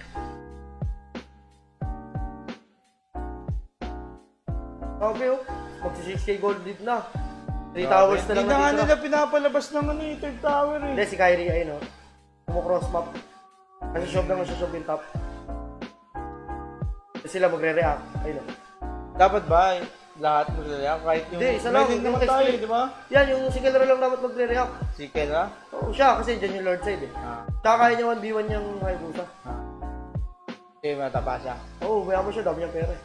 Okay, magsi-6K gold lead na. 3 towers na lang Hindi na nga natitira. nila pinapalabas ng third tower eh. Hindi, si Kyrie, ayun cross map. Nasa-shove yung top. Sila magre-react. Ayun Dapat ba lahat magre-react? Kahit yung... Hindi, isa lang. May din naman Yung tayo, text- di ba? Yan, yung si Kelra lang dapat magre-react. Si Kela? Siya, kasi dyan yung Lord side eh. Tsaka kaya niya 1v1 yung Hayabusa. Matapa siya. Maya mo siya, dami niyang pera eh.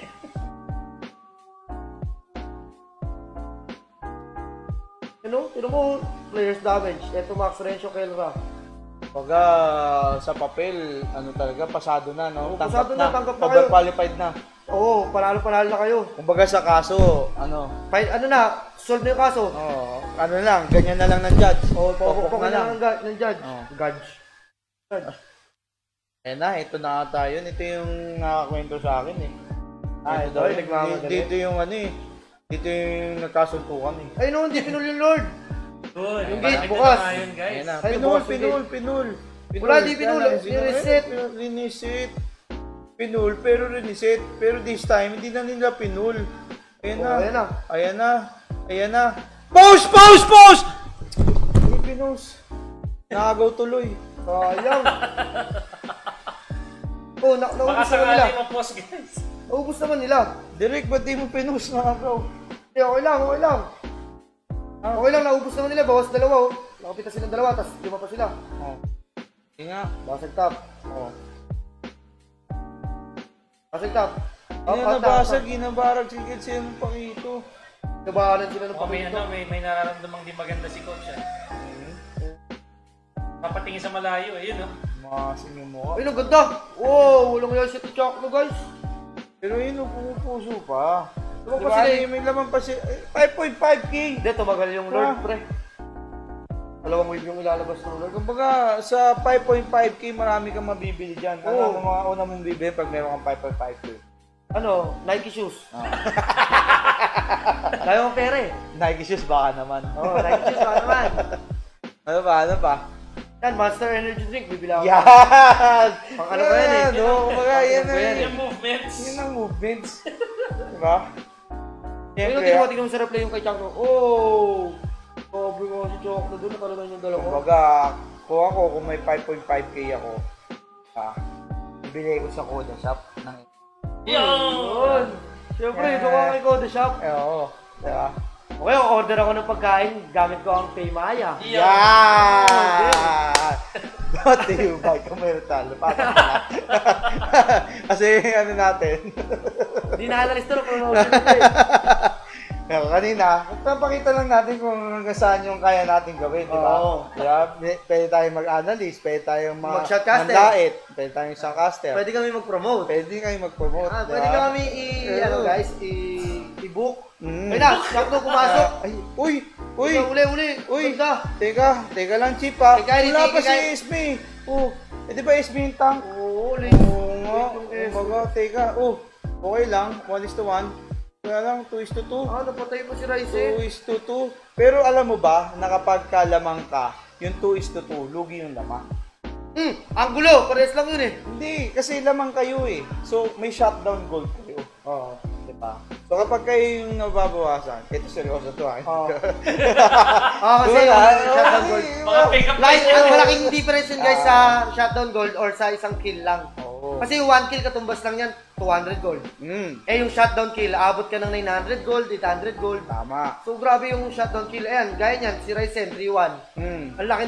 Tinan mo, players damage. Ito Max Rencio, Kelra. Pagka sa papel, talaga, pasado na, no? Pasado na, tanggap na kayo. Overqualified na. Panalo na kayo. Kumbaga sa kaso, Solve na yung kaso. lang, ganyan na lang ng judge. Pokok na lang ng judge. Judge. Ito na ata yun. Ito yung nakakwento sa akin eh. Nagmamadali. Dito yung dito yung nagkasuntukan eh. Hindi pinul yung Lord. Yung gate malapit bukas. na nga yun, guys. Ayan na. bukas Pinul. Wala, di pinul. Nireset. Riniset. Pinul, pero riniset. Pero this time, hindi na nila pinul. Ayan na. Pause! Hindi pinus. Nakagaw tuloy. Sayang. Baka Naubos naman sakali nila. ma-post, guys. Naubos naman nila. Direk, ba't di mo pinus? Nakagaw. Hindi, okay lang. Okay lang, naubos naman nila. Bawas dalawa. Nakapita silang dalawa, tapos 5 pa sila. Hindi nga. Basag top. Basag top. Hindi na nabasag, ginabarag. Sige, siya ng pakito. Nabahalan sila ng May nararamdamang di maganda si Coach. Papatingin sa malayo, ayun Masin yung mukha. Ang ganda. Walang yan si Chakno, guys. Pero yun, pumupuso pa. Tumag Diba, pa sila eh. may laman pa siya. 5.5K. Hindi, tumagal yung Lord, pre. 2 wave yung ilalabas ng Lord. Kumbaga, sa 5.5K, marami kang mabibili dyan. Ano ang mga una mong bibili pag meron kang 5.5K? Nike shoes. Kaya mong pera eh. Nike shoes baka naman. Nike shoes, baka naman. Ano pa? Yan, Monster Energy Drink, bibili ako. Yan! Pang ano ba yan eh? Kumbaga, yan Yung movements. Yun ang movements. Diba? Tingnan mo sa replay yung kay Chakno. Sabi ko si Chakno doon, nakalaman yung dalawa. Kumbaga, kung may 5.5K ako, bibili ko sa Koda Shop ng Yun! Siyempre, ito ko ang Koda Shop. Oo. Diba? Okay, order ako ng pagkain, gamit ko ang Paymaya. Yan! Dati yung bike ko may talo. Kasi natin. Hindi na-analyze to, promotion ito eh. Kanina, papakita lang natin kung hanggang saan yung kaya natin gawin, di ba? Oo. Diba? Pwede tayong mag-analyze, pwede tayong Mag-shotcaster. mandait, pwede tayong shotcaster. Pwede kami mag-promote. Pwede kayong mag-promote. diba? Pwede kami i-book. Ayun na, Chakno pumasok. Ay, uy! Uli. Ganda. Teka lang, Chip ha. Kay Kyrie, Wala pa kay si Kyrie. Esme. Di ba Esme yung tank? Uli. Oo nga. Kumbaga, teka. Okay lang. 1:1. Kaya lang, 2:2. Napatay pa si Rice. 2:2. Pero alam mo ba, na kapag kalamang ka, yung 2:2, lugi yung lamang. Ang gulo. Pares lang yun eh. Hindi, kasi lamang kayo eh. So, may shutdown goal kayo. Oo. Diba? So, kapag kayo yung nababawasan, ito seryoso to ha. Kasi shutdown gold. Mga pick-up Ang malaking difference yun guys sa shutdown gold or sa isang kill lang. Oo. Kasi yung 1 kill katumbas lang yan, 200 gold. Yung shutdown kill, abot ka ng 900 gold, 800 gold. Tama. So grabe yung shutdown kill. Ayan, gaya niyan, si Ryzen 3-1. Ang laki ng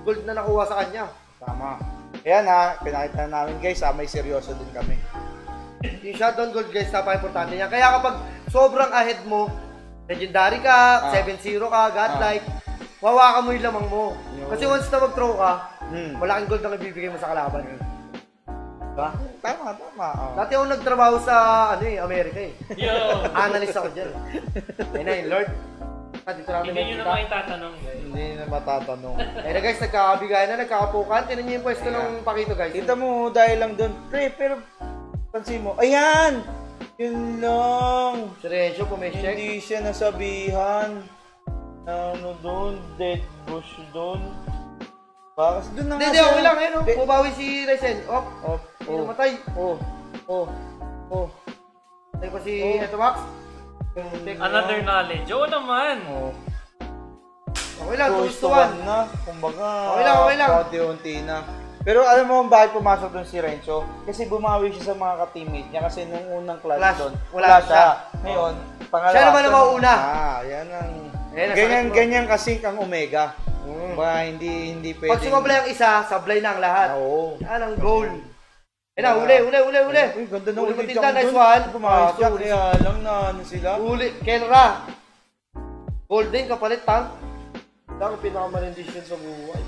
gold na nakuha sa kanya. Tama. Ayan pinakita namin guys may seryoso din kami. Yung shutdown gold guys, napaka-importante niya. Kaya kapag sobrang ahead mo, legendary ka, 7-0 ka, godlike, wawakan mo yung lamang mo. Kasi once na mag-throw ka, malaking gold ang ibibigay mo sa kalaban. Diba? Tama. Dati ako nagtrabaho sa Amerika eh. Yo! Analyst ako dyan. Ayun na yung Lord. Dito namin Hindi nyo naman itatanong. Hindi na matatanong. Ayun na guys, nagkakabigayan na, nagkakapukan. Tinan nyo yung pwesto ng Pakito guys. Kita mo dahil lang doon. Pre, pero pansin mo. Ayan! Yun lang. Serensyo, pumeshek. Hindi siya nasabihan. Doon, dead bush doon. Kasi doon na nga Hindi, okay lang. Ayun, pumawi si Resen. Hindi namatay. Tayo pa si Eto Max. Another knowledge. Oo naman. Okay lang, 2-1 na. Kumbaga, okay lang. unti-unti na. Pero alam mo bakit pumasok doon si Renzo? Kasi bumawi siya sa mga ka-teammate niya kasi nung unang clash doon, wala siya. Ngayon, pangalawa. Siya naman ang mauuna. Yan ang... Ayan, ganyan kasi kang Omega. Ba hindi pwedeng... Pag sumablay ang isa, sablay na ang lahat. Oo. Yan ang goal. Yan na, huli. Uy, ganda na Huli ulit matinda, siyang nice doon. one. Pumasok siya, kaya lang na ano sila. Huli, Kenra. Golden, kapalit, tank. Ito ang pinakamalindisyon sa buhay.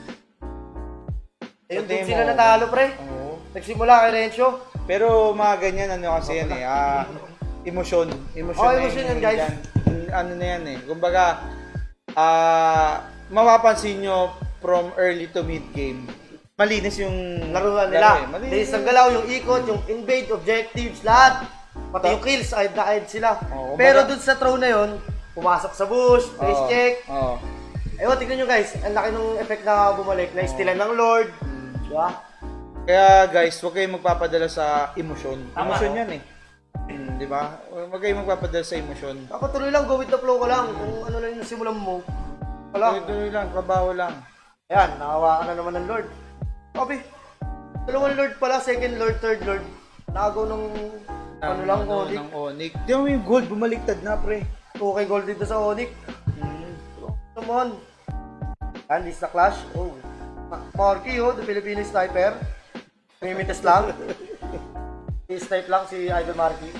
Ayun din sila natalo, pre. Oo. Nagsimula kay Renzo. Pero mga ganyan, ano kasi yan emosyon. Emosyon yan, guys. Ano na yan eh. Kumbaga, mapapansin nyo from early to mid game, malinis yung laruan nila. Malinis ang galaw, yung ikot, yung invade, objectives, lahat. Pati yung kills, ahid na ahid sila. Pero dun sa throw na yun, pumasok sa bush, face check. Ewan, tignan nyo guys, ang laki ng effect na bumalik, na istilan ng Lord. Diba? Kaya guys, huwag kayong magpapadala sa emosyon. Emosyon yan eh. Di ba? Huwag kayong magpapadala sa emosyon. Tuloy lang, go with the flow ka lang. Kung ano lang yung simulan mo. Tuloy lang, trabaho lang. Ayan, nakawa ka na naman ng Lord. Sabi, dalawang Lord pala, second Lord, third Lord. Nakagaw ng Onyx. Ng Onyx. Di mo yung gold, bumaliktad na pre. Okay, gold dito sa Onyx. Come on. Yan, list na clash. Marky, the Filipino sniper. Mimites lang. I-snipe lang si Idol Marky.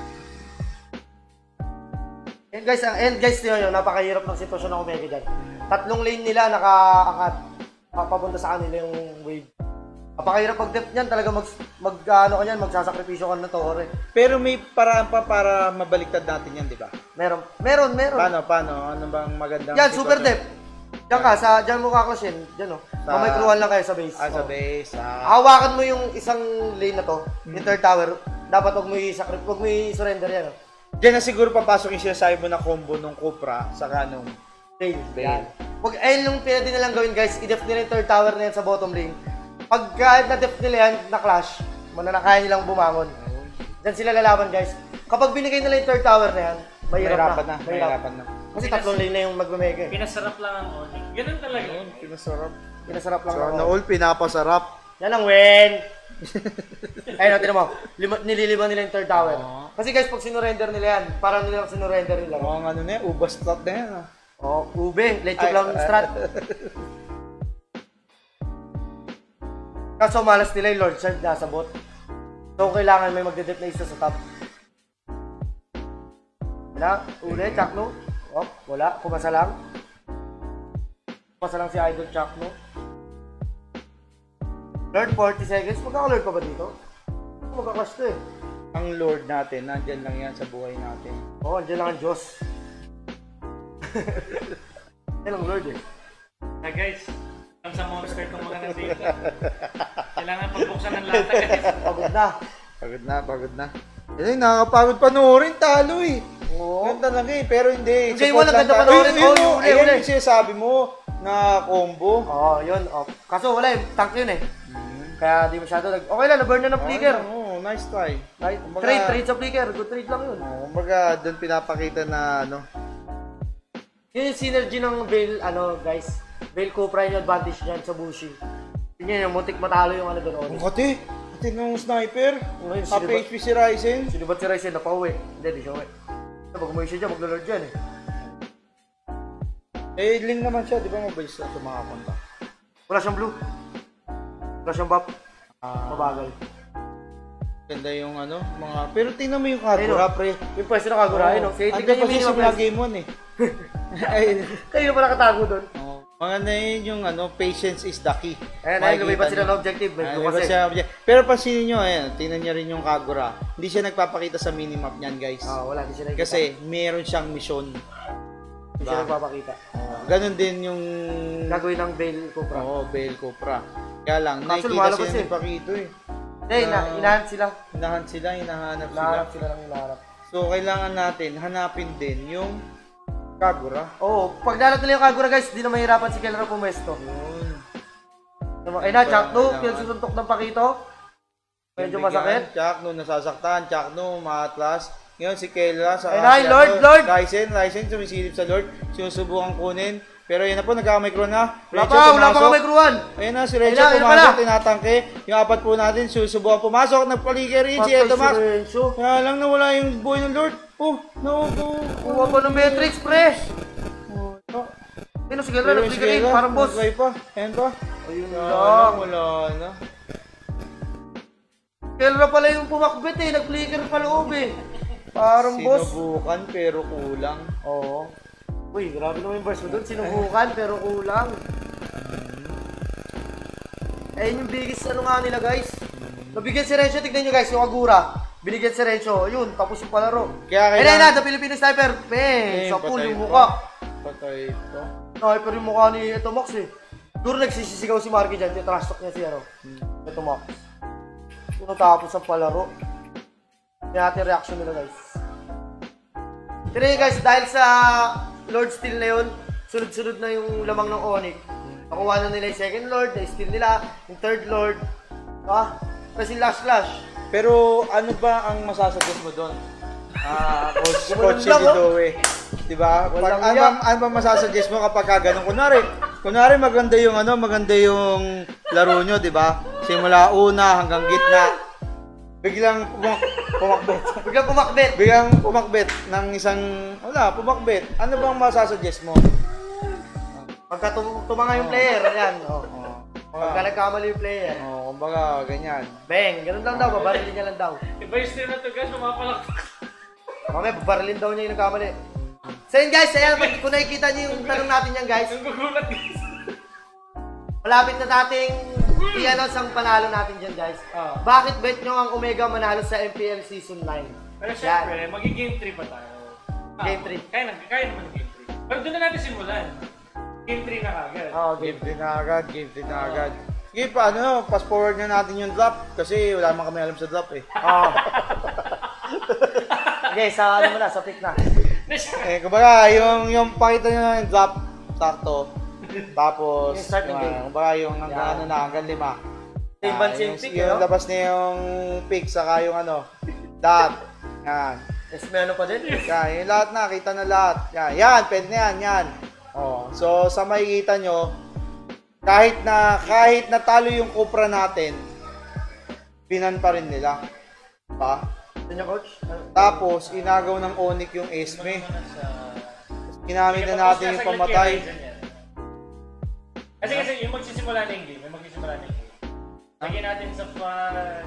And guys, yun, napakahirap ng sitwasyon ng Omega dyan. 3 lane nila nakaangat. Papunta sa kanila yung wave. Napakahirap pag-depth niyan, talaga magsasakripisyo ka na torre. Pero may paraan pa para mabaliktad natin yan, di ba? Meron. Paano? Ano bang magandang Yan, sitwasyon? super depth. Diyan mo kaklashin. Diyan mamay-cruhan lang kayo sa base. Sa base. Hawakan mo yung isang lane na to, yung third tower. Dapat huwag mo i-surrender yan. Diyan na siguro papasok yung sinasabi mo na combo ng Cupra saka nung Bale. Ayun yung pwede nilang gawin guys, i-def nila yung third tower na yan sa bottom lane. Pagka na-def nila yan, na-clash, kaya nilang bumangon. Diyan sila lalaban guys. Kapag binigay nila yung third tower na yan, mahirapan na. Kasi 3 lane na yung mag-omega. Pinasarap lang ang Onyx. Ganun talaga. Pinasarap lang. So, na all pinapasarap. Yan ang win! Ayun, tinan mo. Nililiban nila yung third tower. Kasi guys, pag sinurrender nila yan, parang nilang sinurrender nila. Ang ano na yan, ubas strat na yan. Ube. Lechok lang strat. Kaso malas nila yung Lord Shard nasa bot. So, kailangan may magdedep na isa sa top. Uli, Chakno. Wala. Kumasa lang. Kumasa lang si Idol Chakno. Lord, 40 seconds. Magkaka-Lord pa ba dito? Magkakash to eh. Ang Lord natin, nandyan lang yan sa buhay natin. Andyan lang ang Diyos. Yan ang Lord eh. Guys, ang sa monster itong mga nandito. Kailangan pagbuksan ng lata guys. Pagod na. Yan, nakakapagod panoorin, talo eh. Ganda lang eh, pero hindi. Game 1 ang ganda panoorin. Ayun yung sinasabi mo na combo. Yun. Kaso wala eh, tank yun eh. Kaya di masyado okay lang, na-burn na ng flicker. Nice try. Trade sa flicker. Good trade lang yun. Kumbaga, doon pinapakita na Yun yung synergy ng Veil, guys. Veil Cupra yung advantage niyan sa Bushi. Yun yung muntik matalo yung doon. Kati nung sniper. Half HP si Ryzen. Sino ba si Ryzen? Napauwi. Hindi, di siya uwi. Pag umuwi siya dyan, maglo-lord dyan eh. Link naman siya, di ba mabilis na sa mga kontak? Wala siyang blue. Wala siyang buff. Mabagal. Ganda yung ano, mga... Pero tingnan mo yung Kagura, pre. Yung pwesto ng Kagura, ayun. Ando pa siya sa game 1 eh. Kayo na pala katago doon. Maganda yun yung ano, patience is the key. Ayan, lumipat sila ng objective. Pero pansinin nyo, ayan, tingnan nyo rin yung Kagura. Hindi siya nagpapakita sa minimap niyan, guys. Wala, hindi siya nagpapakita. Kasi meron siyang mission. Hindi siya nagpapakita. Ganon din yung... Gagawin ng Bail Cobra. Oo, Bail Cobra. Kaya lang, Kaso nakikita siya ng ipakito eh. Hindi, hinahanap sila. Hinahanap sila. Hinahanap sila ng hinahanap. So, kailangan natin hanapin din yung Kagura. Oo, pag nalat nila yung Kagura guys, hindi na mahirapan si Kelra pumesto. Ay na, Chakno, pinagsusuntok ng pakito. Medyo masakit. Chakno, nasasaktan. Chakno, maatlas. Ngayon si Kelra sa... Ay na, Lord! Ryzen, sumisilip sa Lord. Sinusubukan kunin. Pero yan na po, nagkakamikro na. Wala pa kamikruan. Ayun na, si Renzo pumasok, tinatangke. Yung apat po natin, susubukan pumasok. Nagpaligay rin si Eto Max. Kaya lang nawala yung buhay ng Lord. Kuha pa ng Matrix, pre. Ayun, sige na, nagpaligay rin. Parang boss. Ayan pa. Ayun lang. Wala na. Kelra pala yung pumakbit eh. Nag-flicker pa loob eh. Parang boss. Sinubukan pero kulang. Oo. Uy, grabe naman yung verse mo doon. Sinubukan pero kulang. Ayun yung biggest ano nga nila guys. Nabigyan si Renzo, tignan nyo guys, yung Kagura. Binigyan si Renzo, yun, tapos yung palaro. Kaya na, the Filipino Sniper. Sa pool yung mukha. Patay ito. Sniper yung mukha ni Eto Max eh. Duro nagsisisigaw si Marky dyan, yung trash talk niya si Eto Max. Kung tapos ang palaro. May ating reaction nila guys. Pero yun guys, dahil sa Lord Steal na yun, sunod-sunod na yung lamang ng Onyx. Nakuha na nila yung second Lord, na-steal nila, yung third Lord. Kasi last. Pero ano ba ang masasuggest mo doon? Coach Lidowe. Diba? Ano ba masasuggest mo kapag ganun? Kunwari maganda yung laro nyo, diba? Simula una hanggang gitna. Biglang pumakbet ng isang, pumakbet. Ano bang masasuggest mo? Pagka tumanga yung player, yan. Pagka nagkamali yung player. Kumbaga, ganyan. Bang, ganun lang daw, babarilin niya lang daw. Iba yung steal na to guys, mapapalakpak. Mamaya, babarilin daw niya yung nagkamali. So yun guys, ayan, kung nakikita niyo yung tanong natin yan guys. Ang gugulat guys. Malapit na nating i-announce ang panalo natin dyan guys. Bakit bet nyo ang Omega manalo sa MPL Season 9? Pero syempre, mag-game 3 pa tayo. Game 3. Kaya naman game 3. Pero doon na natin simulan. Game 3 na kagad. Game 3 na agad. Sige, paano? Fast forward na natin yung drop. Kasi wala naman kami alam sa drop eh. Okay, sa ano mo na, sa pick na. Kumbaga, yung pakita nyo na yung drop, sakto. Tapos, kumbaga yung hanggang hanggang 5. Yung labas na yung pick, saka yung dot. Yan. Yes, may ano pa din? Yan, yung lahat na, kita na lahat. Yan, pwede na yan. So, sa makikita nyo, kahit na talo yung Cobra natin, pinan pa rin nila. Diba? Coach? Tapos, inagaw ng Onyx yung Esme. Ginamit na natin yung pamatay. Kasi yung magsisimula na yung game, lagyan natin sa fun.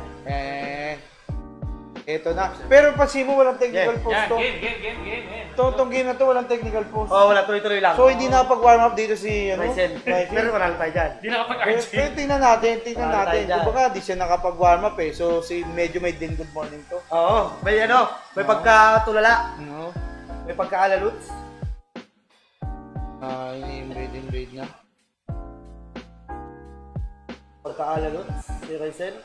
Eto na. Pero pansin mo, walang technical post to. Game. Itong game na to, walang technical post. Wala, tuloy-tuloy lang. So, hindi nakapag-warm up dito si Ryzen. Pero manalo tayo dyan. Hindi nakapag-RG. Pero tingnan natin. Kumbaga, di siya nakapag-warm up eh. So, medyo may din good morning to. Oo, may pagkatulala. May pagkaalaluts. Inbreed na. Pagkaalaluts, si Ryzen.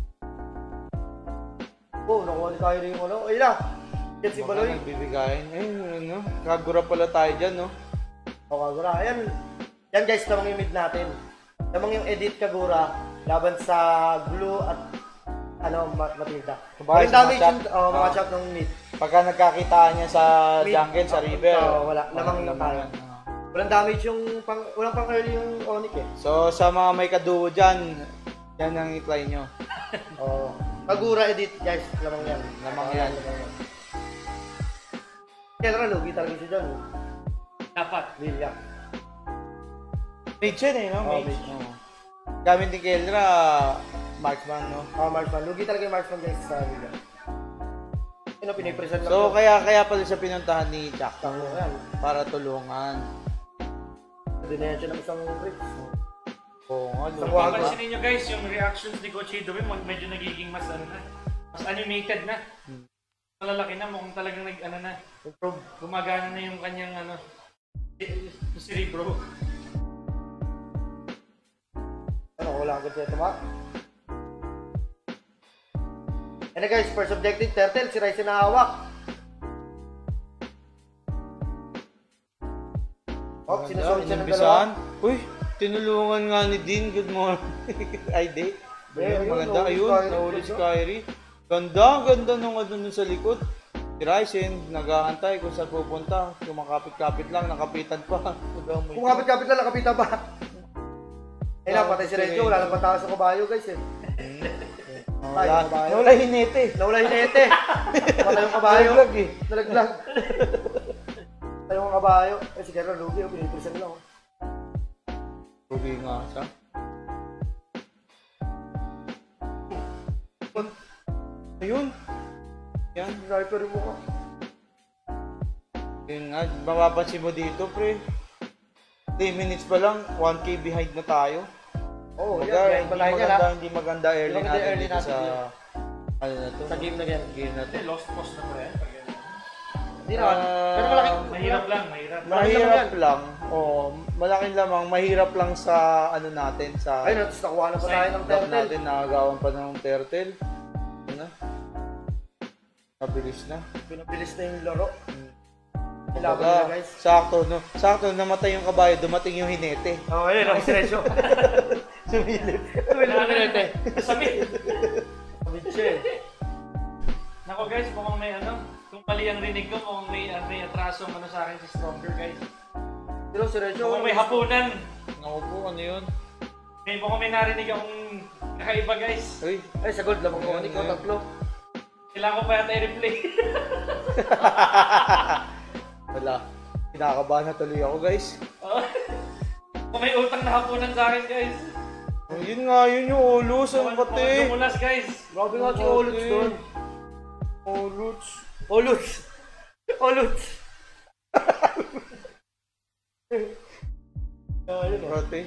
Nakuha ni tayo rin yung ayun na. Yan si Baloy. Nagbibigayin. Ayun, Kagura pala tayo dyan, no? Kagura. Ayan. Yan guys, lamang yung mid natin. Lamang yung edit Kagura laban sa Glue at Matilda. Walang damage yung mga chop ng mid. Pagka nagkakitaan niya sa jungle, sa river. Wala. Lamang yung tayo. Walang damage yung walang pang early yung Onyx eh. So, sa mga may kaduo dyan, yan ang i-try nyo. Kagura edit guys, lamang yan. Kaya lugi talaga siya dyan. Dapat. Lilia. Mage yan eh, no? Oh, Mage. mage. Oo. Gamit ni Keldra, marksman, no? Marksman. Lugi talaga yung marksman guys sa liga. Ano, pinipresent lang. So, kaya pala siya pinuntahan ni Jack. Yan. Para tulungan. Dinayan siya ng isang creeps. Oo nga, Sa no? wag. Papansin ninyo guys, yung reactions ni Coach Hidowin, medyo nagiging mas mas animated na. Malalaki na, mukhang talagang Improve. gumagana na yung kanyang cerebro. Ano, wala agad siya tumak. Ano guys, first objective, turtle, si Ryzen na hawak. Oh, sinusunod siya ng Umpisahan. dalawa. Uy, tinulungan nga ni Dean. Good morning. Ay, di. Ayun, Maganda. nahuli Ayun, si Kyrie. nahuli si Kyrie. Ganda nung dun sa likod. Si Ryzen, nag-aantay kung saan pupunta. Kumakapit-kapit lang, nakapitan pa. Kung kapit-kapit lang, nakapitan pa. Eh lang, patay si Renzo, wala nang patakas sa kabayo guys eh. Nawala hinete. Nawala yung nete. Patay yung kabayo. Nalaglag eh. Nalaglag. Patay yung kabayo. Eh si Kero, lugi, pinipresent lang. Rugi nga siya. Ayun. Yan. Sniper mo ka. Yun nga, mapapansin mo dito, pre. 3 minutes pa lang, 1k behind na tayo. Oo, Baga, yan. hindi maganda early Hindi maganda natin early dito natin sa dito. ano na to. Sa game na yan. Game na to. Lost cause na po yan. Hindi naman. Pero malaking... Mahirap lang, mahirap. Mahirap lang. Oo, malaking lamang. Mahirap lang sa ano natin, sa Ayun, tapos nakuha na pa tayo ng block turtle. natin, nakagawan pa ng turtle. Ano? Mabilis na. Pinabilis na yung laro. Nilaban Baga, nila guys. sakto, no? Sakto, namatay yung kabayo, dumating yung hinete. Oo, ayun, ang siresyo. Sumilip. Sumilip yung nete. Sabi. Sabit siya eh. Nako guys, mukhang may kung mali ang rinig ko, mukhang may atrasong sa akin si Stronger guys. Pero siresyo. Mukhang may hapunan. Naku po, ano yun? Mukhang may narinig akong kakaiba guys. Uy, Ay, sa gold, lamang ko. Ayun, Ikaw, ayun. tatlo. Kailangan ko pa yata i-replay. wala. Kinakabahan na tuloy ako, guys. Kung may utang na hapunan sa akin guys. Oh, yun nga, yun yung ulos, ang pati. Dumulas guys. Grabe nga si Oluts doon. Ulos. Oluts. Oluts. Ayun o. Pati.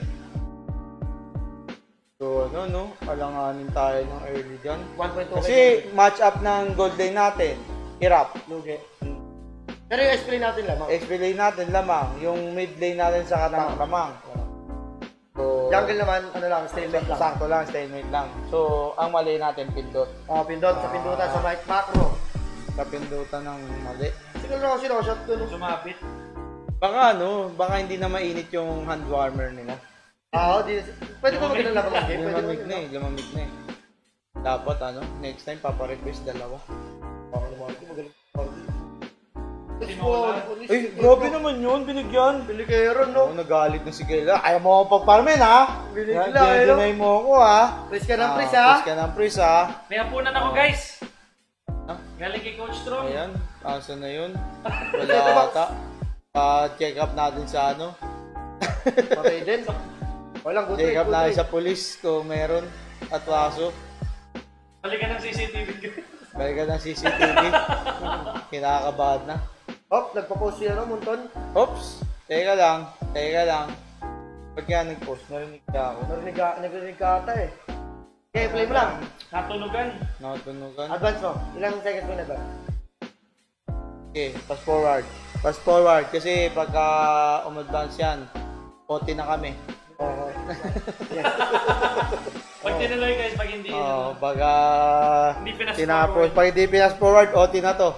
So, ano, no? Alanganin tayo ng early dyan. 1.2 Kasi, match up ng gold lane natin. Hirap. Lugi. Pero yung explain natin lamang. XP lane natin lamang. Yung mid lane natin sa katang lamang. So, Jungle naman, ano lang, stalemate lang. sakto lang, stalemate lang. So, ang mali natin, pindot. Oh, pindot sa pindutan sa mic macro. Kapindutan ng mali. Siguro ako shot doon. Sumapit. Baka hindi na mainit yung hand warmer nila. Oo, pwede ko magandang labang ng game. Pwede Lumamig na eh, lumamig na eh. Dapat next time paparequest dalawa. Oo, naman ko magaling. Tinola. Ay, grabe naman yun, binigyan. Pilikero, Oo, no? nagalit na si Kayla. Ayaw mo akong pagparmin ha? Binigla, eh, no? Dinay mo ako ha? Pris ka ng pris, ha? Pris ka ng pris ha? May hapunan ako guys. Ha? Galing kay Coach Strong. Ayan, asa na yun? Wala ata. Pa-check up natin sa ano. Okay din. Walang good Check up trade, natin good sa police kung meron. At waso. Balikan ng CCTV. Balikan ng CCTV. Kinakabahan na. Hop, nagpa-post siya, no, Munton? Oops! Teka lang. Pag kaya nag-post, narinig ka ako. Narinig ka ata eh. Okay, play mo lang. Natunugan. Nakatunugan. Advance mo. Ilang seconds mo na ba? Okay, fast forward. Fast forward kasi pagka umadvance yan, OT na kami. Oo. Yes. Pag tinuloy guys, pag hindi Oo, pagka Hindi pinas tinapos, forward. pag hindi pinas forward, OT na to.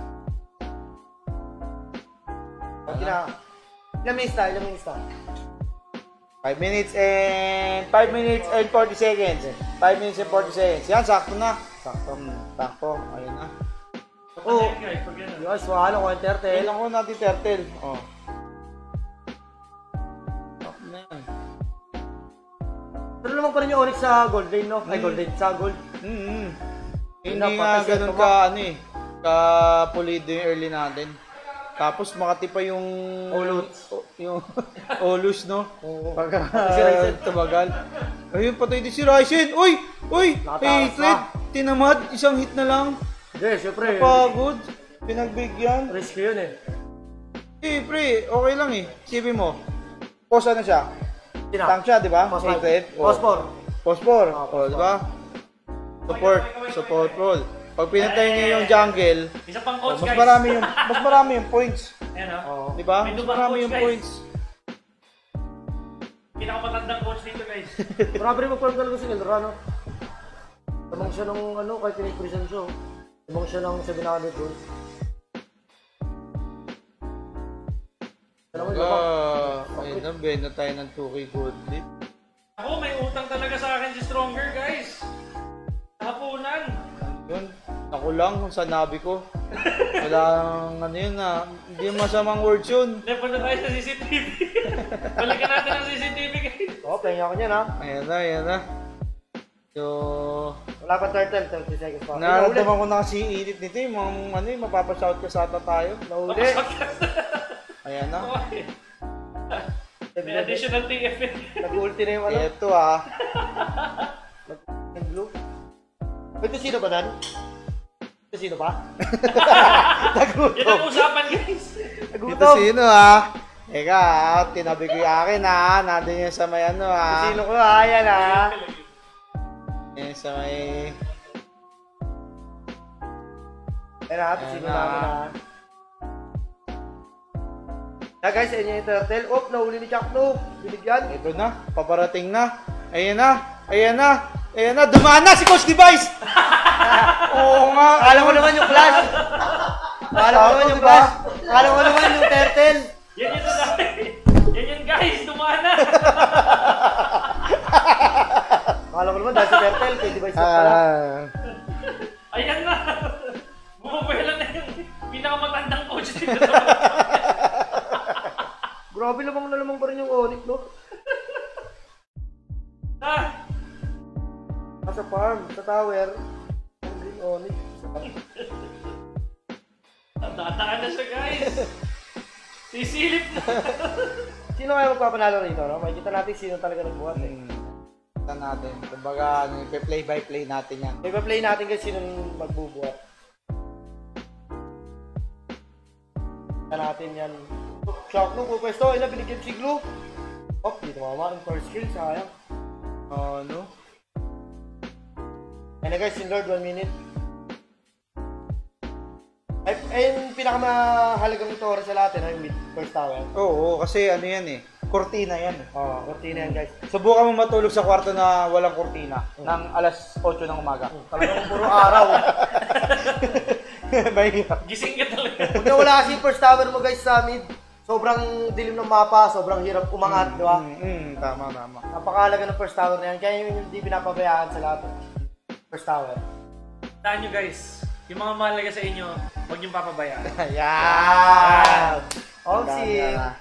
Okay na. Ilang minutes tayo, ilang minutes tayo. 5 minutes and 40 seconds. 5 minutes and 40 seconds. Yan, sakto na. Sakto. Ayun na. Oo. guys, pag yan. Yung swallow ko yung turtle. Kailan ko natin turtle. Oh. Sakto na yan. Pero naman pa rin yung Onyx sa gold lane, no? Ay, gold lane sa gold. Hindi Napatay nga siya ganun tumak. ka, ka pulido yung early natin. Tapos makati pa yung yung Olus, no? Oo. Pagka Si Ryzen. tumagal. Ayun, patay din si Ryzen. Uy! Nakatakas Hatred! Tinamad, isang hit na lang. Hindi, syempre. Pagod. Pinagbigyan. Risk yun eh. Pre, okay lang eh. Sipin mo. Posa na siya. Tank siya, di ba? Hatred. Phosphor. Phosphor. O, di ba? Support role. Pag pinatay niya yung jungle, Isa pang coach, mas guys. marami yung points. Ayan, oh. Di ba? May Mas dubang marami coach, yung guys. points. Pinakamatandang coach dito, guys. Marami rin mag-farm talaga si Elra, no? Tamang siya ng ano, kahit pinag-present siya. Tamang siya ng 700 goals. Alam mo, Ayun na, benta tayo ng 2K gold leaf. Ako, may utang talaga sa akin si Stronger, guys. Hapunan. Yun, ako lang kung sa nabi ko. Walang ano yun na, hindi masamang words yun. Punta tayo sa CCTV. Balikan natin ang CCTV, guys. playing ako niyan, ha? Ayan na. So, Wala pa turtle, 30 seconds pa. nararamdaman ko na kasi init nito yung mga ano yung mapapashout ka sa ata tayo. Nahuli. Ayan na. May additional TFN. Nag-ulti na yung ano. Ito Nag-blue. Ito sino ba nan? Ito sino pa? Yan ang usapan, guys. Ito Nagutom. sino Eka, tinabi ko yung akin nandun yung sa may ano Sino ko ha? Yan ha. Yung sa may... Ayan ha, sino namin ha. Guys, ayan yung turtle. Oh, nahuli ni Jack No. Binigyan. Ito na, paparating na. Ayan na, dumaan na si Coach Device! Oo nga. Akala ko naman yung flash. Akala ko naman yung flash. Akala ko naman yung turtle. Yan yun, guys. Dumaan na. Akala ko naman dahil si turtle. Kay device na pala. Ayan na. Bumabela na yung pinakamatandang coach dito. Grabe lamang pa rin yung Onyx, no? Sa farm, sa tower. Ang green Onyx. Tataan na siya, guys. Sisilip na. Sino kaya magpapanalo rito, no? Makikita natin sino talaga nagbuhat eh. Ito natin. Kumbaga, play by play natin yan. Ipa-play natin kasi sino magbubuhat. Kita natin yan. Shock no, pupwesto. Ina, binigyan si Glue. Oh, dito mama. Yung first kill, sayang. Ano? Ayun na guys, yung Lord, 1 minute. Ay, yung pinakamahalagang toro sa lahat, yung mid first tower. Oo, kasi ano yan Cortina yan Oo, cortina yan guys. Subukan mo matulog sa kwarto na walang cortina ng alas 8 ng umaga. Talagang puro araw. Mahirap. Gising ka talaga. Pag nawala kasi yung first tower mo guys sa mid, sobrang dilim ng mapa, sobrang hirap umangat, di ba? Tama. Napakahalaga ng first tower na yan, kaya yung hindi pinapabayaan sa lahat. First tower. Taan nyo, guys. Yung mga mahalaga sa inyo, huwag niyong papabayaan. Yan! Omsi. Yan.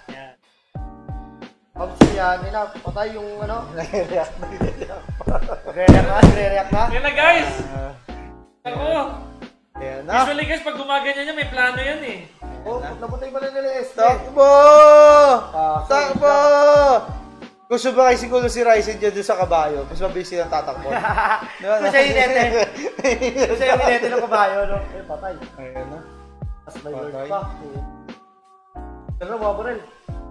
Omsi yan. Nila, patay yung ano. Nag-react Nagre-react na. Yan na, guys. Ako. Ayan na. Usually, guys, pag gumaganyan niya, may plano yan eh. Oh, napatay pala nila yung SP. Takbo! Sorry. Takbo! Gusto ba kasi siguro si Ryzen dyan doon sa kabayo? Mas mabilis silang tatakbo. Kung siya yung inete. Kung siya yung inete ng kabayo, no? Eh, patay. Ayan na. Mas may word Patay. pa. Ano, mga baril?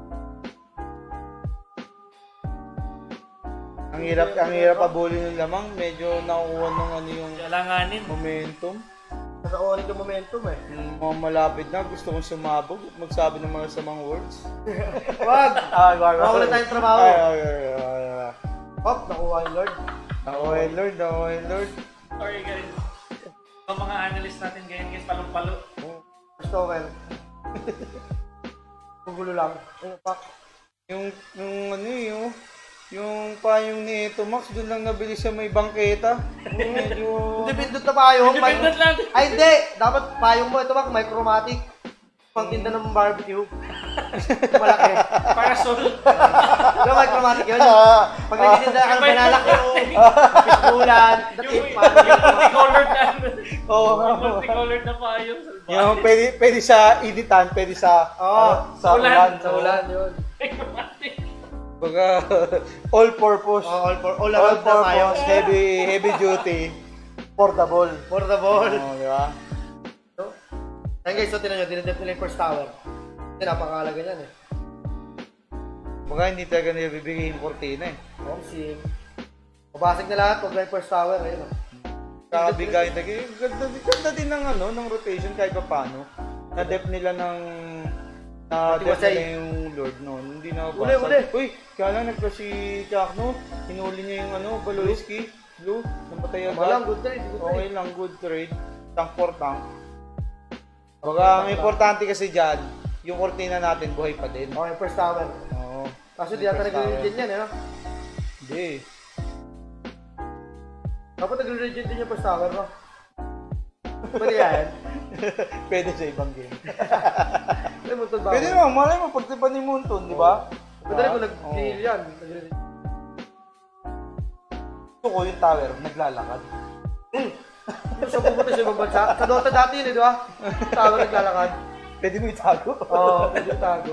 Ang hirap abulin ng lamang. Medyo nakukuha ng ano yung Kailanganin. momentum. Nasa onig yung momentum eh. Mga malapit na, gusto kong sumabog at magsabi ng mga samang words. Wag! Mawala tayong trabaho. Ay. Hop, nakuha yung Lord. Ako yung Lord. Sorry, guys. Yung mga analyst natin ganyan, guys, palong-palo. First tower. Gugulo lang. Ayun, pak. Yung payong ni Ito Max, doon lang nabili siya may bangketa. Medyo... Independent na payong. Independent lang. Ay, hindi! Dapat payong mo. Ito ba, micromatic. Pangtinda ng barbecue. Malaki. Parasol. Yung micromatic yun. Pag nagtitinda ka ng banalak yung pisbulan, Yung multicolored na. Oo. Multicolored na payong. Yung pwede sa initan, pwede sa sa ulan. Sa ulan yun. Baga, all purpose. All around na tayo. Heavy duty. Portable. Portable. Di ba? Ayun guys, so tinan nyo, dinedep nila yung first tower. Kasi napakahalaga yan eh. Baga, hindi talaga nila bibigay yung kortina eh. Sim. Mabasag na lahat, pag yung first tower, ayun o. Kabigay talaga. Ganda din ng ng rotation kahit pa paano. Na-dep nila ng na-dep nila yung Lord noon. Hindi na basag. Uy, kaya lang nagpa si Jack no. Hinuli niya yung Baloyski. Blue. Namatay agad. Walang good trade. Okay lang, good trade. Tank for tank. Baga, ang importante kasi dyan, yung kortina natin buhay pa din. Okay, first tower. Oo. Kaso di ata nag-regen yan eh no? Hindi. Dapat nag-regen din yung first tower no? Pwede yan. Pwede sa ibang game. Pwede naman, malay mo, pagtipan ni Munton, di ba? Pwede rin kung nag-heal yan. Gusto ko yung tower, naglalakad. Sa pupunta sa ibang bansa. Sa Dota dati yun eh, di ba? Tower naglalakad. Pwede mo itago? Oo, pwede itago.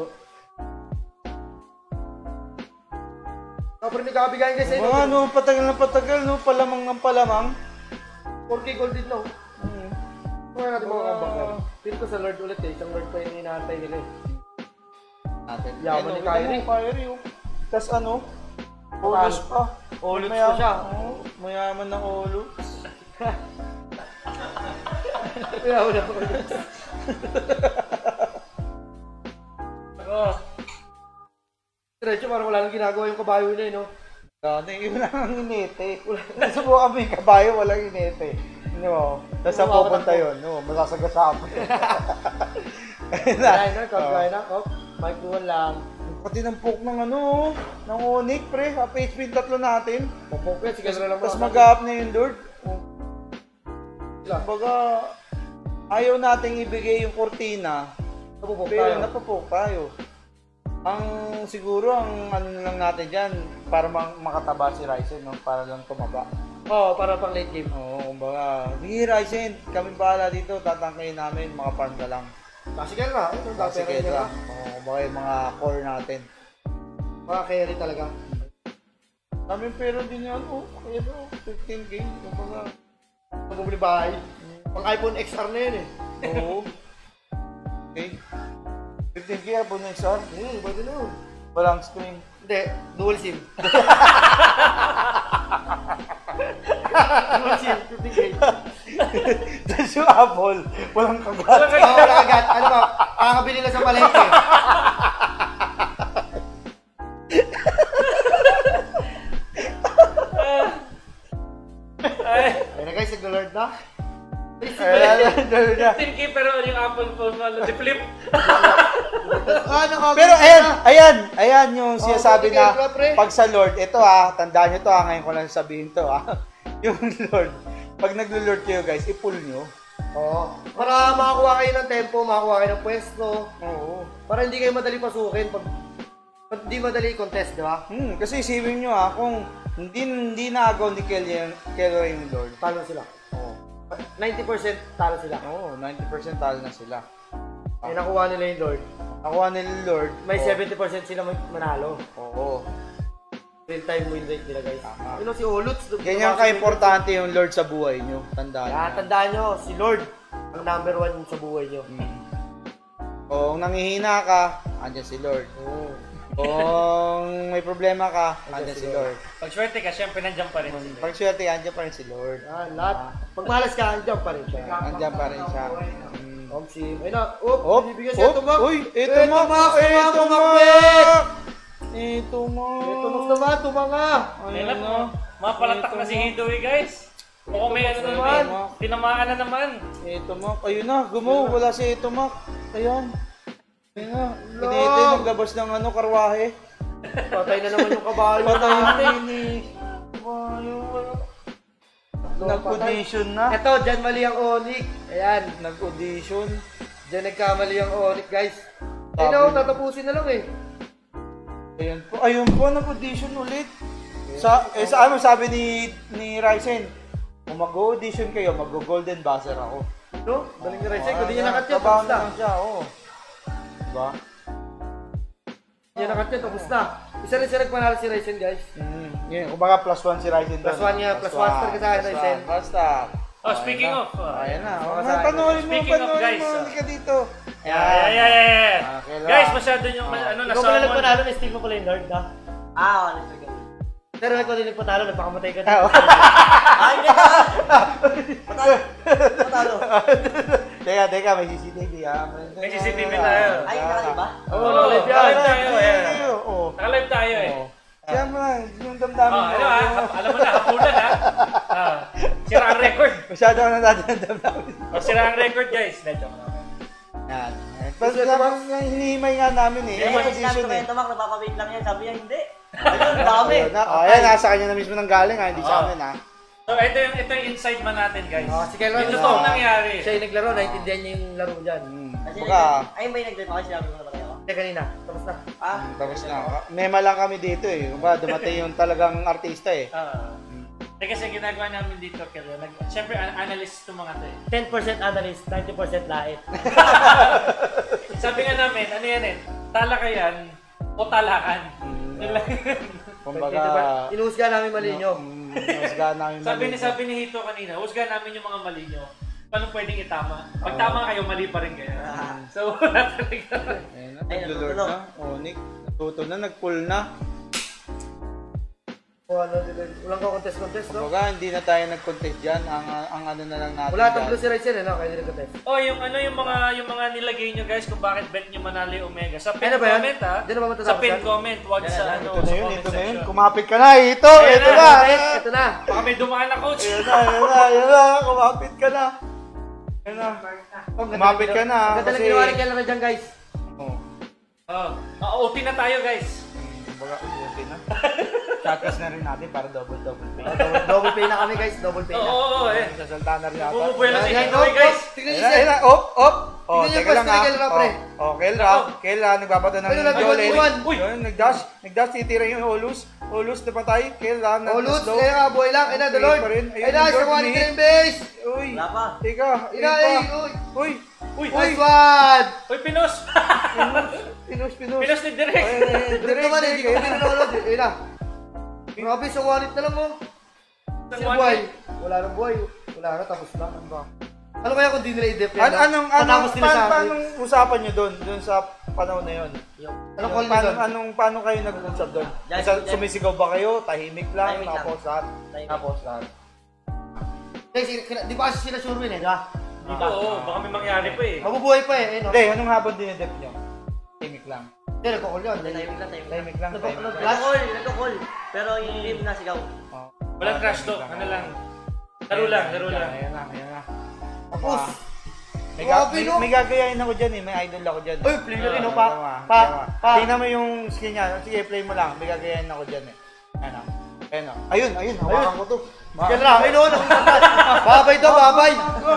Pero hindi kakabigayin guys eh. Patagal na patagal, palamang ng palamang. 4K gold din no? Kaya natin mga kabaklar. Feel ko sa Lord ulit eh. Isang Lord pa yung inaantay nila eh. Natin. Yaman ni Kyrie. Tas Olus pa. Olus pa siya. Mayaman ng Olus. Mayaman ng Olus. Diretso parang wala nang ginagawa yung kabayo na eh no? Yun lang ang inete. Nasubukan kami yung kabayo, walang inete. Tapos saan pupunta yun? Masasagasama. Kaya na, Mike Duan lang. Pati ng poke ng ng Onyx, pre. Half HP yung tatlo natin. Popoke, sige na lang. Tapos mag-up na yung Lord. Baga, ayaw nating ibigay yung kortina. Pero napopoke tayo. Ang siguro, ang lang natin dyan, para makataba si Ryzen, para lang tumaba. Oo, para pang late game. Oo, kumbaga, hindi Ryzen, kami bahala dito, tatangkayin namin, makaparm ka lang. Classical na. Classical lang. Oo, kumbaga yung mga core natin. Mga carry talaga. Kami pero din yan, 15K, kumbaga. Bumili bahay. Pang iPhone XR na yun eh. Oo. Okay. 15K po na XR? Pwede na yun. Walang screen. Hindi, dual SIM. Dual SIM, 15K. Tapos yung Apple, walang kagat. Walang kagat. Ano ba? Kakabili lang sa palengke. Ayun na guys, nag-lord na. 15K pero yung Apple phone mo, di-flip. Pero ayan yung sinasabi na pag sa Lord, ito tandaan nyo to ngayon ko lang sabihin to yung Lord, pag naglo-Lord kayo guys, i-pull nyo. Oo. Para makakuha kayo ng tempo, makakuha kayo ng pwesto. Oo. Para hindi kayo madali pasukin pag hindi madali contest, di ba? Kasi isipin nyo kung hindi na-agaw ni Kelly yung Lord. Talo sila. 90% talo sila. Oo, 90% talo na sila. Ay nakuha nila yung Lord. Nakuha nila yung Lord. May 70% sila manalo. Oo. Real time win rate nila guys. Yun si Oluts. Ganyan ka-importante yung Lord sa buhay nyo. Tandaan nyo. Tandaan nyo, si Lord ang number 1 sa buhay nyo. Kung nangihina ka, andyan si Lord. Kung may problema ka, andyan si Lord. Pag swerte ka, syempre nandiyan pa rin. Pag swerte, andyan pa rin si Lord. Lahat. Pag malas ka, andyan pa rin siya. Andyan pa rin siya. Omsim. Ayun na. Bibigyan siya tumak. Uy, tumak. Tumanga. Ayun na. Mapalatak na si Hidoy guys. Mukhang may naman. Tinamaan na naman. Tumak. Ayun na, gumaw. Wala si tumak. Ayan. Ayun na. Pinito yung naglabas ng karwahe. Patay na naman yung kabayo. Patay na ni kabayo. Nag-audition na. Ito, dyan mali ang Onyx. Ayan. Nag-audition. Dyan nagkamali ang Onyx, guys. Ayun, tatapusin na lang eh. Ayun po, nag-audition ulit. Sa ano sabi ni Ryzen? Kung mag-audition kayo, mag-golden buzzer ako. No? Galing ni Ryzen. Kung di niya nakat yun, trabaho tapos na. naman siya, oo. Diba? Di niya nakat yun, tapos na. Isa rin siya nagpanalo si Ryzen, guys. Yun, kumbaga +1 si Ryzen doon. +1 niya, +1 star ka sa akin, Ryzen. Basta. Speaking of, Ayan na. Panoorin Speaking of, guys, Hindi ka dito. Yeah. Okay lang. Guys, masyado yung ano, Ikaw pala nasa nagpanalo, na-steal mo pala yung Lord, ha? Honestly. Pero ikaw din nagpanalo, nagpakamatay ka na. Hindi ka! Patalo. Teka, may CCTV ha. May CCTV tayo. Ay, nakaliba? Oo, nakalive yan. Nakalive tayo, Oo. Nakalive tayo eh. Siyempre, yung damdamin ko. Ano alam mo na, hapunan ha. Sira ang record. Masyado ako natin ang damdamin. Sira ang record guys. Medyo ko naman. Yan. Pero naman, hinihimay nga namin eh. Eh, Yung sinabi position ko eh. kay Tomak, napapawait lang yan. Sabi niya, hindi. Ayun, dami. Ayan, nasa kanya na mismo nang galing ha, hindi sa amin ha. So ito yung inside man natin guys. Si Kelvin, Ito totoong nangyari. siya yung naglaro, naintindihan niya yung laro dyan. Kasi, Baka, ay, may nag-drive ako, sinabi ko na pala ako. Kaya kanina, tapos na. tapos na. Mema lang kami dito eh. Kumbaga, dumating yung talagang artista eh. Kasi ginagawa namin dito, siyempre analyst itong mga to eh. 10% analyst, 90% lait. Sabi nga namin, ano yan eh, talakayan o talakan. Yun lang. Kumbaga, Inuhusga namin mali nyo. husgahan namin Sabi ni Hito kanina, husga namin yung mga mali nyo. Paano pwedeng itama? Pag tama kayo, mali pa rin kayo. So, wala talaga. Ayun, nag-lord na. Nick, natuto na, nag-pull na. Walang ka-contest, no? Kumbaga, hindi na tayo nag-contest dyan. Ang ano na lang natin Wala dyan. tatlo si Ryzen, no? Kaya hindi nag-contest. Oh, yung mga nilagay nyo guys kung bakit bet nyo manalo yung Omega. Sa pin Ano ba yan? comment ha. Di na ba matatapos Sa pin yan? comment, wag sa ano, Ito na sa yun, comment ito na yun. section. Kumapit ka na, ito! Ayan Ito na, na! Ito na! Baka may dumaan na coach. Ayan na, kumapit ka na. Ayan na. Kumapit ka na, Ang ganda lang kasi... ginawa ni Kelvin dyan, guys. OT na tayo guys. Kumbaga, okay na. Chatkas na rin natin para double pay. Double pay na kami, guys. Double pay na. Oo, eh. Sasalta na rin ata. Bumubuela si Ayan, Hito guys. Tignan niyo Ayan siya. na, op! Oh, Tignan niyo teka lang yung pwesto ni ha. Kelra, pre. Kelra, nagbabato ng Ayun, Jolen. nagbabato. Uy! Nagdash, titira yung Olus. Olus na patay. Kelra, Oh, Lutz, kaya buhay lang. Ayun na, the Lord. Pa rin. Ayun na, isa ko ni base. Uy, Wala pa. teka, Ina, Uy, Nice one! Uy, Pinos. Pinos. Pinos ni Direk. Direct naman, hindi ko pinanood. Ayun na. Grabe, sa wallet na lang, oh. Sa Si one buhay. week. Wala nang buhay. Wala na, tapos na. Ano ba? Ano kaya kung di nila i-dep yan? Anong nila sa akin? paano usapan nyo doon sa panahon na yun? Anong call nyo doon? Paano kayo nag-usap doon? Sumisigaw ba kayo? Tahimik lang? Tahimik lang. Tapos lahat? Guys, di ba kasi sila sure win eh, di ba? Oo, baka may mangyari pa eh. Mabubuhay pa eh, no? Hindi, anong habang dinedep nyo? Tahimik lang. Hindi, nagkakall yun. Tahimik lang. Tahimik lang. Nagko-call. Pero yung team na sigaw. Walang trash talk, ano lang. Laro lang. Ayan na. Tapos, May gagayain ako dyan eh, may idol ako dyan. Uy, play na rin, no? Pa. Pa. Tingnan mo yung skin niya. Sige, play mo lang. May gagayain ako dyan eh. Ayun, hawakan ko to. Sige lang, ayun o, babay daw, babay.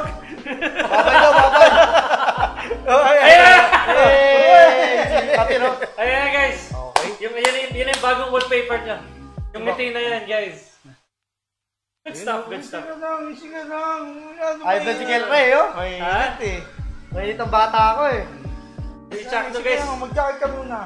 Ayan! Kapiro. Ayan na guys. Okay. Yun yung bagong wallpaper niya. Yung ngiti na yan guys. Good stuff. Sige lang. Ay, ba si Kelre, oh? May Ha? init eh. Mainit ang bata ako eh. Si Chuck to Sige guys. lang, mag-jacket ka muna.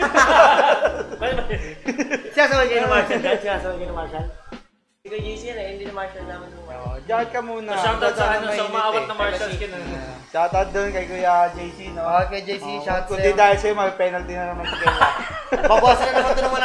Siya sabay kayo ng Marshall, guys. Siya sabay kayo ng Marshall. Hindi ko GC yan eh. Hindi na Marshall naman yung Jacket ka muna. Shoutout sa Dahil sa mainit umaawat eh. na Marshall skin. Shoutout doon kay Kuya JC, no? Okay, JC, Oo, shout Kundi sa'yo. dahil sa'yo, may penalty na naman si Kela. Babawasan na naman ito ng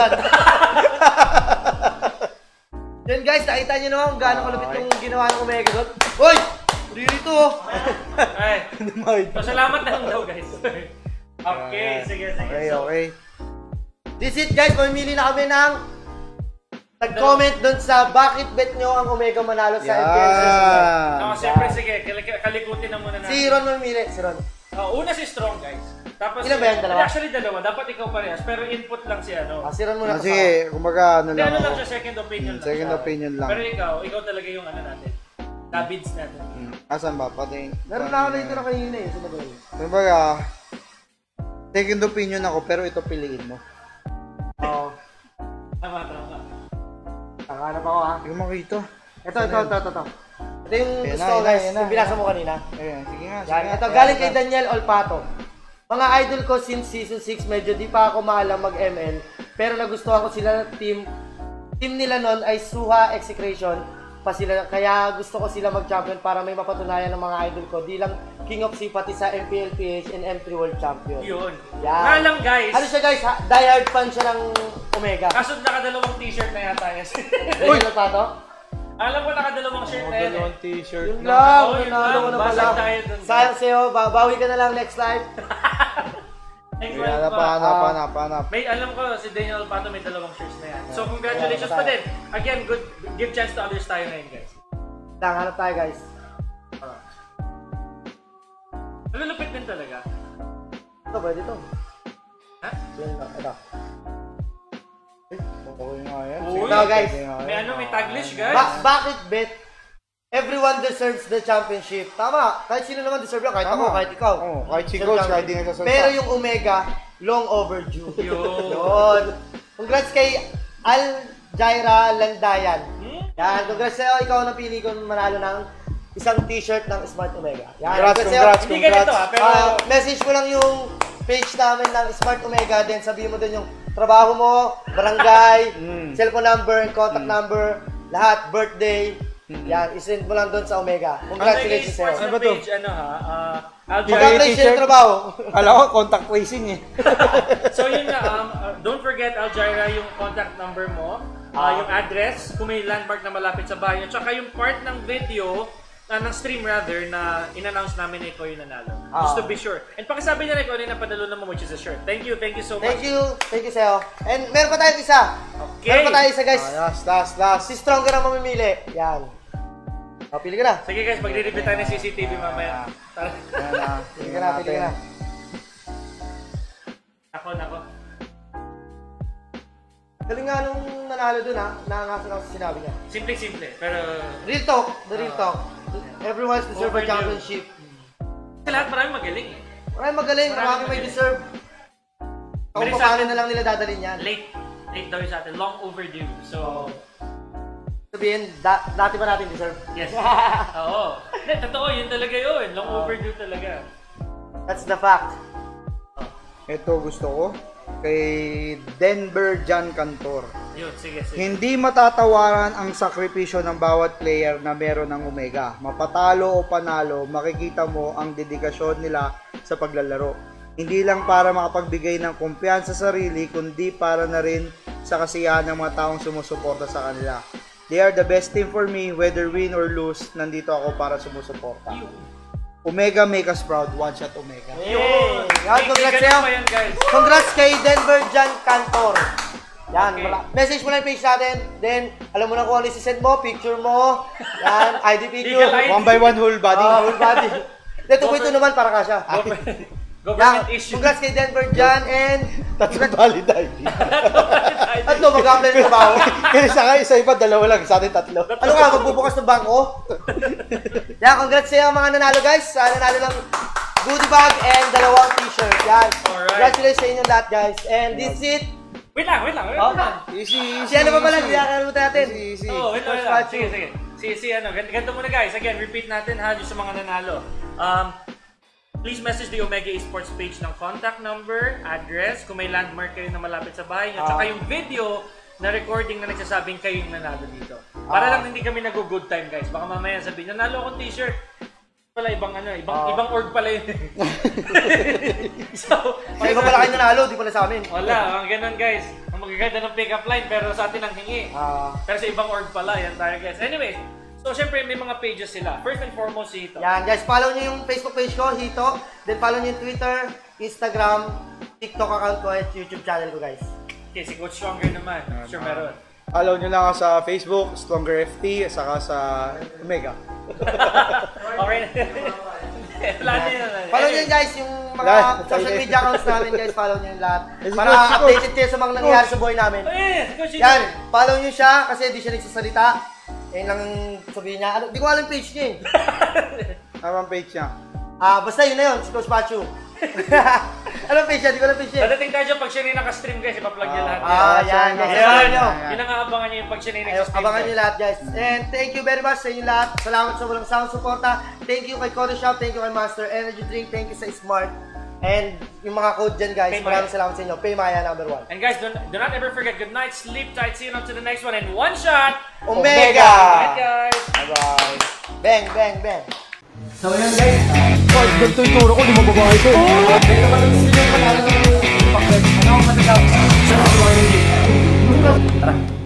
100,000. Yan guys, nakita nyo naman kung gaano kalupit yung ginawa ng Omega Dot. Uy! Rito oh! Ay. So salamat na lang daw guys. Okay, sige. Okay. This is it guys, mamimili na kami ng nag-comment doon sa bakit bet nyo ang Omega manalo sa MPL. No, siyempre sige, kalikutin na muna natin. Si Ron mamimili, si Ron. Una si Strong guys. Tapos Ilan ba yan, dalawa? Actually dalawa, dapat ikaw parehas pero input lang si ano. Si Ron muna. Sige, kumbaga ano Hindi, lang ano lang ako. siya, second opinion lang. Second siya. opinion lang. Pero ikaw talaga yung ano natin. Davids natin. Asan ba? Pati. Meron na ako na ito na kanina eh, sa bagay. Kumbaga, second opinion ako pero ito piliin mo. Oo. Tama. Nakahanap ako ha. Hindi ko makita. Ito. Ito yung Ayan gusto na, ko, guys. ayan na, Yung binasa mo kanina. Ayan, sige nga. Yan, ito galing kay Daniel Olpato. Mga idol ko since season 6, medyo di pa ako maalam mag-ML, pero nagustuhan ko sila na team nila nun ay Suha Execration pa sila, kaya gusto ko sila mag-champion para may mapatunayan ng mga idol ko, di lang King of Sympathy sa MPLPH and M3 World Champion. Yun. Yan. Nga lang guys, Ano siya guys, diehard fan siya ng Omega. kaso nakadalawang t-shirt na yata yan. Daniel Olpato? Alam ko nakadalawang shirt na yan eh. T-shirt. Yun lang, Oo, yun nanalo lang. ko na Basag pala. tayo dun. Sayang sa'yo, babawi ka na lang next live. Next Kaya month napanap. May alam ko si Daniel Alpato may dalawang shirts na yan. So congratulations pa din. Again, good give chance to others tayo ngayon guys. Lang, hanap tayo guys. Malulupit din talaga. Ito, pwede ito. Ha? Yan lang, ito. Okay nga yan. Uy, Ito guys. may taglish guys. Bakit bet? Everyone deserves the championship. Tama. Kahit sino naman deserve yan. Kahit ako, kahit ikaw. Oo, kahit si Deserve Coach, champion. kahit di nagsasalita. Pero yung Omega, long overdue. Yun. Yun. Congrats kay Al Jaira Landayan. Yan, congrats sa'yo. Ikaw ang napili kong manalo ng isang t-shirt ng Smart Omega. Yan, Congrats. Hindi ganito pero message mo lang yung page namin ng Smart Omega, then sabihin mo dun yung trabaho mo, barangay, cellphone number, and contact number, lahat, birthday. Yan, isend mo lang dun sa Omega. Congratulations sa'yo. Sports Ano na ba to? page, Al Congratulations t-shirt? yung trabaho. Alam ko, contact tracing eh. So yun nga, don't forget Al Jaira yung contact number mo, yung address, kung may landmark na malapit sa bahay, at saka yung part ng video, ng stream rather, na in-announce namin na ikaw yung nanalo. Just to be sure. And pakisabi niya na ikaw na napadalo naman, which is a shirt. Thank you so much. Thank you sa'yo. And meron pa tayong isa. Okay. Meron pa tayong isa guys. Last. Si Stronger ang mamimili. Yan. Pili ka na. Sige guys, magre-review tayo ng CCTV mamaya. Tara. Pili ka na. Nako. Galing nga nung nanalo dun ha. Nangangaso lang sa sinabi niya. Simple, pero... Real talk. The real talk. Everyone deserves a Overdue. championship. Kasi lahat marami magaling eh. Maraming magaling. Marami may deserve. Kung Bilis paano natin. na lang nila dadalhin yan. Late daw yung sa atin. Long overdue. So, Sabihin, dati ba natin deserve? yes. Oo. Hindi, totoo. Yun talaga yun. Long overdue talaga. That's the fact. Ito gusto ko. Kay Denver John Cantor. Yun, sige. Hindi matatawaran ang sakripisyo ng bawat player na meron ng Omega. Mapatalo o panalo, makikita mo ang dedikasyon nila sa paglalaro. Hindi lang para makapagbigay ng kumpiyansa sa sarili, kundi para na rin sa kasiyahan ng mga taong sumusuporta sa kanila. They are the best team for me, whether win or lose, nandito ako para sumusuporta. Omega make us proud, one shot Omega. Yun. Yan, congrats sa'yo. pa yan, guys. Congrats kay Denver John Cantor. Yan, Okay. message mo lang yung page natin. Then, alam mo na kung ano isi-send mo, picture mo. Yan, ID picture. Legal ID. One by one whole body. Whole body. Then, 2.2 naman para ka siya. Yan, Government issue. congrats kay Denver John and... Tatlong valid ID. At no, mag-apply ng trabaho. Kasi sa kayo, sa iba, dalawa lang. Sa atin, tatlo. Ano ka, magbubukas ng bangko? Yan, congrats sa'yo mga nanalo guys. Nanalo ng goodie bag and dalawang t-shirt. Yan. Alright. Congratulations sa inyo lahat guys. And this is it. Wait lang. Easy. Si ano pa pala, nakakalimutan natin. Easy. Oh, wait First lang. match. Sige, ganito muna guys. Again, repeat natin ha, yung sa mga nanalo. Please message the Omega Esports page ng contact number, address, kung may landmark kayo na malapit sa bahay nyo, tsaka yung video na recording na nagsasabing kayo yung nanalo dito. Para lang hindi kami nag-good time guys. Baka mamaya sabihin, nanalo akong t-shirt. Pala ibang org pala yun. So, May iba pala kayo nanalo, di pala sa amin. wala, ang ganun guys. Ang magaganda ng pick-up line pero sa atin ang hingi. Pero sa ibang org pala, yan tayo guys. Anyway, so syempre may mga pages sila. First and foremost si Hito. Yan guys, follow nyo yung Facebook page ko, Hito. Then follow nyo yung Twitter, Instagram, TikTok account ko at YouTube channel ko guys. Okay, si Coach Stronger naman. Sure meron. Follow nyo lang ako sa Facebook, Stronger FT, saka sa Omega. Okay na. Wala na yun. Follow nyo yun, guys, yung mga Lahat. social media accounts namin guys, follow nyo yung lahat. Si Para Coach, si updated kayo sa mga nangyayari sa buhay namin. Oh, yes, Coach Hito. Yan, follow nyo siya kasi di siya nagsasalita. Yan lang sabihin niya. Di ko alam page niya eh. Tamang page niya. Basta yun na yun, si Coach Pachu. Ano fish yan? Di ko na fish yan. Dadating tayo dyan pag siya rin naka-stream guys, ipa-plug niya lahat. Yan guys. Ayan. Abangan nyo. Yun ang aabangan niyo yung pag siya rin naka-stream. Abangan nyo lahat guys. And thank you very much sa inyo lahat. Salamat sa walang sawang suporta. Thank you kay Kodo Shop. Thank you kay Master Energy Drink. Thank you sa Smart. And yung mga code dyan guys. Maraming salamat sa inyo. Paymaya #1. And guys, do not ever forget, good night, sleep tight, see you on to the next one, and one shot, Omega! Good night guys! Bye-bye. Bang, bang, bang. So yun guys, ganito yung turo ko, di mababae ko. Ito ba lang sila yung panalo ng pag-bet? Ano ang masasabi? Tara.